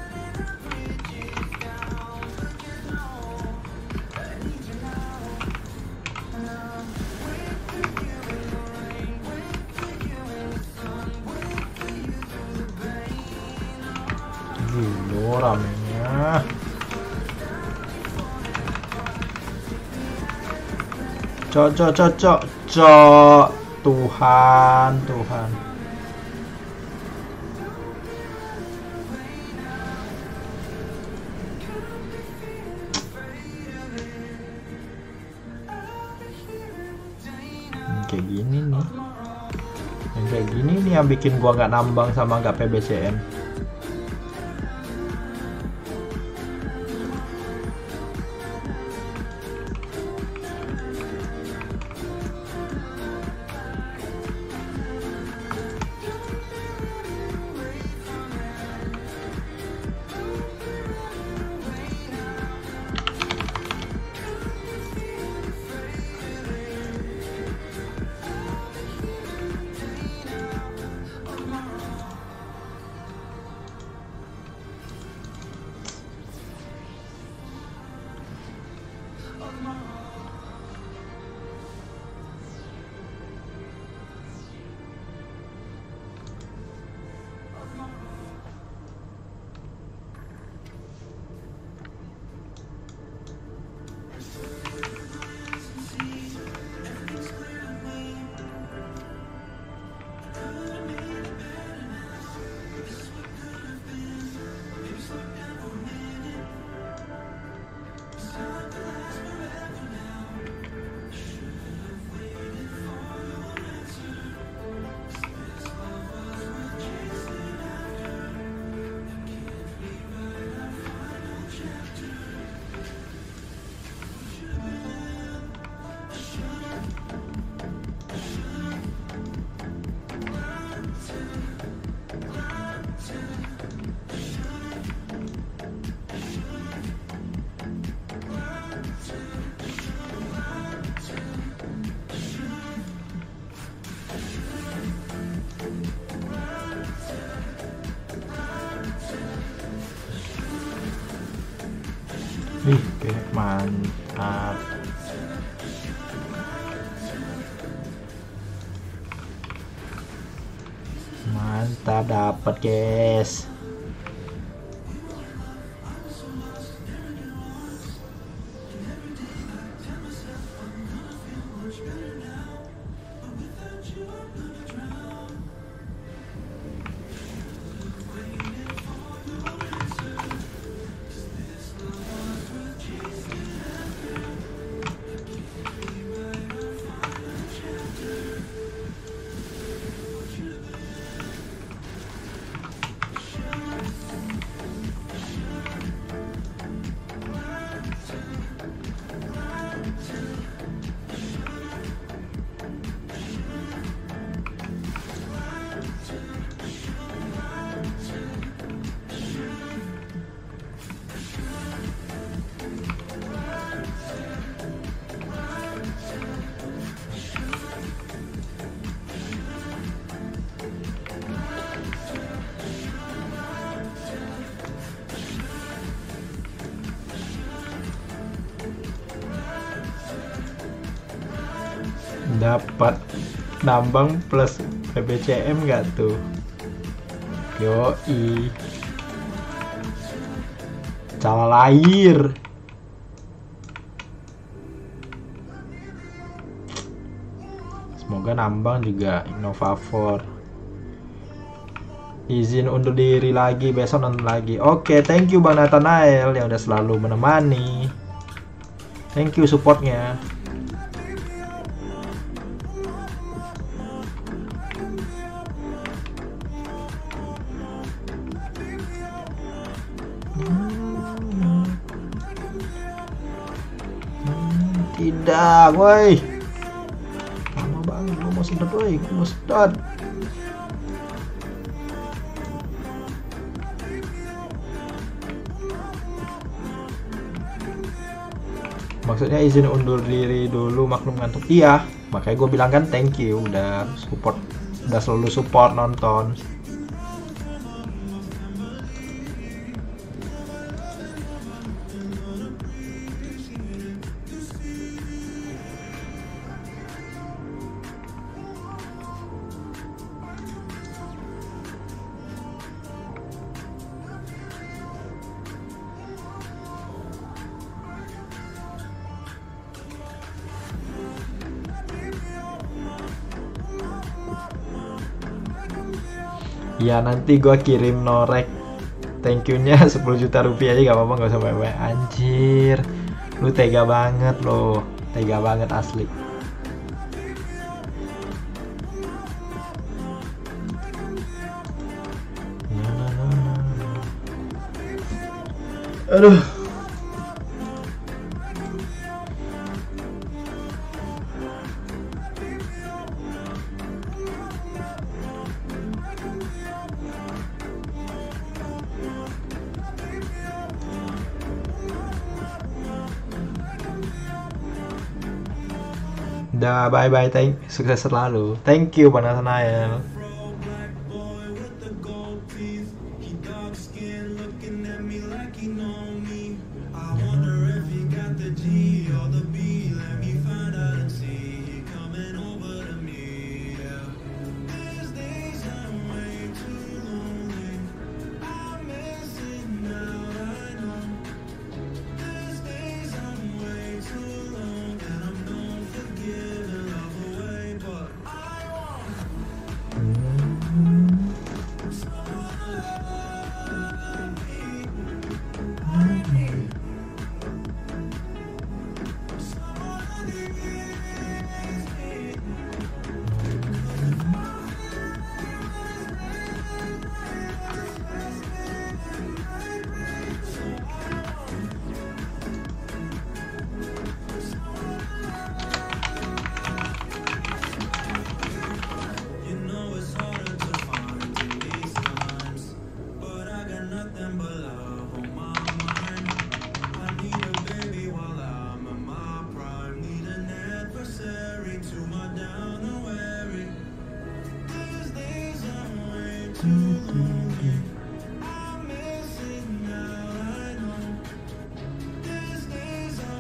Gila ramenya. Cok cok cok cok cok. Tuhan Tuhan. Kayak gini nih. Yang kayak gini nih yang bikin gua nggak nambang sama nggak P B C M. Mantap. Mantap, dapat guys. Dapat nambang plus P B C M nggak tuh? Yoi, cala lahir. Semoga nambang juga Innovafor. Izin undur diri lagi, besok nonton lagi. Oke, thank you Bang Nathanael yang udah selalu menemani. Thank you supportnya. Tidak, woi. Lama banget, gue mau sedot, woi. Gue mau sedot. Maksudnya izin undur diri dulu, maklum ngantuk. Iya, makanya gue bilang kan thank you udah support, udah selalu support nonton. Ya nanti gua kirim norek thank you nya sepuluh juta rupiah aja gak apa-apa, gak usah banyak. Anjir, lu tega banget loh, tega banget asli. Aduh, dah, bye bye, thank, sukses selalu. Thank you Bang Nathanael. Black boy with the gold teeth. He dark skin looking at me like he know me. I wonder if he got the G or the B. Let me find out and see. He coming over to me. Yeah. These days I'm way too lonely. I'm missing out, I know. These days I'm way too long and I'm known for giving love away, but I want I'm missing out, I know. These days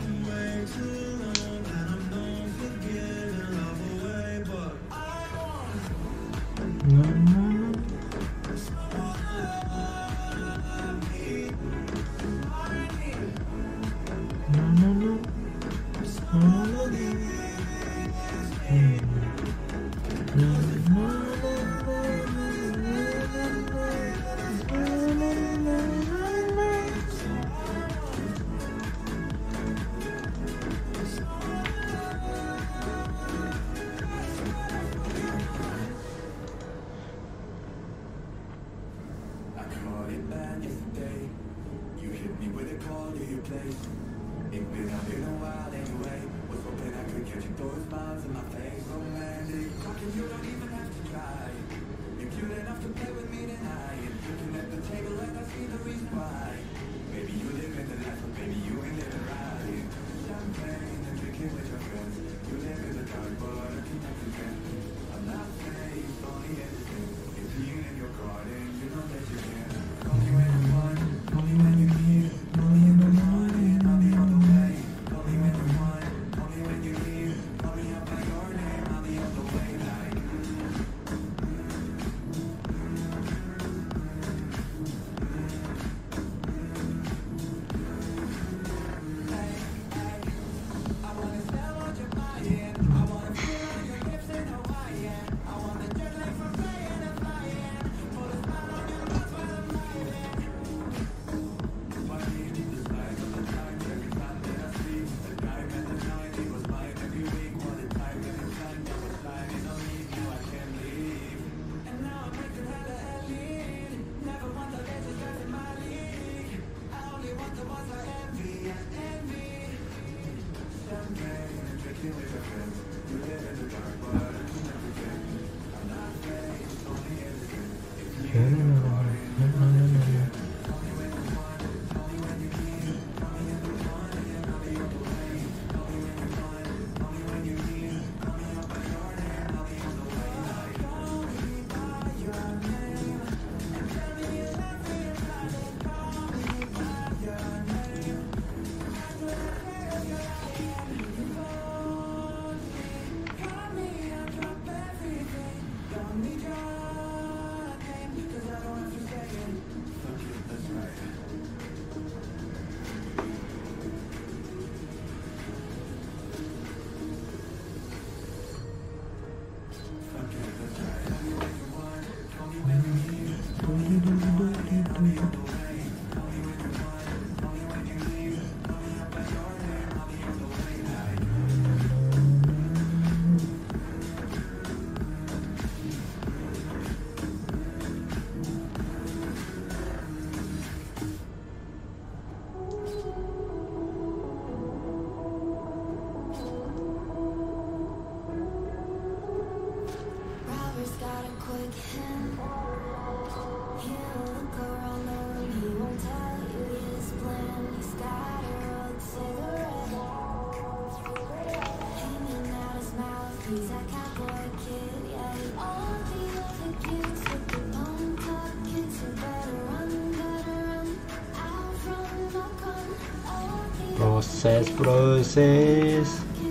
Proses-proses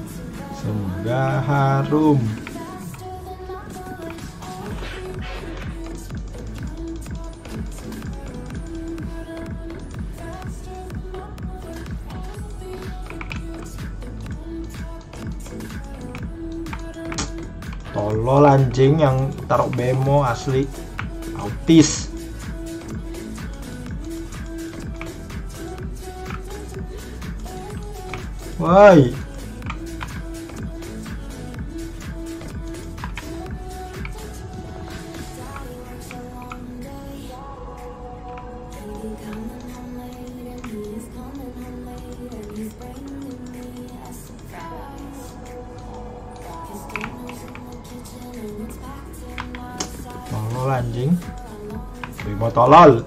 semoga harum. Tolol anjing yang taruh bemo asli autis. Woi. Tolol anjing. Bimo tolol.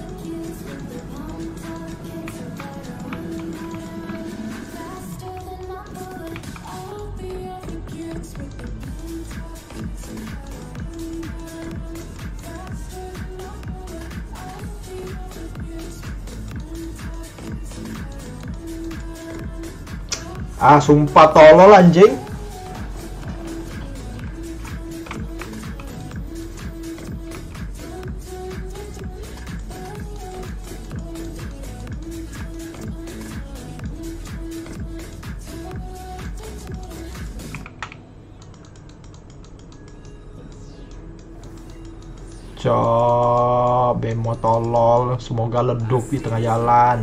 Faster than Ah, sumpah tolol anjing. Cok, bemo tolol, semoga leduk di tengah jalan.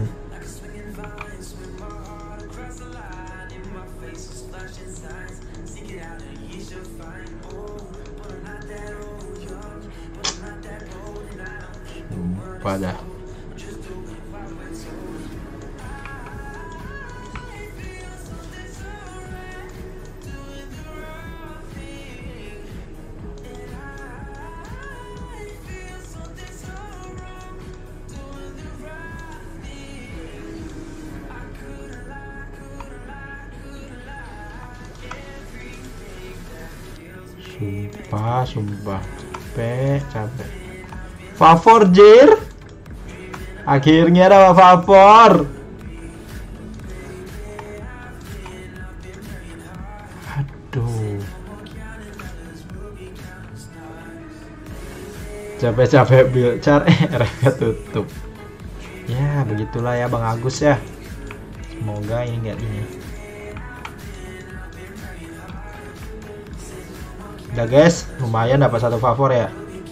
Sumpah dah. Sumpah, sumpah, capek, capek. Favor, Jir. Akhirnya ada favor. Aduh. Capek-capek build char, eh, R F-nya tutup. Ya, begitulah ya Bang Agus ya. Semoga ini nggak ini. Udah guys, lumayan dapat satu favor ya.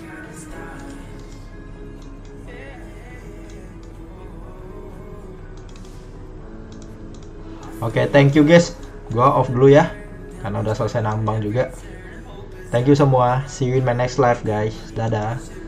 Oke, okay, thank you guys. Gua off dulu ya, karena udah selesai nambang juga. Thank you semua. See you in my next live guys. Dadah.